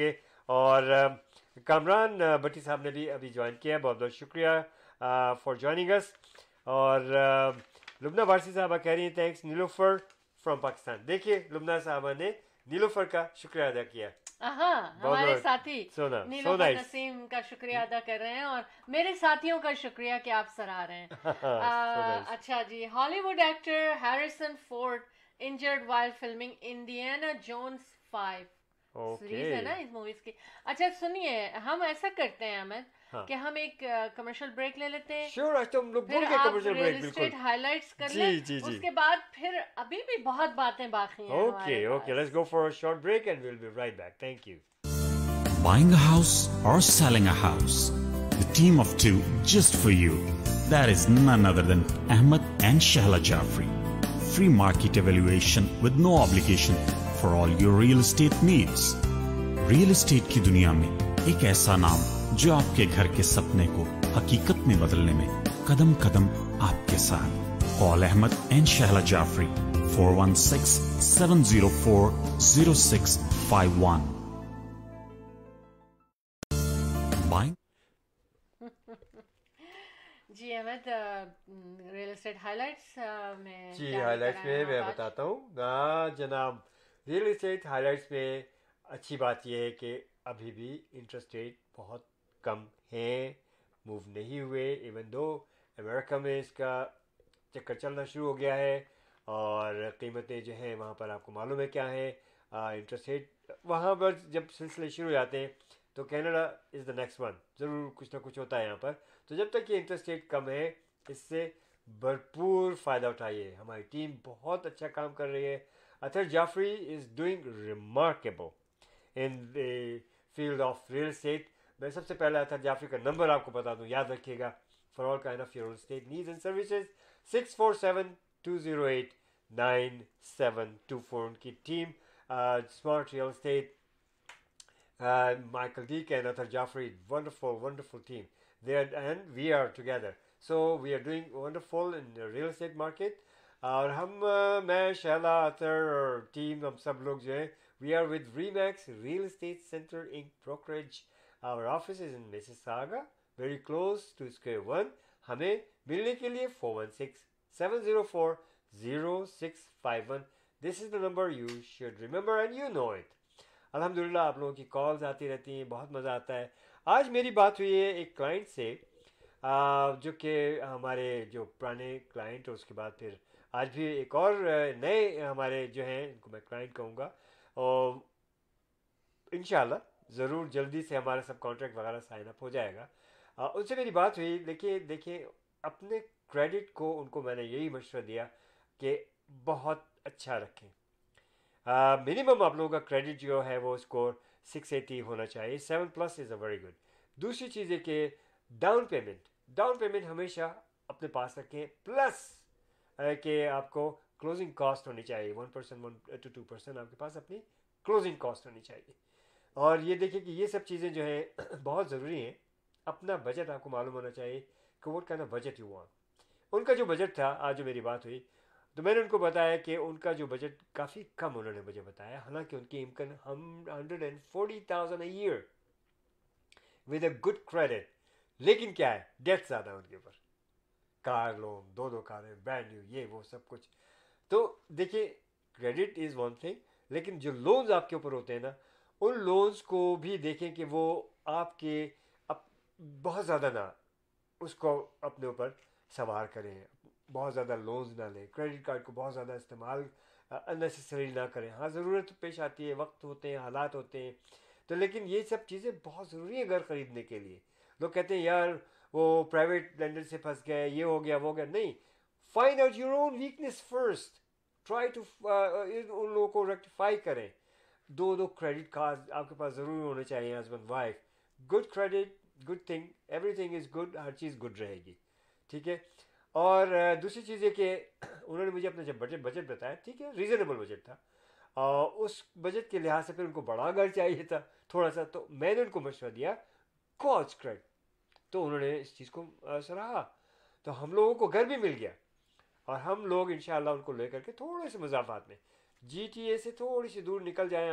[SPEAKER 2] और अ, कामरान अ, भट्टी साहब ने भी अभी ज्वाइन किया है, बहुत बहुत शुक्रिया फॉर ज्वाइनिंग अस। और अ, लुबना वारसी साहबा कह रही हैं थैंक्स नीलोफर फ्रॉम पाकिस्तान। देखिए लुबना साहबा ने नीलोफर का शुक्रिया अदा किया।
[SPEAKER 1] हाँ,
[SPEAKER 2] बहुत
[SPEAKER 1] हमारे
[SPEAKER 2] बहुत
[SPEAKER 1] साथी
[SPEAKER 2] सोना सो
[SPEAKER 1] नीलोफर
[SPEAKER 2] नाइस।
[SPEAKER 1] नसीम का शुक्रिया अदा कर रहे हैं और मेरे साथियों का शुक्रिया कि आप सराह रहे हैं।
[SPEAKER 2] So
[SPEAKER 1] ah,
[SPEAKER 2] nice.
[SPEAKER 1] अच्छा जी, Hollywood actor Harrison Ford injured while filming Indiana Jones five series है ना
[SPEAKER 2] ओके
[SPEAKER 1] इस मूवीज की। अच्छा सुनिए, हम ऐसा करते हैं अहमद
[SPEAKER 2] हाँ
[SPEAKER 1] कि हम एक कमर्शियल ब्रेक ले लेते हैं,
[SPEAKER 2] श्योर, आज तो हम लोग
[SPEAKER 1] फिर
[SPEAKER 2] भूल गए
[SPEAKER 1] आप
[SPEAKER 2] कमर्शियल
[SPEAKER 1] रियल
[SPEAKER 2] ब्रेक बिल्कुल।
[SPEAKER 1] एस्टेट हाइलाइट्स कर
[SPEAKER 2] जी
[SPEAKER 1] लें,
[SPEAKER 2] जी जी
[SPEAKER 1] उसके बाद फिर अभी भी बहुत बातें बाकी हैं
[SPEAKER 2] ओके
[SPEAKER 1] हमारे
[SPEAKER 2] okay let's
[SPEAKER 1] pass.
[SPEAKER 2] Go for a short break and will be right back. Thank you.
[SPEAKER 5] Buying a house or selling a house? The team of two just for you. That is none other than Ahmed and Shahla Jafri. Free market evaluation with no obligation for all your real estate needs. Real estate की दुनिया में एक ऐसा नाम जो आपके घर के सपने को हकीकत में बदलने में कदम कदम आपके साथ। Call Ahmed and Shahla Jafri four one six, seven zero four, zero six five one. Buying
[SPEAKER 1] जी अहमद, रियल एस्टेट हाइलाइट्स में
[SPEAKER 2] जी
[SPEAKER 1] क्या
[SPEAKER 2] हाइलाइट्स
[SPEAKER 1] लेकर आए
[SPEAKER 2] में
[SPEAKER 1] हैं
[SPEAKER 2] मैं
[SPEAKER 1] आप आज?
[SPEAKER 2] बताता हूँ ना जनाब। रियल एस्टेट हाइलाइट्स में अच्छी बात यह है कि अभी भी इंटरेस्ट रेट बहुत कम हैं, मूव नहीं हुए। इवन दो अमेरिका में इसका चक्कर चलना शुरू हो गया है और कीमतें जो हैं वहाँ पर आपको मालूम है क्या है। इंटरेस्ट रेट वहाँ पर जब सिलसिले शुरू हो जाते हैं तो Canada is the next one, ज़रूर कुछ ना कुछ होता है यहाँ पर। तो जब तक ये इंटरेस्ट रेट कम है इससे भरपूर फ़ायदा उठाइए। हमारी टीम बहुत अच्छा काम कर रही है। Athar Jafri is doing remarkable in the field of real estate. मैं सबसे पहले अतर जाफरी का नंबर आपको बता दूँ, याद रखिएगा, for all kind of real estate needs and services six four seven two zero eight nine seven two four. उनकी team smart real estate, uh, Michael Deek and Athar Jaffrey, wonderful, wonderful team. They are, and we are together. So we are doing wonderful in the real estate market. और हम uh, मैं शैला अतर और team हम सब लोग जो हैं we are with Remax Real Estate Center Inc Brokerage. Our office is in Mississauga, very close to Square One. हमें मिलने के लिए four one six, seven zero four, zero six five one. This is the number you should remember and you know it. अल्हम्दुलिल्लाह आप लोगों की calls आती रहती हैं, बहुत मज़ा आता है। आज मेरी बात हुई है एक क्लाइंट से आ, जो कि हमारे जो पुराने क्लाइंट और उसके बाद फिर आज भी एक और नए हमारे जो हैं इनको मैं क्लाइंट कहूँगा और इंशाल्लाह ज़रूर जल्दी से हमारा सब कॉन्ट्रैक्ट वगैरह साइन अप हो जाएगा। आ, उनसे मेरी बात हुई। देखिए देखिए अपने क्रेडिट को उनको मैंने यही मशवरा दिया कि बहुत अच्छा रखें। मिनिमम uh, आप लोगों का क्रेडिट जो है वो स्कोर सिक्स एटी होना चाहिए, seven plus is a very good. दूसरी चीज़ है कि डाउन पेमेंट डाउन पेमेंट हमेशा अपने पास रखें, प्लस कि आपको क्लोजिंग कॉस्ट होनी चाहिए one percent one two two percent आपके पास अपनी क्लोजिंग कॉस्ट होनी चाहिए। और ये देखिए कि ये सब चीज़ें जो हैं बहुत ज़रूरी हैं। अपना बजट आपको मालूम होना चाहिए कि what kind of budget you want. उनका जो बजट था, आज जो मेरी बात हुई तो मैंने उनको बताया कि उनका जो बजट काफ़ी कम उन्होंने मुझे बताया, हालांकि उनकी इनकम हम hundred and forty thousand a year with a good credit, लेकिन क्या है डेट ज़्यादा उनके ऊपर, कार लोन, दो दो कारें ब्रांड न्यू, ये वो सब कुछ। तो देखिए क्रेडिट इज़ वन थिंग, लेकिन जो लोन्स आपके ऊपर होते हैं ना, उन लोन्स को भी देखें कि वो आपके अप, बहुत ज़्यादा ना उसको अपने ऊपर सवार करें, बहुत ज़्यादा लोन्स ना लें, क्रेडिट कार्ड को बहुत ज़्यादा इस्तेमाल अननेसेसरी ना करें। हाँ ज़रूरत पेश आती है, वक्त होते हैं, हालात होते हैं, तो लेकिन ये सब चीज़ें बहुत ज़रूरी है घर ख़रीदने के लिए। लोग कहते हैं यार वो प्राइवेट लेंडर से फंस गए, ये हो गया वो हो गया। नहीं, find out your own weakness first, try to उन लोगों को रेक्टिफाई करें। दो दो क्रेडिट कार्ड आपके पास ज़रूर होने चाहिए, husband wife. Good credit, good thing, everything is good, हर चीज़ गुड रहेगी, ठीक है। और दूसरी चीज़ है कि उन्होंने मुझे अपना जब बजट बजट बताया, ठीक है, रीज़नेबल बजट था, और उस बजट के लिहाज से फिर उनको बड़ा घर चाहिए था थोड़ा सा, तो मैंने उनको मशवरा दिया कॉज क्रेड, तो उन्होंने इस चीज़ को सराहा, तो हम लोगों को घर भी मिल गया। और हम लोग इंशाल्लाह उनको लेकर के थोड़े से मुज़ाफ़ात में जी टी ए से थोड़ी सी दूर निकल जाएँ आप,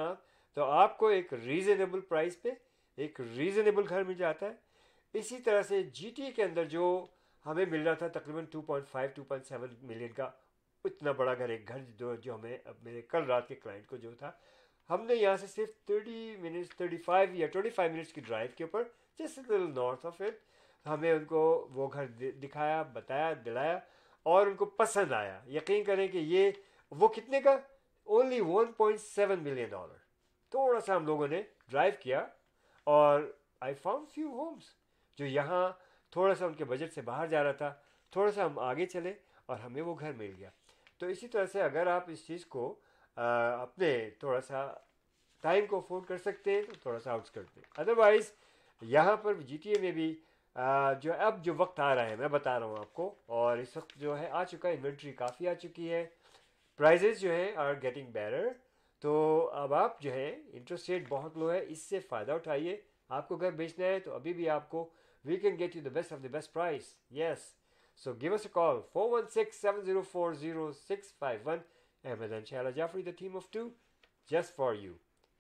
[SPEAKER 2] तो आपको एक रीज़नेबल प्राइस पे एक रीज़नेबल घर मिल जाता है। इसी तरह से जीटीए के अंदर जो हमें मिल रहा था तकरीबन two point five two point seven million का इतना बड़ा घर, एक घर जो जो हमें अब मेरे कल रात के क्लाइंट को जो था, हमने यहाँ से सिर्फ थर्टी मिनट्स थर्टी फाइव या ट्वेंटी फाइव मिनट्स की ड्राइव के ऊपर just little north of it हमें उनको वो घर दिखाया, बताया, दिलाया और उनको पसंद आया। यकीन करें कि ये वो कितने का, only one point seven million dollar. थोड़ा सा हम लोगों ने ड्राइव किया और आई फाउंड फ्यू होम्स जो यहाँ थोड़ा सा उनके बजट से बाहर जा रहा था, थोड़ा सा हम आगे चले और हमें वो घर मिल गया। तो इसी तरह से अगर आप इस चीज़ को आ, अपने थोड़ा सा टाइम को अफोर्ड कर सकते हैं तो थोड़ा सा आउटस्कर्ट में, अदरवाइज़ यहाँ पर जीटीए में भी आ, जो अब जो वक्त आ रहा है मैं बता रहा हूँ आपको, और इस वक्त जो है आ चुका है, इन्वेंट्री काफ़ी आ चुकी है, प्राइजेस जो है आर गेटिंग बेटर। तो अब आप जो है इंटरेस्ट रेट बहुत लो है, इससे फ़ायदा उठाइए। आपको घर बेचना है तो अभी भी आपको we can get you the best of the best price. Yes, so give us a call four one six, seven zero four, zero six five one. Ahmed and Shahla Jaffrey, the team of two, just for you.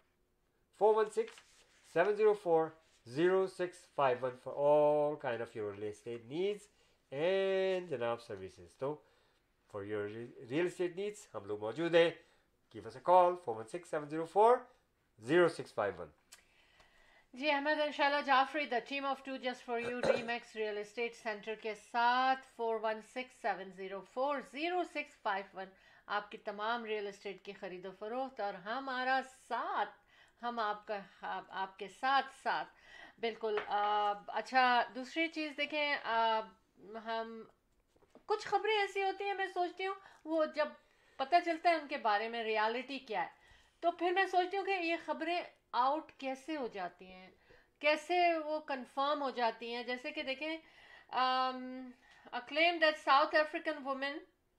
[SPEAKER 2] four one six, seven zero four, zero six five one for all kind of your real estate needs and janab services. So for your real estate needs हम लोग मौजूद हैं। Give us a call four one six, seven zero four, zero six five one.
[SPEAKER 1] जी, Ahmad and Shaila Jafri the team of two just for you Remax real estate centre के साथ four one six, seven zero four, zero six five one आपकी तमाम real estate की खरीदो फरोख्त और हमारा साथ, हम आपका आप, आपके साथ साथ बिल्कुल। आ, अच्छा, दूसरी चीज़ देखें, आ, हम कुछ खबरें ऐसी होती हैं, मैं सोचती हूँ वो जब पता चलता है उनके बारे में रियलिटी क्या है, तो फिर मैं सोचती हूँ कि ये खबरें आउट कैसे हो जाती हैं, कैसे वो कंफर्म हो जाती हैं। जैसे कि देखें, acclaim that South African women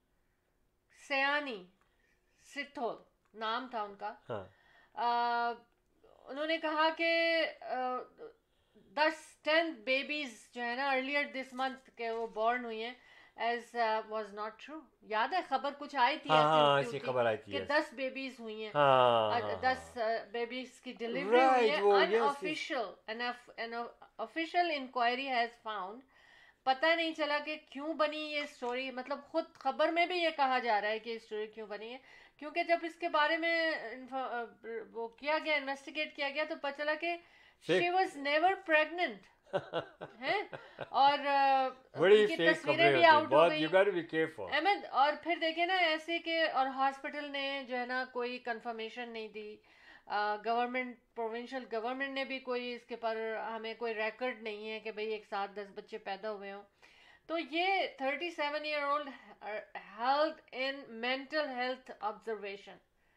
[SPEAKER 1] Sayani Sithole नाम था उनका,
[SPEAKER 2] हाँ।
[SPEAKER 1] uh, उन्होंने कहा कि दस टेन बेबीज जो है ना अर्लियर दिस मंथ के वो बॉर्न हुई हैं, as uh, was not true। याद है खबर कुछ आई थी,
[SPEAKER 2] हाँ, हाँ,
[SPEAKER 1] ऐसी
[SPEAKER 2] ऐसी खबर आई थी
[SPEAKER 1] कि
[SPEAKER 2] yes.
[SPEAKER 1] दस बेबीज हुई हैं,
[SPEAKER 2] हाँ,
[SPEAKER 1] uh,
[SPEAKER 2] हाँ,
[SPEAKER 1] दस बेबीज की डिलीवरी
[SPEAKER 2] Right,
[SPEAKER 1] हुई है।
[SPEAKER 2] वो, yes, yes.
[SPEAKER 1] Unofficial an official inquiry has found, पता नहीं चला कि क्यों बनी ये स्टोरी। मतलब खुद खबर में भी ये कहा जा रहा है कि स्टोरी क्यों बनी है, क्योंकि जब इसके बारे में वो किया गया, इन्वेस्टिगेट किया गया, तो पता चला कि शी वाज नेवर प्रेग्नेंट हैं, और
[SPEAKER 2] बड़ी
[SPEAKER 1] उनकी
[SPEAKER 2] फेक
[SPEAKER 1] तस्वीरें
[SPEAKER 2] खबरें
[SPEAKER 1] भी
[SPEAKER 2] होती हैं,
[SPEAKER 1] आउट हो
[SPEAKER 2] बहुत,
[SPEAKER 1] गई
[SPEAKER 2] you got to be careful।
[SPEAKER 1] Ahmad. और फिर देखे ना ऐसे कि और हॉस्पिटल ने जो है ना कोई कंफर्मेशन नहीं दी, गवर्नमेंट प्रोविंशियल गवर्नमेंट ने भी कोई इसके पर हमें कोई रिकॉर्ड नहीं है कि भाई एक साथ दस बच्चे पैदा हुए हों। तो ये thirty seven year old health in mental health observation,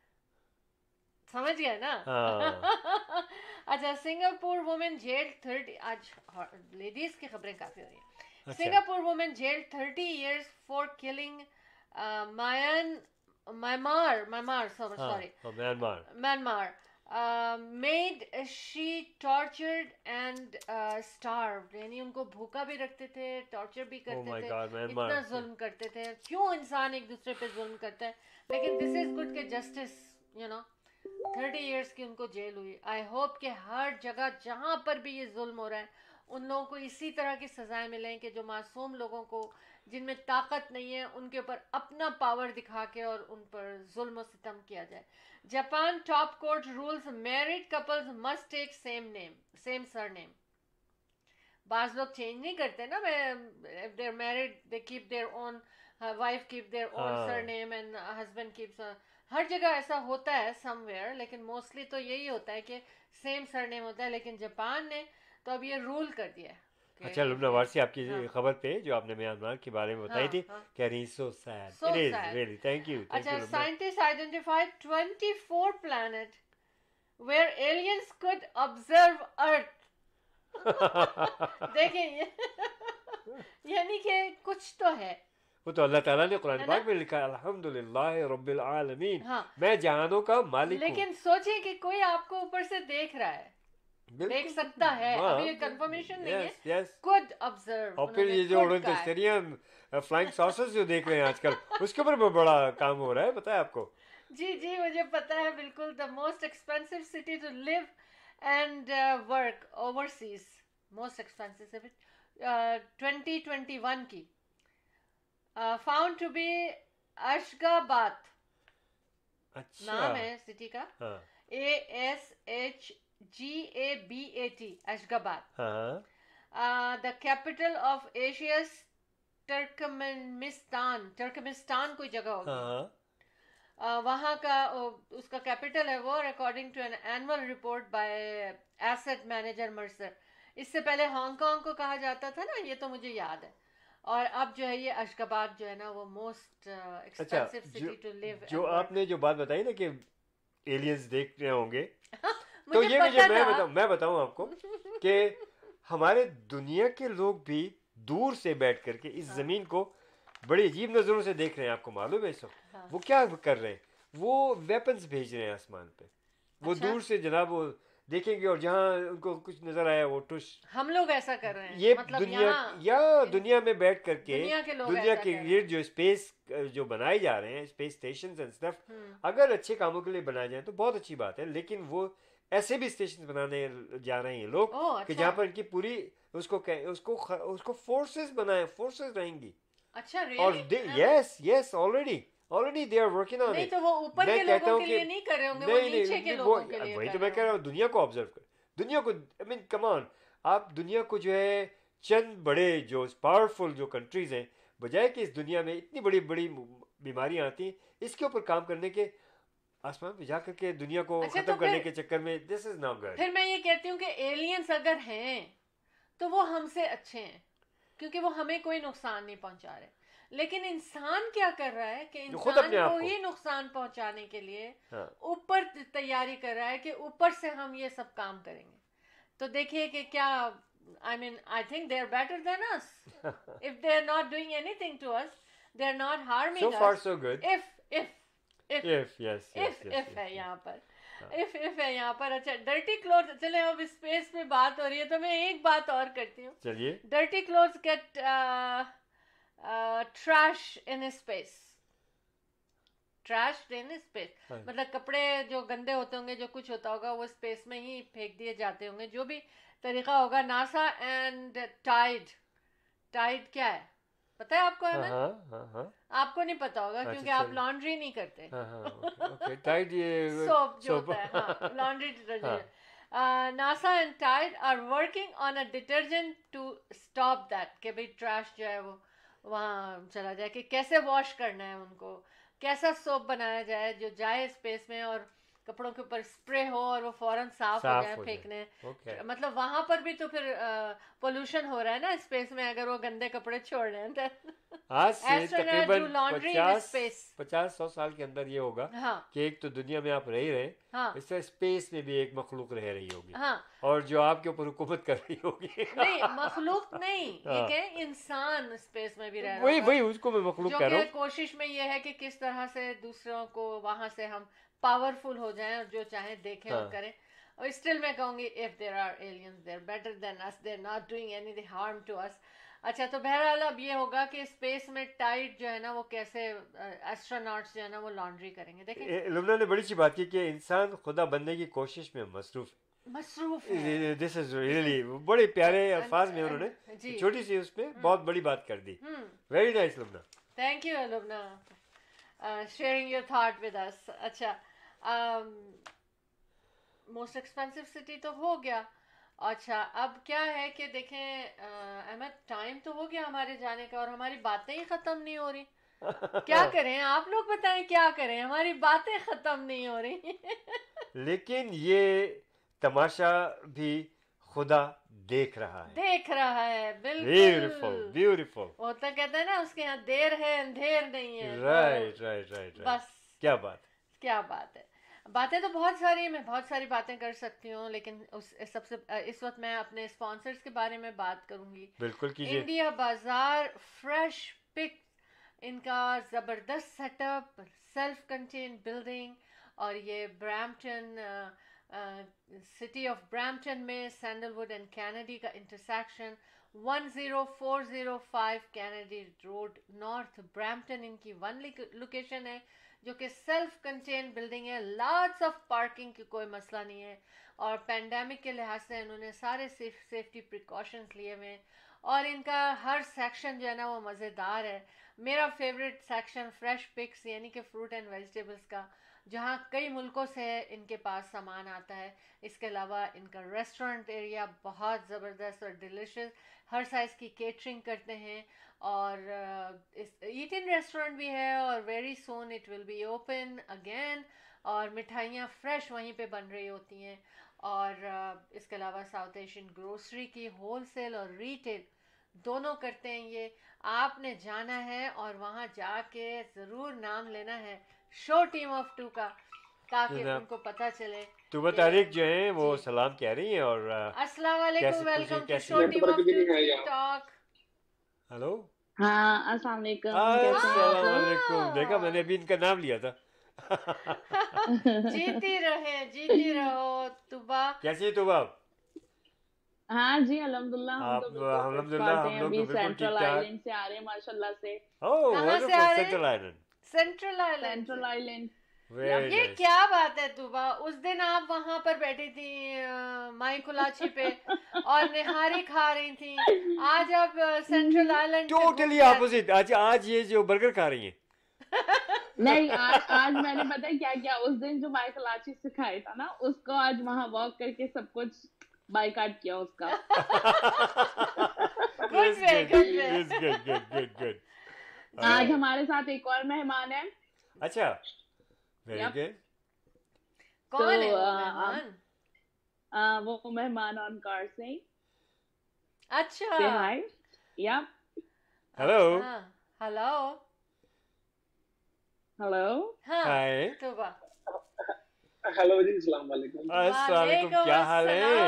[SPEAKER 1] समझ गए ना?
[SPEAKER 2] हाँ।
[SPEAKER 1] अच्छा, सिंगापुर वुमेन जेल थर्टी, आज लेडीज की खबरें काफी हो रही हैं।
[SPEAKER 2] अच्छा।
[SPEAKER 1] Singapore women jail thirty years for killing Myan Myanmar Myanmar sorry
[SPEAKER 2] Myanmar
[SPEAKER 1] Myanmar maid she tortured and starved, यानी उनको भूखा भी रखते थे, टॉर्चर भी करते
[SPEAKER 2] my
[SPEAKER 1] थे,
[SPEAKER 2] God, म्यांमार।
[SPEAKER 1] इतना जुल्म करते थे। क्यों इंसान एक दूसरे पे जुल्म करता है? लेकिन दिस इज गुड के justice, you know, thirty years की उनको जेल हुई। आई होप कि हर जगह जहाँ पर भी ये जुल्म हो रहा है उन लोगों को इसी तरह की सजाएं मिलें कि जो मासूम लोगों को जिनमें ताकत नहीं है उनके ऊपर अपना पावर दिखा के और उन पर जुल्म और सितम किया जाए। Japan top court rules married couples must take same name same surname. बाज लोग चेंज नहीं करते ना, if they are married they keep their own, wife keep their own
[SPEAKER 2] हाँ।
[SPEAKER 1] Surname and husband keeps. हर जगह ऐसा होता है समवेयर, लेकिन मोस्टली तो यही होता है कि सेम सरनेम होता है। लेकिन जापान ने तो अब ये रूल कर दिया है।
[SPEAKER 2] अच्छा लुबना वारसी, आपकी
[SPEAKER 1] हाँ।
[SPEAKER 2] खबर पे जो आपने म्यांमार के बारे में बताई
[SPEAKER 1] हाँ,
[SPEAKER 2] थी,
[SPEAKER 1] हाँ।
[SPEAKER 2] कह रही so sad,
[SPEAKER 1] So
[SPEAKER 2] it is
[SPEAKER 1] sad.
[SPEAKER 2] Really, thank you, thank
[SPEAKER 1] अच्छा,
[SPEAKER 2] you Lubna.
[SPEAKER 1] Scientist identified twenty four planet where aliens could observe earth. देखिए यानी कि कुछ तो है।
[SPEAKER 2] वो तो अल्लाह ताला ने कुरान
[SPEAKER 1] है
[SPEAKER 2] पाक
[SPEAKER 1] ना?
[SPEAKER 2] में लिखा है, अल्हम्दुलिल्लाह रब्बिल आलमीन,
[SPEAKER 1] हाँ।
[SPEAKER 2] मैं जहानों का मालिक हूँ।
[SPEAKER 1] लेकिन सोचिए कि कोई आपको ऊपर से देख रहा है,
[SPEAKER 2] बिल्कुल।
[SPEAKER 1] देख सकता है,
[SPEAKER 2] हाँ,
[SPEAKER 1] अभी ये कंफर्मेशन नहीं है,
[SPEAKER 2] यस यस।
[SPEAKER 1] Could observe.
[SPEAKER 2] और फिर ये जो उड़न दस्तरियां फ्लाइंग सॉसर्स जो देख रहे हैं आजकल, उसके ऊपर भी बड़ा काम हो रहा है, पता है आपको?
[SPEAKER 1] जी जी मुझे पता है बिल्कुल. The most expensive city to live and work overseas, most expensive city twenty twenty one की, फाउंड टू बी अशगाबाद
[SPEAKER 2] अच्छा.
[SPEAKER 1] नाम है सिटी का.
[SPEAKER 2] हाँ
[SPEAKER 1] A S H G A B A T, Ashgabat.
[SPEAKER 2] हाँ.
[SPEAKER 1] The capital of Asia's Turkmenistan, Turkmenistan कोई जगह होगी.
[SPEAKER 2] हाँ.
[SPEAKER 1] uh, वहाँ का uh, उसका कैपिटल है वो, according to an annual report by asset manager Mercer. इससे पहले हांगकांग को कहा जाता था ना, ये तो मुझे याद है. और अब जो है ये अशगाबाद जो है ना वो most expensive city to live.
[SPEAKER 2] जो आपने जो बात बताई ना कि एलियंस देख रहे होंगे, तो
[SPEAKER 1] मुझे
[SPEAKER 2] ये मुझे
[SPEAKER 1] पता
[SPEAKER 2] मैं
[SPEAKER 1] था.
[SPEAKER 2] बताऊं मैं बताऊं आपको कि हमारे दुनिया के लोग भी दूर से बैठ करके इस
[SPEAKER 1] हाँ.
[SPEAKER 2] जमीन को बड़ी अजीब नजरों से देख रहे हैं. आपको मालूम है इस वक्त
[SPEAKER 1] हाँ.
[SPEAKER 2] वो क्या कर रहे हैं? वो वेपन्स भेज रहे हैं आसमान पे. वो
[SPEAKER 1] अच्छा?
[SPEAKER 2] दूर से जनाब वो देखेंगे और जहां उनको कुछ नजर आया वो टुश.
[SPEAKER 1] हम लोग ऐसा कर रहे हैं.
[SPEAKER 2] ये
[SPEAKER 1] मतलब
[SPEAKER 2] दुनिया
[SPEAKER 1] यहाँ
[SPEAKER 2] या दुनिया में बैठ करके
[SPEAKER 1] दुनिया के लोग
[SPEAKER 2] दुनिया
[SPEAKER 1] ऐसा
[SPEAKER 2] के
[SPEAKER 1] कर रहे
[SPEAKER 2] ये जो स्पेस जो बनाए जा रहे हैं, space station and stuff,
[SPEAKER 1] hmm.
[SPEAKER 2] अगर अच्छे कामों के लिए बनाए जाए तो बहुत अच्छी बात है. लेकिन वो ऐसे भी स्टेशन बनाने जा रहे हैं लोग
[SPEAKER 1] ओह
[SPEAKER 2] कि
[SPEAKER 1] अच्छा.
[SPEAKER 2] जहाँ पर इनकी पूरी उसको कह- उसको ख- उसको फोर्सेस बनाए, फोर्सेस रहेंगी.
[SPEAKER 1] अच्छा
[SPEAKER 2] और
[SPEAKER 1] really.
[SPEAKER 2] Yes yes already already they are working on
[SPEAKER 1] नहीं
[SPEAKER 2] इट.
[SPEAKER 1] तो वो ऊपर
[SPEAKER 2] मैं
[SPEAKER 1] के
[SPEAKER 2] कहता
[SPEAKER 1] लोगों
[SPEAKER 2] हूँ
[SPEAKER 1] के
[SPEAKER 2] कि
[SPEAKER 1] लिए नहीं कर रहे होंगे, वो
[SPEAKER 2] नहीं
[SPEAKER 1] नीचे
[SPEAKER 2] नहीं
[SPEAKER 1] के
[SPEAKER 2] वो
[SPEAKER 1] लोगों के लिए
[SPEAKER 2] वही
[SPEAKER 1] कर
[SPEAKER 2] तो मैं
[SPEAKER 1] रहे
[SPEAKER 2] कह रहा
[SPEAKER 1] होंगे.
[SPEAKER 2] हूँ. दुनिया को ऑब्जर्व कर, दुनिया को आई मीन कम ऑन. आप दुनिया को जो है चंद बड़े जो पावरफुल जो कंट्रीज हैं, बजाय कि इस दुनिया में इतनी बड़ी बड़ी बीमारियां आती हैं, इसके ऊपर काम करने के आसमान पे जा करके दुनिया को
[SPEAKER 1] अच्छा,
[SPEAKER 2] खत्म
[SPEAKER 1] तो
[SPEAKER 2] करने
[SPEAKER 1] फिर-
[SPEAKER 2] के चक्कर में दिस इज नॉट गुड.
[SPEAKER 1] फिर मैं ये कहती हूँ कि एलियंस अगर हैं तो वो हमसे अच्छे हैं, क्योंकि वो हमें कोई नुकसान नहीं पहुंचा रहे. लेकिन इंसान क्या कर रहा है कि
[SPEAKER 2] जो खुद
[SPEAKER 1] इंसान
[SPEAKER 2] अपने आप
[SPEAKER 1] को
[SPEAKER 2] को-
[SPEAKER 1] ही नुकसान पहुंचाने के लिए
[SPEAKER 2] हाँ.
[SPEAKER 1] ऊपर तैयारी कर रहा है कि ऊपर से हम ये सब काम करेंगे. तो देखिए कि क्या, I mean I think they are better than us. If they are not doing anything to us, they are not
[SPEAKER 2] So
[SPEAKER 1] harming
[SPEAKER 2] far
[SPEAKER 1] us.
[SPEAKER 2] so good.
[SPEAKER 1] If if if
[SPEAKER 2] If yes yes
[SPEAKER 1] if
[SPEAKER 2] yes.
[SPEAKER 1] If है
[SPEAKER 2] yes,
[SPEAKER 1] यहाँ पर,
[SPEAKER 2] हाँ.
[SPEAKER 1] If if है यहाँ पर. अच्छा, dirty cloth, चले अब स्पेस पे बात हो रही है तो मैं एक बात और करती हूँ.
[SPEAKER 2] चलिए.
[SPEAKER 1] Dirty clothes get trash in space. Trash in space
[SPEAKER 2] हाँ.
[SPEAKER 1] मतलब कपड़े जो गंदे होते होंगे, जो कुछ होता होगा, वो स्पेस में ही फेंक दिए जाते होंगे. जो भी तरीका होगा. नासा एंड टाइड, टाइड क्या है पता है आपको?
[SPEAKER 2] हाँ
[SPEAKER 1] अहमद,
[SPEAKER 2] हाँ हाँ हाँ
[SPEAKER 1] आपको नहीं पता होगा
[SPEAKER 2] अच्छा,
[SPEAKER 1] क्योंकि आप
[SPEAKER 2] चलिए.
[SPEAKER 1] लॉन्ड्री नहीं करते.
[SPEAKER 2] हाँ हाँ ओके ओके. टाइड ये
[SPEAKER 1] सोप जो
[SPEAKER 2] soap.
[SPEAKER 1] होता है, हाँ, लॉन्ड्री
[SPEAKER 2] हाँ.
[SPEAKER 1] Detergent. NASA and Tide are working on a detergent to stop that, कि भाई ट्रैश जो है वो वहाँ चला जाए. कि कैसे वॉश करना है उनको, कैसा सोप बनाया जाए जो जाए स्पेस में और कपड़ों के ऊपर स्प्रे हो और वो फौरन साफ,
[SPEAKER 2] साफ
[SPEAKER 1] हो जाए
[SPEAKER 2] हो जाए.
[SPEAKER 1] फेंकने.
[SPEAKER 2] ओके.
[SPEAKER 1] मतलब वहां पर भी तो फिर पोल्यूशन हो रहा है ना स्पेस में, अगर वो गंदे कपड़े छोड़ रहे हैं.
[SPEAKER 2] आज से
[SPEAKER 1] Astronaut
[SPEAKER 2] तकरीबन
[SPEAKER 1] do laundry in
[SPEAKER 2] पचास
[SPEAKER 1] space.
[SPEAKER 2] पचास सौ साल के अंदर ये होगा
[SPEAKER 1] हाँ
[SPEAKER 2] कि एक तो दुनिया में आप रह रहे हैं,
[SPEAKER 1] हाँ
[SPEAKER 2] इससे स्पेस में भी एक मखलूक रह रही होगी
[SPEAKER 1] हाँ.
[SPEAKER 2] और जो आपके ऊपर हुकूमत कर रही होगी.
[SPEAKER 1] नहीं, मखलूक नहीं, ये
[SPEAKER 2] हाँ.
[SPEAKER 1] क्या, इंसान स्पेस में भी रह रहा
[SPEAKER 2] वही
[SPEAKER 1] होगा.
[SPEAKER 2] वही उसको मैं मखलूक
[SPEAKER 1] जो
[SPEAKER 2] कह रहा
[SPEAKER 1] कि
[SPEAKER 2] हूँ.
[SPEAKER 1] कोशिश में ये है कि किस तरह से दूसरों को वहां से हम पावरफुल हो जाएं और जो चाहे देखें और
[SPEAKER 2] हाँ.
[SPEAKER 1] करें. और स्टिल मैं कहूंगी if there are aliens, they are better than us, they are not doing any harm to us. अच्छा, तो बहरहाल अब ये होगा कि स्पेस में टाइड जो है ना वो कैसे एस्ट्रोनॉट्स जो है ना वो लॉन्ड्री करेंगे. देखें
[SPEAKER 2] ए- लुमना ने बड़ी अच्छी बात की कि इंसान खुदा बनने की कोशिश में मसरूफ.
[SPEAKER 1] मसरूफ है.
[SPEAKER 2] दिस इज रियली बड़े प्यारे अल्फाज में
[SPEAKER 1] जी.
[SPEAKER 2] उन्होंने छोटी सी उसमें बहुत बड़ी बात कर दी.
[SPEAKER 1] हम्म.
[SPEAKER 2] Very nice Lubna.
[SPEAKER 1] Thank you, Lubna, uh, sharing your thought with us. अच्छा, मोस्ट एक्सपेंसिव सिटी तो हो गया. अच्छा, अब क्या है कि देखें uh, अहमद, टाइम तो हो गया हमारे जाने का और हमारी बातें ही ख़त्म नहीं हो रही. क्या करें, आप लोग बताएं क्या करें, हमारी बातें ख़त्म नहीं हो रही.
[SPEAKER 2] लेकिन ये तमाशा भी खुदा देख रहा है.
[SPEAKER 1] देख रहा है,
[SPEAKER 2] ब्यूटीफुल
[SPEAKER 1] बिल्कुल.
[SPEAKER 2] ब्यूटीफुल.
[SPEAKER 1] वो तो कहते हैं ना, उसके यहाँ देर है अंधेर नहीं है.
[SPEAKER 2] Right right right right.
[SPEAKER 1] बस
[SPEAKER 2] क्या बात.
[SPEAKER 1] क्या बात है. बातें तो बहुत सारी, मैं बहुत सारी बातें कर सकती हूँ, लेकिन उस सबसे इस वक्त मैं अपने स्पॉन्सर्स के बारे में बात करूँगी.
[SPEAKER 2] बिल्कुल कीजिए.
[SPEAKER 1] इंडिया बाजार फ्रेश पिक, इनका ज़बरदस्त सेटअप, सेल्फ कंटेन बिल्डिंग, और ये ब्रैम्पटन, सिटी ऑफ ब्रैम्पटन में सैंडलवुड एंड कैनेडी का intersection, one zero four zero five Kennedy road north, Brampton इनकी वन लोकेशन है. जो कि सेल्फ कंटेन बिल्डिंग है, लॉट्स ऑफ पार्किंग की कोई मसला नहीं है, और पैंडेमिक के लिहाज से इन्होंने सारे सेफ सेफ्टी प्रिकॉशंस लिए हुए हैं, और इनका हर सेक्शन जो है ना वो मज़ेदार है। मेरा फेवरेट सेक्शन फ्रेश पिक्स यानी कि फ्रूट एंड वेजिटेबल्स का, जहाँ कई मुल्कों से इनके पास सामान आता है। इसके अलावा इनका रेस्टोरेंट एरिया बहुत ज़बरदस्त और डिलिशियस, हर साइज़ की केटरिंग करते हैं, और ईट इन रेस्टोरेंट भी है, और very soon it will be open again, और मिठाइयाँ फ्रेश वहीं पे बन रही होती हैं। और uh, इसके अलावा साउथ एशियन ग्रोसरी की होलसेल और रिटेल दोनों करते हैं ये। आपने जाना है और वहाँ जाके ज़रूर नाम लेना है शो टीम ऑफ टू का, ताकि
[SPEAKER 2] जनाब,
[SPEAKER 1] उनको पता चले।
[SPEAKER 2] तुबा तारिक जो है वो सलाम कह रही हैं, और
[SPEAKER 1] अस्सलाम वालेकुम,
[SPEAKER 2] कैसे
[SPEAKER 1] वेलकम टू
[SPEAKER 2] कैसे
[SPEAKER 1] show team of two talk.
[SPEAKER 2] Hello,
[SPEAKER 4] हाँ अस्सलाम वालेकुम,
[SPEAKER 2] अस्सलाम वालेकुम। देखा, मैंने अभी इनका नाम लिया था।
[SPEAKER 1] जीती रहे, जीती रहो तुबा।
[SPEAKER 2] कैसी है तुबा?
[SPEAKER 4] हाँ जी अल्हम्दुलिल्लाह, हम तो बिल्कुल
[SPEAKER 2] अल्हम्दुलिल्लाह हम लोग
[SPEAKER 4] अभी
[SPEAKER 2] बिल्कुल ठीक
[SPEAKER 4] सेंट्रल
[SPEAKER 2] ठाक।
[SPEAKER 4] आइलैंड से आ रहे हैं माशाल्लाह से।
[SPEAKER 2] ओह,
[SPEAKER 1] कहाँ से आ रहे हैं?
[SPEAKER 2] Central Island.
[SPEAKER 1] Central Island,
[SPEAKER 4] Central Island.
[SPEAKER 1] ये क्या बात है तुबा? उस दिन आप वहाँ पर बैठी थी माई कुलाची पे और निहारी खा रही थी, आज आप सेंट्रल आइलैंड
[SPEAKER 2] टोटली ऑपोजिट। आज आज ये जो बर्गर खा रही हैं।
[SPEAKER 4] नहीं, आज आज मैंने पता है क्या क्या, उस दिन जो माई कुलाची से खाया था ना, उसको आज वहाँ वॉक करके सब कुछ बाइकाट किया उसका।
[SPEAKER 1] Good way, good way.
[SPEAKER 2] Good good good good.
[SPEAKER 4] आज हमारे साथ एक और मेहमान है।
[SPEAKER 2] अच्छा, वेरी
[SPEAKER 4] Yep.
[SPEAKER 2] गुड।
[SPEAKER 1] कौन है वो
[SPEAKER 4] uh,
[SPEAKER 1] मेहमान?
[SPEAKER 4] आ, वो मेहमान ऑन कार से।
[SPEAKER 1] अच्छा,
[SPEAKER 4] Say hi. Yep.
[SPEAKER 2] Hello,
[SPEAKER 1] hello,
[SPEAKER 4] hello.
[SPEAKER 1] हाँ
[SPEAKER 2] हाय,
[SPEAKER 1] तुबा।
[SPEAKER 6] हेलो जी, अस्सलाम वालेकुम।
[SPEAKER 2] अस्सलाम वालेकुम, क्या हाल है?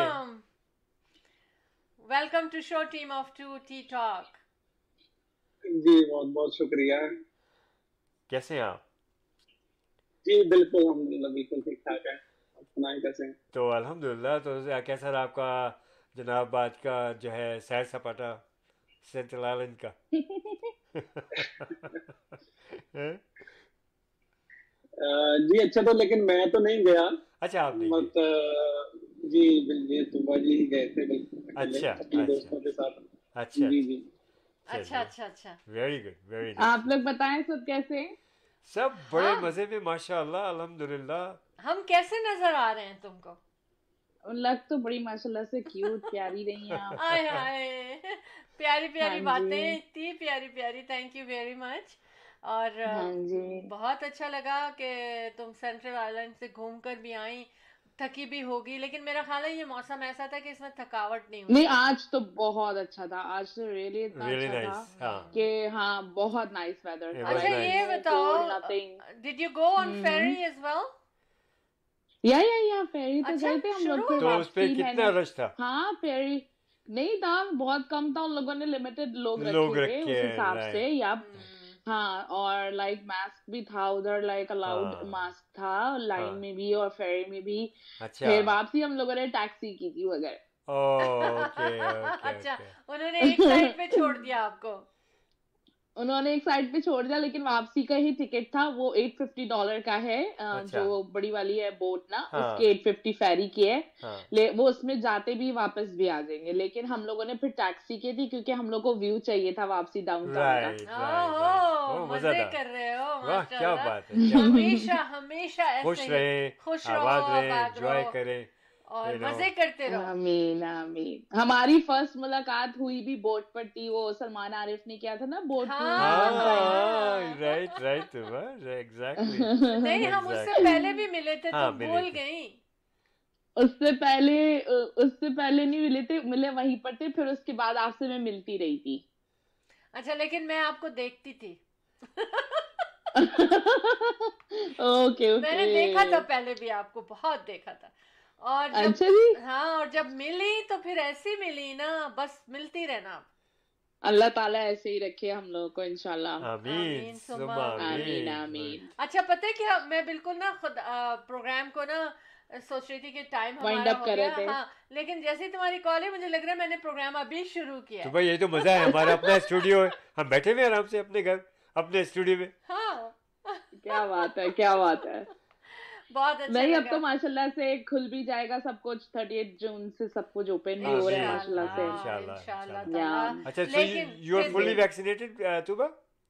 [SPEAKER 1] Welcome to show team of two T talk.
[SPEAKER 6] जी बहुत बहुत शुक्रिया।
[SPEAKER 2] कैसे हैं आप?
[SPEAKER 6] जी बिल्कुल, अल्हम्दुलिल्लाह बिल्कुल ठीक ठाक है। आप सुनाएं कैसे हैं?
[SPEAKER 2] तो अल्हम्दुलिल्लाह। तो कैसा रहा आपका जनाब आज का जो है सैर सपाटा सेंट्रल आइलैंड का?
[SPEAKER 6] अ, जी अच्छा, तो लेकिन मैं तो नहीं गया।
[SPEAKER 2] अच्छा, आप नहीं
[SPEAKER 6] बट अ, जी ये तुबा जी ही गए थे बिल्कुल अकेले,
[SPEAKER 2] अच्छा,
[SPEAKER 6] अपने
[SPEAKER 2] अच्छा।
[SPEAKER 6] दोस्तों के साथ।
[SPEAKER 2] अच्छा,
[SPEAKER 6] जी जी
[SPEAKER 1] अच्छा अच्छा अच्छा।
[SPEAKER 2] वेरी गुड, वेरी
[SPEAKER 4] आप लोग बताएं सब कैसे हैं?
[SPEAKER 2] सब बड़े
[SPEAKER 1] हाँ।
[SPEAKER 2] मजे में माशाल्लाह, अल्हम्दुलिल्लाह।
[SPEAKER 1] हम कैसे नजर आ रहे हैं तुमको?
[SPEAKER 4] लग तो बड़ी माशाल्लाह से क्यूट प्यारी रही हैं आप।
[SPEAKER 1] आय हाय, प्यारी प्यारी
[SPEAKER 4] हाँ जी।
[SPEAKER 1] बातें, इतनी प्यारी प्यारी, थैंक यू वेरी मच। और अ,
[SPEAKER 4] हाँ जी।
[SPEAKER 1] बहुत अच्छा लगा कि तुम सेंट्रल आइलैंड से घूम कर भी आई, थकी भी होगी, लेकिन मेरा ख्याल है ये मौसम ऐसा था कि इसमें थकावट नहीं हुई।
[SPEAKER 4] नहीं, आज तो बहुत अच्छा था, आज तो रियली इतना
[SPEAKER 2] रियली
[SPEAKER 4] अच्छा
[SPEAKER 2] नाइस।
[SPEAKER 4] था
[SPEAKER 2] हाँ,
[SPEAKER 4] कि हाँ बहुत नाइस वेदर
[SPEAKER 2] It
[SPEAKER 4] था।
[SPEAKER 2] was
[SPEAKER 1] अच्छा
[SPEAKER 2] nice.
[SPEAKER 1] ये बताओ,
[SPEAKER 4] nothing.
[SPEAKER 1] Did you go on
[SPEAKER 4] hmm.
[SPEAKER 1] Ferry as well?
[SPEAKER 4] Yeah या या फेरी तो
[SPEAKER 1] अच्छा,
[SPEAKER 4] गए थे हम
[SPEAKER 1] शुरू
[SPEAKER 4] लोग।
[SPEAKER 1] हुआ?
[SPEAKER 2] तो उस पे
[SPEAKER 4] वापसी
[SPEAKER 2] कितना
[SPEAKER 4] मैंने-
[SPEAKER 2] रश था?
[SPEAKER 4] हाँ फेरी नहीं था, बहुत कम था, उन लोगों ने लिमिटेड लोग
[SPEAKER 2] लोग
[SPEAKER 4] रखे थे
[SPEAKER 2] रखे
[SPEAKER 4] उस
[SPEAKER 2] हैं,
[SPEAKER 4] हिसाब
[SPEAKER 2] right.
[SPEAKER 4] से। या हाँ, और लाइक मास्क भी था उधर, लाइक अलाउड
[SPEAKER 2] हाँ।
[SPEAKER 4] मास्क था लाइन
[SPEAKER 2] हाँ।
[SPEAKER 4] में भी और फेरी में भी।
[SPEAKER 2] अच्छा,
[SPEAKER 4] फिर वापसी हम लोगों ने टैक्सी की थी वगैरह।
[SPEAKER 2] ओके ओके
[SPEAKER 1] अच्छा,
[SPEAKER 2] ओके।
[SPEAKER 1] उन्होंने एक साइड पे छोड़ दिया आपको।
[SPEAKER 4] उन्होंने एक साइड पे छोड़ दिया, लेकिन वापसी का ही टिकट था वो आठ सौ पचास डॉलर का है। अ,
[SPEAKER 2] अच्छा।
[SPEAKER 4] जो बड़ी वाली है बोट ना,
[SPEAKER 2] हाँ।
[SPEAKER 4] उसके आठ सौ पचास फेरी की है।
[SPEAKER 2] हाँ,
[SPEAKER 4] ले वो उसमें जाते भी वापस भी आ जाएंगे, लेकिन हम लोगों ने फिर टैक्सी की थी क्योंकि हम लोग को व्यू चाहिए था वापसी डाउनटाउन
[SPEAKER 2] राइट
[SPEAKER 4] का।
[SPEAKER 2] राइट
[SPEAKER 1] ओहो,
[SPEAKER 2] राइट। ओ,
[SPEAKER 1] मजे
[SPEAKER 2] मजेदार।
[SPEAKER 1] कर रहे हो,
[SPEAKER 2] वाह, क्या
[SPEAKER 1] माशाल्लाह।
[SPEAKER 2] बात है, क्या बात है।
[SPEAKER 1] हमेशा हमेशा ऐसे
[SPEAKER 2] खुश
[SPEAKER 1] ही
[SPEAKER 2] रहे,
[SPEAKER 1] खुश रहो,
[SPEAKER 2] आबाद रहे,
[SPEAKER 1] आबाद
[SPEAKER 2] एंजॉय
[SPEAKER 1] रहो
[SPEAKER 2] करें।
[SPEAKER 1] और
[SPEAKER 2] you know.
[SPEAKER 1] मजे करते रहो।
[SPEAKER 4] आमीन आमीन। हमारी फर्स्ट मुलाकात हुई भी बोट पर थी, वो सलमान आरिफ ने किया था ना बोट
[SPEAKER 1] हाँ।
[SPEAKER 4] cruise।
[SPEAKER 2] हाँ, राइट राइट, एग्जैक्टली।
[SPEAKER 1] नहीं, हम उससे
[SPEAKER 2] Exactly.
[SPEAKER 1] पहले भी मिले थे,
[SPEAKER 2] हाँ,
[SPEAKER 1] तुम
[SPEAKER 2] मिले
[SPEAKER 1] भूल
[SPEAKER 2] थे।
[SPEAKER 1] गई।
[SPEAKER 4] उससे पहले उससे पहले नहीं मिले थे, मिले वहीं पर थे, फिर उसके बाद आपसे मैं मिलती रही थी।
[SPEAKER 1] अच्छा, लेकिन मैं आपको देखती थी।
[SPEAKER 4] Okay okay.
[SPEAKER 1] मैंने देखा था पहले भी, आपको बहुत देखा था। और जब
[SPEAKER 4] अच्छा जी।
[SPEAKER 1] हाँ, और जब मिली तो फिर ऐसी मिली ना, बस मिलती रहना आप।
[SPEAKER 4] अल्लाह ताला ऐसे ही रखे हम लोगों को इंशाल्लाह।
[SPEAKER 2] आमीन
[SPEAKER 1] आमीन,
[SPEAKER 2] सुम्मा
[SPEAKER 1] सुम्मा
[SPEAKER 4] आमीन
[SPEAKER 2] आमीन।
[SPEAKER 4] आमीन।
[SPEAKER 1] अच्छा, पता है क्या, मैं बिल्कुल ना खुद प्रोग्राम को ना सोच रही थी कि टाइम
[SPEAKER 4] Wind
[SPEAKER 1] हमारा
[SPEAKER 4] up
[SPEAKER 1] हो
[SPEAKER 4] कर रहे
[SPEAKER 1] गया।
[SPEAKER 4] थे।
[SPEAKER 1] हाँ, लेकिन जैसे ही तुम्हारी कॉल है, मुझे लग रहा है मैंने प्रोग्राम अभी शुरू किया
[SPEAKER 2] तो
[SPEAKER 1] है।
[SPEAKER 2] भाई ये तो मजा है, हमारा अपना स्टूडियो है, हम बैठे हुए आराम से अपने घर, अपने स्टूडियो में।
[SPEAKER 1] हाँ
[SPEAKER 7] क्या बात है, क्या बात है।
[SPEAKER 1] बहुत अच्छा
[SPEAKER 7] नहीं, अब
[SPEAKER 1] लगा।
[SPEAKER 7] तो माशाल्लाह से खुल भी जाएगा सब कुछ, थर्टी जून से सब कुछ ओपन भी हो रहा है माशाल्लाह से।
[SPEAKER 2] इंशाल्लाह,
[SPEAKER 1] इंशाल्लाह
[SPEAKER 2] इंशाल्लाह।
[SPEAKER 1] ताला।
[SPEAKER 2] अच्छा, so you
[SPEAKER 1] लेकिन
[SPEAKER 2] you are
[SPEAKER 1] फिर
[SPEAKER 2] fully
[SPEAKER 1] भी
[SPEAKER 2] vaccinated, uh, Tuba?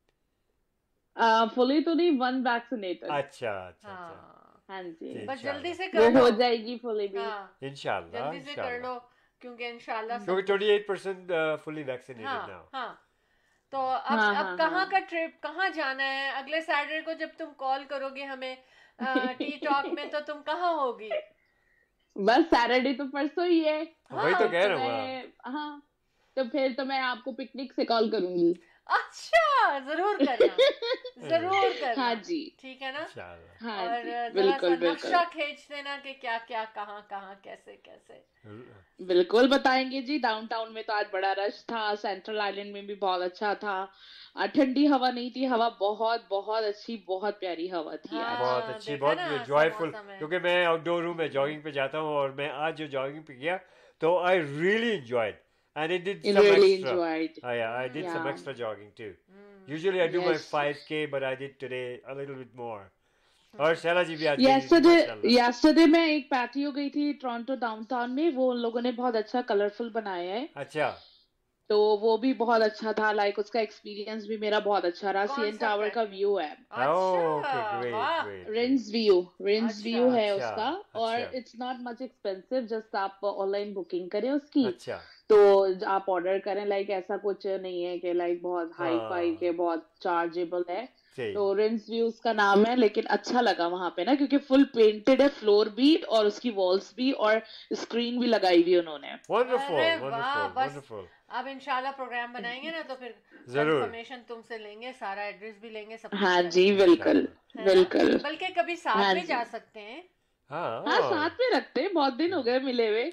[SPEAKER 7] फुली तो नहीं, वन वैक्सीनेटेड।
[SPEAKER 2] अच्छा अच्छा अच्छा,
[SPEAKER 1] हाँ
[SPEAKER 7] हाँ जी,
[SPEAKER 2] जी,
[SPEAKER 1] बस जल्दी से
[SPEAKER 7] वो
[SPEAKER 1] कर लो।
[SPEAKER 7] हो जाएगी फुली भी।
[SPEAKER 1] हाँ
[SPEAKER 2] इंशाल्लाह
[SPEAKER 1] जल्दी से कर
[SPEAKER 2] इंशाल्लाह,
[SPEAKER 1] लो क्योंकि इंशाल्लाह सब
[SPEAKER 2] क्योंकि
[SPEAKER 1] कुछ-
[SPEAKER 2] twenty-eight percent uh, fully vaccinated
[SPEAKER 1] हाँ
[SPEAKER 2] now.
[SPEAKER 1] हाँ तो अब
[SPEAKER 7] हाँ,
[SPEAKER 1] अब
[SPEAKER 7] हाँ,
[SPEAKER 1] कहाँ
[SPEAKER 7] हाँ।
[SPEAKER 1] का ट्रिप, कहाँ जाना है अगले सैटरडे को जब तुम कॉल करोगे हमें टी टॉक में, तो तुम कहाँ होगी?
[SPEAKER 7] बस सैटरडे तो परसों ही है।
[SPEAKER 2] वही तो
[SPEAKER 1] हाँ
[SPEAKER 2] कह
[SPEAKER 7] तो
[SPEAKER 2] रहा हूँ।
[SPEAKER 7] मैं हाँ, तो फिर तो मैं आपको पिकनिक से कॉल करूंगी।
[SPEAKER 1] अच्छा जरूर करना, जरूर करना।
[SPEAKER 7] हाँ जी,
[SPEAKER 1] ठीक है ना?
[SPEAKER 2] इंशाल्लाह।
[SPEAKER 7] हाँ
[SPEAKER 1] और
[SPEAKER 7] जी,
[SPEAKER 1] जरा सा
[SPEAKER 7] बिल्कुल बिल्कुल
[SPEAKER 1] नक्शा खींच देना कि क्या क्या कहाँ कहाँ कैसे कैसे।
[SPEAKER 7] बिल्कुल बताएंगे जी। डाउनटाउन में तो आज बड़ा रश था, सेंट्रल आइलैंड में भी बहुत अच्छा था। आ, ठंडी हवा नहीं थी, हवा बहुत बहुत अच्छी, बहुत प्यारी हवा थी आज।
[SPEAKER 2] बहुत
[SPEAKER 1] हाँ,
[SPEAKER 2] अच्छी,
[SPEAKER 1] देखा
[SPEAKER 2] बहुत
[SPEAKER 1] ना, ऐसा
[SPEAKER 2] जॉयफुल,
[SPEAKER 1] मौसम है।
[SPEAKER 2] क्योंकि मैं आउटडोर हूँ, मैं जॉगिंग पे जाता हूँ, और मैं आज जो जॉगिंग पे गया तो I really enjoyed and I did some
[SPEAKER 7] Really
[SPEAKER 2] extra,
[SPEAKER 7] enjoyed.
[SPEAKER 2] I did some
[SPEAKER 7] Yeah.
[SPEAKER 2] Extra jogging too.
[SPEAKER 1] Hmm,
[SPEAKER 2] usually I do my
[SPEAKER 7] Yes.
[SPEAKER 2] five K but I did today a little bit more. और शैला जी भी आज गई थी
[SPEAKER 7] Yesterday,
[SPEAKER 2] माशाल्लाह।
[SPEAKER 7] yesterday मैं एक patio गई थी टोरंटो डाउनटाउन में, वो उन लोगों ने बहुत अच्छा कलरफुल बनाया है,
[SPEAKER 2] अच्छा,
[SPEAKER 7] तो वो भी बहुत अच्छा था। लाइक उसका एक्सपीरियंस भी मेरा बहुत अच्छा रहा।
[SPEAKER 1] कौन
[SPEAKER 7] सीएन
[SPEAKER 1] सा
[SPEAKER 7] टावर का
[SPEAKER 1] पैटियो?
[SPEAKER 7] व्यू है,
[SPEAKER 2] ओके,
[SPEAKER 1] अच्छा
[SPEAKER 2] ग्रेट
[SPEAKER 1] वाह,
[SPEAKER 2] ग्रेट।
[SPEAKER 7] रिंस व्यू, रिंस
[SPEAKER 1] अच्छा,
[SPEAKER 7] व्यू है
[SPEAKER 2] अच्छा,
[SPEAKER 7] उसका। और
[SPEAKER 2] अच्छा।
[SPEAKER 7] It's not much expensive, just आप ऑनलाइन बुकिंग करें उसकी,
[SPEAKER 2] अच्छा,
[SPEAKER 7] तो आप ऑर्डर करें। लाइक ऐसा कुछ नहीं है कि लाइक बहुत हाई फाई
[SPEAKER 2] हाँ,
[SPEAKER 7] के बहुत चार्जेबल है।
[SPEAKER 2] सही,
[SPEAKER 7] तो रिंस व्यूज का नाम है, लेकिन अच्छा लगा वहां पे ना, क्योंकि फुल पेंटेड है फ्लोर भी और उसकी वॉल्स भी, और स्क्रीन भी लगाई हुई उन्होंने।
[SPEAKER 2] वंडरफुल
[SPEAKER 1] अरे वाह,
[SPEAKER 2] वंडरफुल
[SPEAKER 1] बस
[SPEAKER 2] वंडरफुल।
[SPEAKER 1] अब इंशाल्लाह प्रोग्राम बनाएंगे ना तो फिर
[SPEAKER 2] जरूर।
[SPEAKER 1] कंफर्मेशन तुमसे लेंगे, सारा एड्रेस भी लेंगे, सब कुछ
[SPEAKER 7] हाँ जी,
[SPEAKER 1] करेंगे,
[SPEAKER 7] बिल्कुल
[SPEAKER 1] है ना?
[SPEAKER 7] बिल्कुल।
[SPEAKER 1] बल्कि कभी साथ
[SPEAKER 7] हाँ
[SPEAKER 1] में
[SPEAKER 7] जी।
[SPEAKER 1] जा सकते हैं।
[SPEAKER 2] हाँ
[SPEAKER 7] हाँ, साथ में रखते हैं, बहुत दिन हो गए मिले हुए।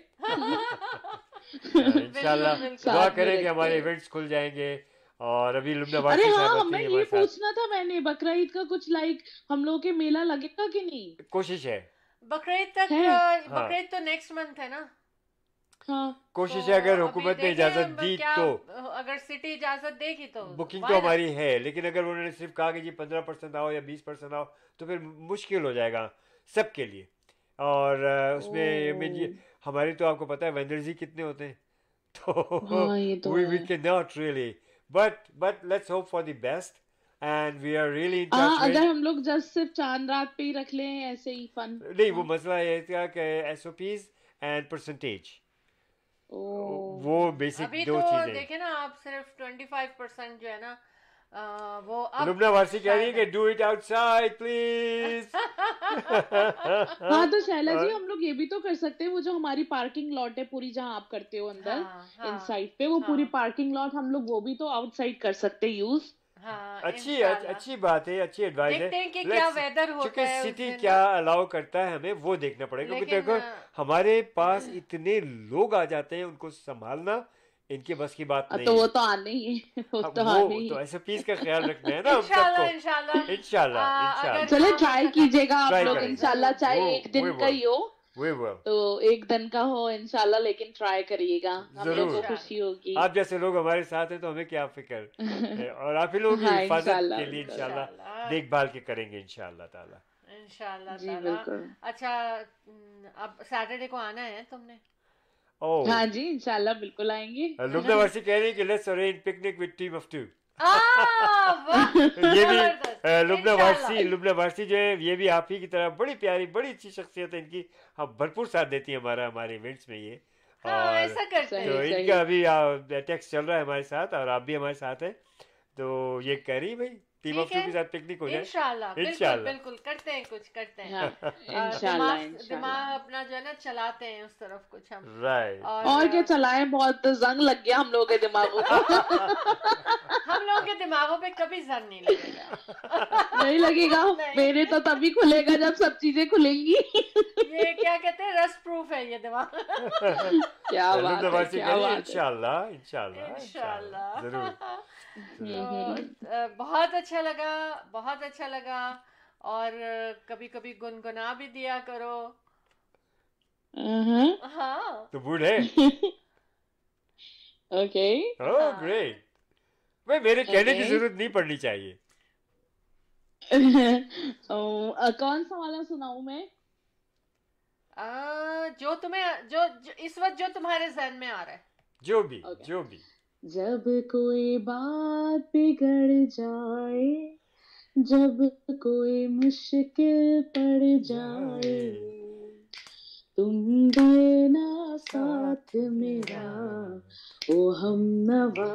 [SPEAKER 2] इंशाल्लाह
[SPEAKER 1] बिल्कुल,
[SPEAKER 2] दुआ
[SPEAKER 7] साथ में
[SPEAKER 2] करें कि
[SPEAKER 7] रखते
[SPEAKER 2] हमारे
[SPEAKER 7] हैं।
[SPEAKER 2] इवेंट्स खुल जाएंगे, और अभी लुब्ना
[SPEAKER 7] अरे
[SPEAKER 2] वासी
[SPEAKER 7] हाँ,
[SPEAKER 2] साहब
[SPEAKER 7] मैं
[SPEAKER 2] थी
[SPEAKER 7] ये
[SPEAKER 2] हमारे साथ।
[SPEAKER 7] पूछना था मैंने, बकरा ईद का कुछ लाइक हम लोग के मेला लगेगा कि नहीं?
[SPEAKER 2] कोशिश है,
[SPEAKER 1] बकरीद तक
[SPEAKER 7] है?
[SPEAKER 1] अ,
[SPEAKER 2] हाँ।
[SPEAKER 1] बकरीद तो नेक्स्ट मंथ है ना,
[SPEAKER 7] हाँ,
[SPEAKER 2] कोशिश
[SPEAKER 1] तो
[SPEAKER 2] है, अगर
[SPEAKER 1] अभी
[SPEAKER 2] हुकूमत ने
[SPEAKER 1] देखें
[SPEAKER 2] इजाजत
[SPEAKER 1] हम
[SPEAKER 2] दी
[SPEAKER 1] क्या,
[SPEAKER 2] तो।
[SPEAKER 1] अगर सिटी इजाजत देगी तो
[SPEAKER 2] बुकिंग
[SPEAKER 1] why
[SPEAKER 2] तो
[SPEAKER 1] not?
[SPEAKER 2] हमारी है, लेकिन अगर उन्होंने सिर्फ कहा कि जी पंद्रह परसेंट आओ या बीस परसेंट आओ, तो फिर मुश्किल हो जाएगा सबके लिए। और अ, उसमें में जी
[SPEAKER 7] ओह,
[SPEAKER 2] हमारी तो आपको पता है वेंडर्स ही कितने होते हैं, तो
[SPEAKER 7] हाँ ये तो
[SPEAKER 2] we
[SPEAKER 7] है।
[SPEAKER 2] we cannot really, but but let's hope for the best and we are really in
[SPEAKER 7] हाँ,
[SPEAKER 2] touch with।
[SPEAKER 7] अगर हम लोग जस्ट सिर्फ चांद रात पे ही रख लें ऐसे ही फन।
[SPEAKER 2] नहीं, वो मसला ये था कि S O Ps and percentage,
[SPEAKER 7] oh,
[SPEAKER 2] वो बेसिक
[SPEAKER 1] अभी
[SPEAKER 2] दो
[SPEAKER 1] तो
[SPEAKER 2] चीजें।
[SPEAKER 1] देखे ना आप, सिर्फ ट्वेंटी फाइव परसेंट जो है ना अ, वो अब
[SPEAKER 2] लुब्ना वासी कह रही है
[SPEAKER 1] शायद
[SPEAKER 2] कि डू इट आउटसाइड प्लीज।
[SPEAKER 7] हाँ तो शैला जी, हम लोग ये भी तो कर सकते हैं, वो जो हमारी पार्किंग लॉट है पूरी, जहाँ आप करते हो अंदर
[SPEAKER 1] हाँ हाँ
[SPEAKER 7] इनसाइड पे, वो पूरी
[SPEAKER 1] हाँ
[SPEAKER 7] पार्किंग लॉट हम लोग वो भी तो आउटसाइड कर सकते हैं यूज।
[SPEAKER 1] हाँ,
[SPEAKER 2] अच्छी
[SPEAKER 1] इंशाल्लाह
[SPEAKER 2] अच्छी बात है, अच्छी एडवाइस है।
[SPEAKER 1] देखते हैं कि क्या
[SPEAKER 2] Let's-
[SPEAKER 1] वेदर होता
[SPEAKER 2] क्योंकि
[SPEAKER 1] है उस
[SPEAKER 2] सिटी
[SPEAKER 1] दिन
[SPEAKER 2] क्या
[SPEAKER 1] ना।
[SPEAKER 2] अलाउ करता है हमें वो देखना पड़ेगा, क्योंकि
[SPEAKER 1] लेकिन
[SPEAKER 2] देखो
[SPEAKER 1] अ,
[SPEAKER 2] हमारे पास इतने लोग आ जाते हैं, उनको संभालना इनके बस की बात
[SPEAKER 7] हाँ,
[SPEAKER 2] नहीं
[SPEAKER 7] तो वो
[SPEAKER 2] है।
[SPEAKER 7] तो आने ही है, वो
[SPEAKER 2] अब
[SPEAKER 7] तो
[SPEAKER 2] वो
[SPEAKER 7] आने ही
[SPEAKER 2] तो
[SPEAKER 7] है।
[SPEAKER 2] ऐसे पीस का ख्याल रखना है ना हम
[SPEAKER 1] इंशाल्लाह
[SPEAKER 2] सबको।
[SPEAKER 1] इंशाल्लाह
[SPEAKER 2] इंशाल्लाह
[SPEAKER 1] आ,
[SPEAKER 2] इंशाल्लाह
[SPEAKER 1] अगर
[SPEAKER 7] चले
[SPEAKER 1] ना हो
[SPEAKER 7] ट्राई
[SPEAKER 1] सका
[SPEAKER 7] कीजिएगा आप
[SPEAKER 2] ट्राई
[SPEAKER 7] लोग
[SPEAKER 2] करेंगे,
[SPEAKER 7] इंशाल्लाह,
[SPEAKER 1] जरूर
[SPEAKER 7] चाहे
[SPEAKER 2] वो
[SPEAKER 7] एक दिन
[SPEAKER 2] we
[SPEAKER 7] का
[SPEAKER 2] will
[SPEAKER 7] ही हो,
[SPEAKER 2] we will
[SPEAKER 7] तो एक दिन का हो इंशाल्लाह, लेकिन ट्राई करिएगा, हम लोग को
[SPEAKER 2] जरूर।
[SPEAKER 1] इंशाल्लाह
[SPEAKER 7] खुशी होगी।
[SPEAKER 2] आप जैसे लोग हमारे साथ हैं तो हमें क्या फिक्र है, और आप ही लोगों की
[SPEAKER 7] हाँ,
[SPEAKER 2] हिफाजत
[SPEAKER 7] इंशाल्लाह
[SPEAKER 2] के लिए
[SPEAKER 7] बिल्कुल।
[SPEAKER 2] इंशाल्लाह
[SPEAKER 1] इंशाल्लाह
[SPEAKER 2] देखभाल के करेंगे इंशाल्लाह ताला।
[SPEAKER 1] इंशाल्लाह
[SPEAKER 7] जी
[SPEAKER 1] ताला।
[SPEAKER 7] बिल्कुल।
[SPEAKER 1] अच्छा न, अब सैटरडे को आना है तुमने?
[SPEAKER 2] ओह,
[SPEAKER 7] हाँ जी, इंशाल्लाह बिल्कुल आएंगे।
[SPEAKER 2] लुब्ना वासी कह रही है कि let's arrange picnic with team of two.
[SPEAKER 1] Ah, वाह,
[SPEAKER 2] ये भी
[SPEAKER 1] जबरदस्त,
[SPEAKER 2] अ, लुब्ना
[SPEAKER 1] इंशाल्लाह
[SPEAKER 2] वासी लुब्ना वासी जो है ये भी आप ही की तरह बड़ी प्यारी बड़ी अच्छी शख्सियत है इनकी, हम भरपूर साथ देती है हमारा हमारे इवेंट्स में ये।
[SPEAKER 1] हाँ
[SPEAKER 2] और
[SPEAKER 1] ऐसा करते
[SPEAKER 7] सही
[SPEAKER 2] तो
[SPEAKER 1] हैं।
[SPEAKER 7] सही।
[SPEAKER 2] इनका अभी टेक्स्ट चल रहा है हमारे साथ, और आप भी हमारे साथ हैं, तो ये कह रही भाई टीम ऑफ
[SPEAKER 1] ठीक
[SPEAKER 2] टू
[SPEAKER 1] है,
[SPEAKER 2] के साथ पिकनिक हो जाए
[SPEAKER 1] इंशाल्लाह बिल्कुल
[SPEAKER 2] इंशाल्लाह।
[SPEAKER 1] बिल्कुल करते हैं, कुछ करते हैं।
[SPEAKER 7] हाँ,
[SPEAKER 1] आ,
[SPEAKER 7] इंशाल्लाह
[SPEAKER 1] दिमाग
[SPEAKER 7] इंशाल्लाह।
[SPEAKER 1] दिमाग अपना जो है ना चलाते हैं उस तरफ कुछ हम।
[SPEAKER 2] राइट।
[SPEAKER 1] और
[SPEAKER 7] और क्या
[SPEAKER 1] आ,
[SPEAKER 7] चलाएं, बहुत जंग लग गया हम लोगों के दिमागों को।
[SPEAKER 1] हम लोगों के दिमागों पे कभी जंग नहीं लगेगा।
[SPEAKER 7] नहीं लगेगा,
[SPEAKER 1] नहीं।
[SPEAKER 7] मेरे तो तभी खुलेगा जब सब चीजें खुलेंगी।
[SPEAKER 1] ये क्या कहते हैं, रस्ट प्रूफ है ये दिमाग।
[SPEAKER 7] क्या बात
[SPEAKER 2] लुब्ना
[SPEAKER 7] है,
[SPEAKER 2] वासी
[SPEAKER 7] क्या
[SPEAKER 2] कह रही है
[SPEAKER 7] बात है।
[SPEAKER 2] इंशाल्लाह इंशाल्लाह
[SPEAKER 1] इंशाल्लाह
[SPEAKER 2] जरूर।
[SPEAKER 7] हम्म,
[SPEAKER 1] तो
[SPEAKER 7] हम्म।
[SPEAKER 1] अ, बहुत अच्छा लगा, बहुत अच्छा लगा। और कभी कभी गुनगुना भी दिया करो।
[SPEAKER 7] हम्म,
[SPEAKER 1] हाँ
[SPEAKER 2] तो बूढ़ है।
[SPEAKER 7] ओके।
[SPEAKER 2] ओह
[SPEAKER 1] हाँ।
[SPEAKER 2] ग्रेट। भाई मेरे कहने की
[SPEAKER 7] Okay.
[SPEAKER 2] जरूरत नहीं पड़नी चाहिए।
[SPEAKER 7] ओ, अ, कौन सा वाला सुनाऊं मैं?
[SPEAKER 1] आ, जो तुम्हें जो, जो इस वक्त जो तुम्हारे जहन में आ रहा है।
[SPEAKER 2] जो भी
[SPEAKER 7] Okay.
[SPEAKER 2] जो भी
[SPEAKER 7] जब कोई बात बिगड़ जाए, जब कोई मुश्किल पड़ जाए, तुम देना साथ मेरा ओ हमनवा।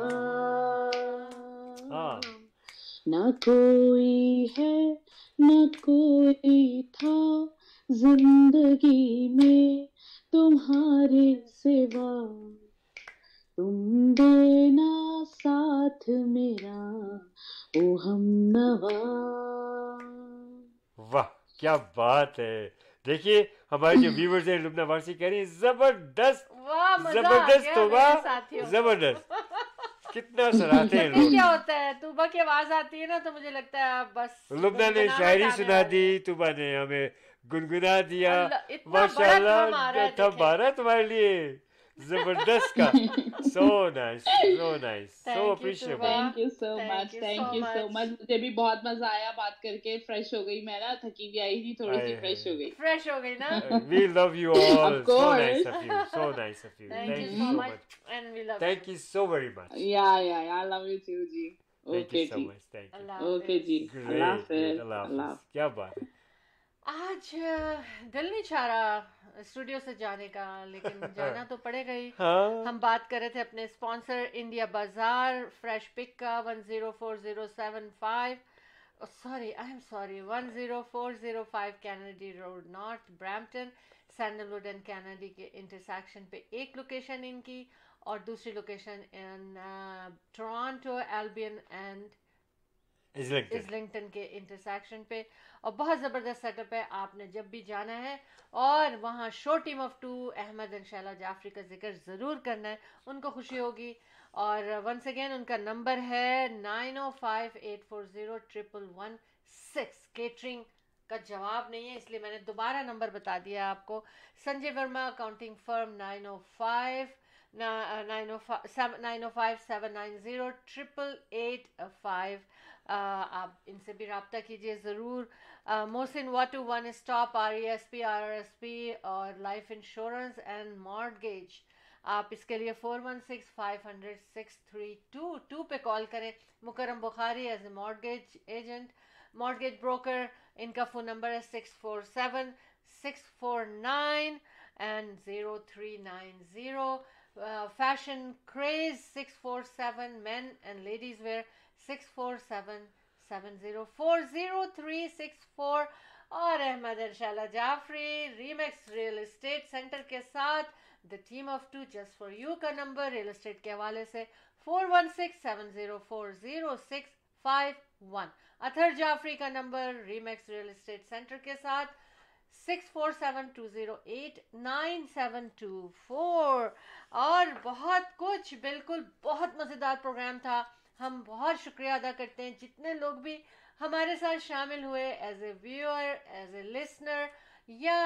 [SPEAKER 2] हाँ
[SPEAKER 7] ना कोई है ना कोई था जिंदगी में तुम्हारे सिवा, तुम देना साथ मेरा ओ हमनवा।
[SPEAKER 2] वाह क्या बात है। देखिए हमारे जो व्यूवर्स हैं लुबना वारसी कह रही है जबरदस्त
[SPEAKER 1] वाह मजा आ
[SPEAKER 2] जबरदस्त
[SPEAKER 1] गया
[SPEAKER 2] तोबा
[SPEAKER 1] मेरे साथियों को।
[SPEAKER 2] जबरदस्त कितना सराहते हैं
[SPEAKER 1] जब भी
[SPEAKER 2] लोग।
[SPEAKER 1] क्या होता है तूबा की आवाज आती है ना तो मुझे लगता है अब बस
[SPEAKER 2] लुबना ने
[SPEAKER 1] गुनगुनाहट
[SPEAKER 2] शायरी
[SPEAKER 1] आने
[SPEAKER 2] सुना
[SPEAKER 1] वाली
[SPEAKER 2] दी,
[SPEAKER 1] है।
[SPEAKER 2] तुबा ने हमें गुनगुना दिया।
[SPEAKER 1] अल्लाह, इतना बड़ा थम आ
[SPEAKER 2] माशाल्लाह
[SPEAKER 1] रहा है
[SPEAKER 2] थम
[SPEAKER 1] देखें।
[SPEAKER 2] आ रहा है तुम्हारे लिए जबरदस्त का। So nice so nice so
[SPEAKER 1] Thank you,
[SPEAKER 2] appreciable.
[SPEAKER 1] Tuba.
[SPEAKER 7] Thank you so
[SPEAKER 1] Thank
[SPEAKER 7] much,
[SPEAKER 1] you
[SPEAKER 7] thank
[SPEAKER 1] so
[SPEAKER 7] you so
[SPEAKER 1] much.
[SPEAKER 7] Much. मुझे भी बहुत मजा आया बात करके, फ्रेश हो गई मैं ना, थकी भी आई थी थोड़ी सी,
[SPEAKER 2] आए,
[SPEAKER 7] फ्रेश हो गई।
[SPEAKER 1] फ्रेश हो गई ना।
[SPEAKER 2] We love you all.
[SPEAKER 7] Of
[SPEAKER 2] So nice
[SPEAKER 7] course.
[SPEAKER 2] of you. So nice of you.
[SPEAKER 1] Thank
[SPEAKER 2] Thank
[SPEAKER 1] you
[SPEAKER 2] you
[SPEAKER 1] so
[SPEAKER 2] so
[SPEAKER 1] much
[SPEAKER 2] much.
[SPEAKER 1] and we love
[SPEAKER 2] Thank
[SPEAKER 1] you.
[SPEAKER 2] you so very much.
[SPEAKER 7] या या या I love you too जी।
[SPEAKER 2] Thank
[SPEAKER 7] okay
[SPEAKER 2] you so
[SPEAKER 7] जी,
[SPEAKER 2] much. Thank you.
[SPEAKER 1] अल्लाह
[SPEAKER 7] okay
[SPEAKER 1] हाफिज।
[SPEAKER 7] जी, अल्लाह
[SPEAKER 2] Great. Great.
[SPEAKER 7] हाफिज,
[SPEAKER 2] Allah
[SPEAKER 7] अल्लाह
[SPEAKER 2] Hafiz. क्या बात है।
[SPEAKER 1] आज अ, दिल नहीं चाह रहा स्टूडियो से जाने का, लेकिन जाना तो पड़ेगा ही।
[SPEAKER 2] हाँ
[SPEAKER 1] हम बात कर रहे थे अपने sponsor India bazaar fresh pick का one zero four zero seven five, sorry I am sorry one zero four zero five Kennedy road north Brampton, Sandalwood and Kennedy के इंटरसेक्शन पे एक लोकेशन इनकी और दूसरी location in Toronto Albion and
[SPEAKER 2] Islington.
[SPEAKER 1] Islington के intersection पे। और बहुत ज़बरदस्त सेटअप है, आपने जब भी जाना है और वहाँ show team of two Ahmed and Shaila Jafri का जिक्र ज़रूर करना है, उनको खुशी होगी। और वंस अगेन उनका नंबर है nine O five eight four zero triple one six. Catering का जवाब नहीं है इसलिए मैंने दोबारा नंबर बता दिया आपको। Sanjay Verma accounting firm nine O five nine O five nine O five seven nine zero triple eight five. आप इनसे भी रब्ता कीजिए ज़रूर। Mohsin Wattoo one stop R E S P R S P और लाइफ इंश्योरेंस एंड मॉर्गेज। आप इसके लिए four one six five hundred six three two two पे कॉल करें। Mukarram Bukhari as a mortgage agent mortgage broker, इनका फ़ोन नंबर है six four seven six four nine and zero three nine zero. Fashion craze six four seven men and ladies wear six four seven seven zero four zero three six four. और Ahmed and Shaila Jafri Remax real estate centre के साथ the team of two just for you का number real estate के हवाले से four one six seven zero four zero six five one. Athar Jafri का number Remax real estate centre के साथ six four seven two zero eight nine seven two four. और बहुत कुछ, बिल्कुल बहुत मज़ेदार प्रोग्राम था। हम बहुत शुक्रिया अदा करते हैं जितने लोग भी हमारे साथ शामिल हुए as a viewer as a listener या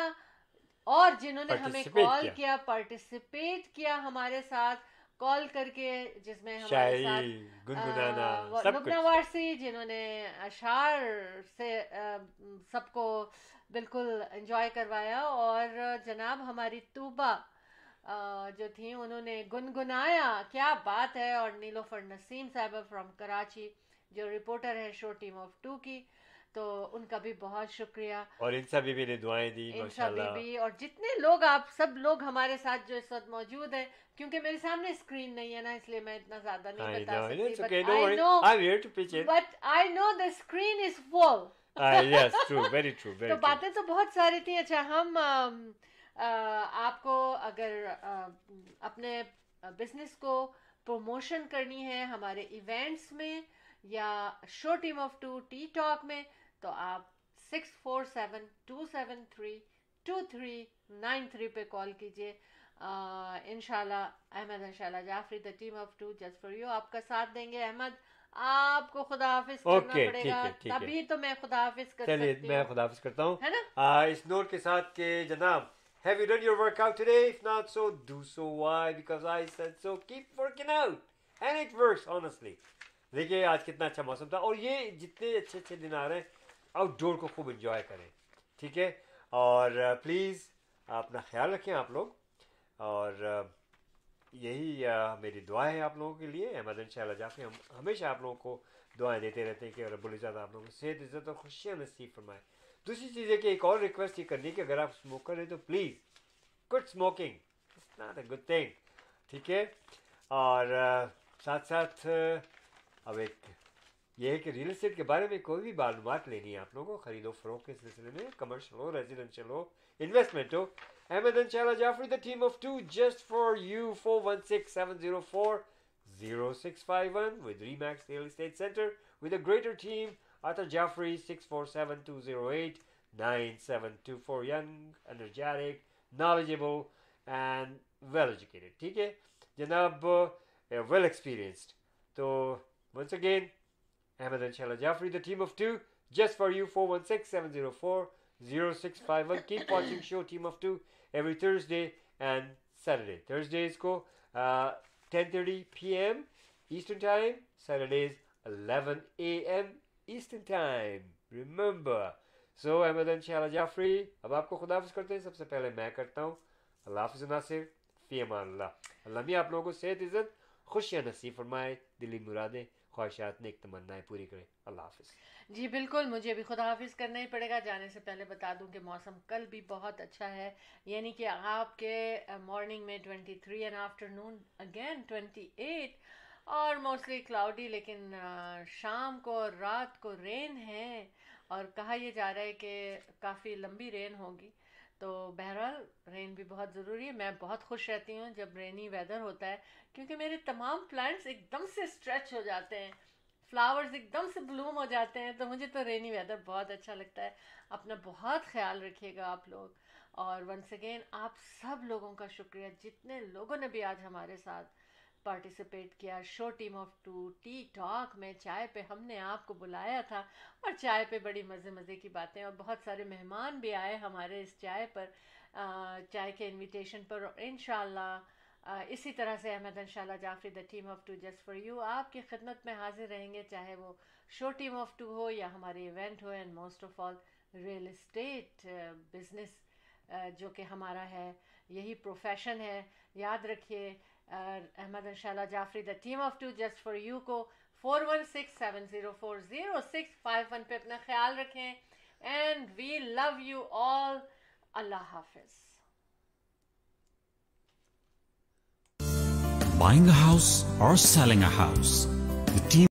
[SPEAKER 1] और जिन्होंने हमें
[SPEAKER 2] Participate
[SPEAKER 1] कॉल
[SPEAKER 2] किया।
[SPEAKER 1] किया पार्टिसिपेट किया हमारे साथ कॉल करके, जिसमें हमारे
[SPEAKER 2] शायरी
[SPEAKER 1] साथ
[SPEAKER 2] गुनगुनाना
[SPEAKER 1] अ,
[SPEAKER 2] सब
[SPEAKER 1] लुबना
[SPEAKER 2] कुछ।
[SPEAKER 1] वारसी जिन्होंने अशार से अ, सबको बिल्कुल एंजॉय करवाया, और जनाब हमारी तूबा अ, जो थी उन्होंने गुनगुनाया, क्या बात है। और नीलोफर नसीम साहबा फ्रॉम कराची जो रिपोर्टर है शो टीम ऑफ टू की, तो उनका भी बहुत शुक्रिया।
[SPEAKER 2] और इन सभी भी ने दुआएं दी
[SPEAKER 1] इन सभी
[SPEAKER 2] माशाल्लाह।
[SPEAKER 1] भी और जितने लोग, आप सब लोग हमारे साथ जो इस वक्त मौजूद हैं, क्योंकि मेरे सामने स्क्रीन नहीं है ना इसलिए मैं इतना ज्यादा नहीं
[SPEAKER 2] I
[SPEAKER 1] बता
[SPEAKER 2] know,
[SPEAKER 1] सकती,
[SPEAKER 2] it's
[SPEAKER 1] but
[SPEAKER 2] okay, don't
[SPEAKER 1] I
[SPEAKER 2] worry.
[SPEAKER 1] know
[SPEAKER 2] I'm here to pitch in.
[SPEAKER 1] but I know the screen is full.
[SPEAKER 2] Ah, yes, true, very true, very
[SPEAKER 1] तो
[SPEAKER 2] true.
[SPEAKER 1] बातें तो बहुत सारी थी। अच्छा, हम अम, अ, आपको अगर अ, अपने बिजनेस को प्रमोशन करनी है हमारे इवेंट्स में या show team of two T talk में, तो आप six four seven two seven three two three nine three पे कॉल कीजिए। इंशाल्लाह अहमद इंशाल्लाह Jafri the team of two just for you आपका साथ देंगे। अहमद, आपको खुदा हाफिज करना
[SPEAKER 2] Okay, ठीक
[SPEAKER 1] पड़ेगा,
[SPEAKER 2] है, ठीक है।
[SPEAKER 1] तभी तो मैं खुदा हाफिज कर
[SPEAKER 2] चलिए
[SPEAKER 1] सकती
[SPEAKER 2] मैं
[SPEAKER 1] हूँ,
[SPEAKER 2] खुदाफिज करता हूँ।
[SPEAKER 1] है ना।
[SPEAKER 2] आ, इस नोट के साथ के जनाब, have you done your workout today? If not, so do so. Why? Because I said so. Keep working out, and it works honestly. देखिए आज कितना अच्छा मौसम था, और ये जितने अच्छे अच्छे दिन आ रहे हैं आउटडोर को खूब इंजॉय करें, ठीक है। और प्लीज़ अपना ख्याल रखें आप लोग, और यही uh, मेरी दुआ है आप लोगों के लिए। अहमद इंशाल्लाह जाफरी हम हमेशा आप लोगों को दुआएं देते रहते हैं कि रब्बुल इज़्ज़त आप लोगों को सेहत, इज़्ज़त और खुशियाँ नसीब फरमाए। दूसरी चीज़ है कि एक और रिक्वेस्ट ये करनी है कि अगर आप स्मोकर हैं तो please quit smoking, it's not a good thing, ठीक है। और uh, साथ साथ uh, अब एक ये है कि रियल एस्टेट के बारे में कोई भी मालूमात लेनी है आप लोगों को, खरीदो फरोख्त के सिलसिले में, कमर्शियल हो, रेजिडेंशियल हो, इन्वेस्टमेंट हो, अहमद इंशाल्लाह Jafri the team of two just for you, four one six seven zero four zero six five one with Remax Real Estate Center with a greater team. Arthur Jaffrey six four seven two zero eight nine seven two four, young, energetic, knowledgeable and well educated, ठीक है जनाब, well experienced. तो once again Ahmed inshallah Jaffrey, the team of two just for you, four one six seven zero four zero six five one. Keep watching show Team of Two every Thursday and Saturday. Thursdays को uh, ten thirty p m Eastern Time, Saturdays eleven a m Eastern Time. Remember. So Ahmed inshallah Jaffrey, अब आपको खुदाफिज करते हैं। सबसे पहले मैं करता हूँ अल्लाह हाफ़िज़ नासिर, फ़ी अमान अल्लाह। अल्लाह मियाँ आप लोगों को सेहत, इज़्ज़त, खुशियाँ नसीब फरमाए, दिली मुरादें, ख्वाहिशात, नेक तमन्नाएं पूरी करें। अल्लाह हाफ़िज़।
[SPEAKER 1] जी बिल्कुल, मुझे भी खुदा हाफिज़ करना ही पड़ेगा। जाने से पहले बता दूं कि मौसम कल भी बहुत अच्छा है, यानी कि आपके मॉर्निंग में twenty three and afternoon again twenty eight, और मोस्टली क्लाउडी, लेकिन अ, शाम को और रात को रेन है, और कहा यह जा रहा है कि काफ़ी लंबी रेन होगी। तो बहरहाल रेन भी बहुत ज़रूरी है। मैं बहुत खुश रहती हूँ जब रेनी वेदर होता है, क्योंकि मेरे तमाम प्लांट्स एकदम से स्ट्रेच हो जाते हैं, फ्लावर्स एकदम से ब्लूम हो जाते हैं। तो मुझे तो रेनी वेदर बहुत अच्छा लगता है। अपना बहुत ख्याल रखिएगा आप लोग, और वंस अगेन आप सब लोगों का शुक्रिया जितने लोगों ने भी आज हमारे साथ पार्टिसिपेट किया। Show team of two T talk में चाय पे हमने आपको बुलाया था, और चाय पे बड़ी मज़े मज़े की बातें, और बहुत सारे मेहमान भी आए हमारे इस चाय पर, आ, चाय के इनविटेशन पर। और इंशाल्लाह इसी तरह से अहमद इंशाल्लाह Jafri the team of two just for you आपकी खिदमत में हाजिर रहेंगे, चाहे वो शो टीम ऑफ टू हो या हमारे इवेंट हो, and most of all real estate business जो कि हमारा है, यही प्रोफेशन है। याद रखिए अहमद इंशाल्लाह Jafri the team of two just for you को four one six seven zero four zero six five one पे अपना ख्याल रखें, and we love you all. Allah हाफिज़।
[SPEAKER 5] Buying a house or selling a house, the team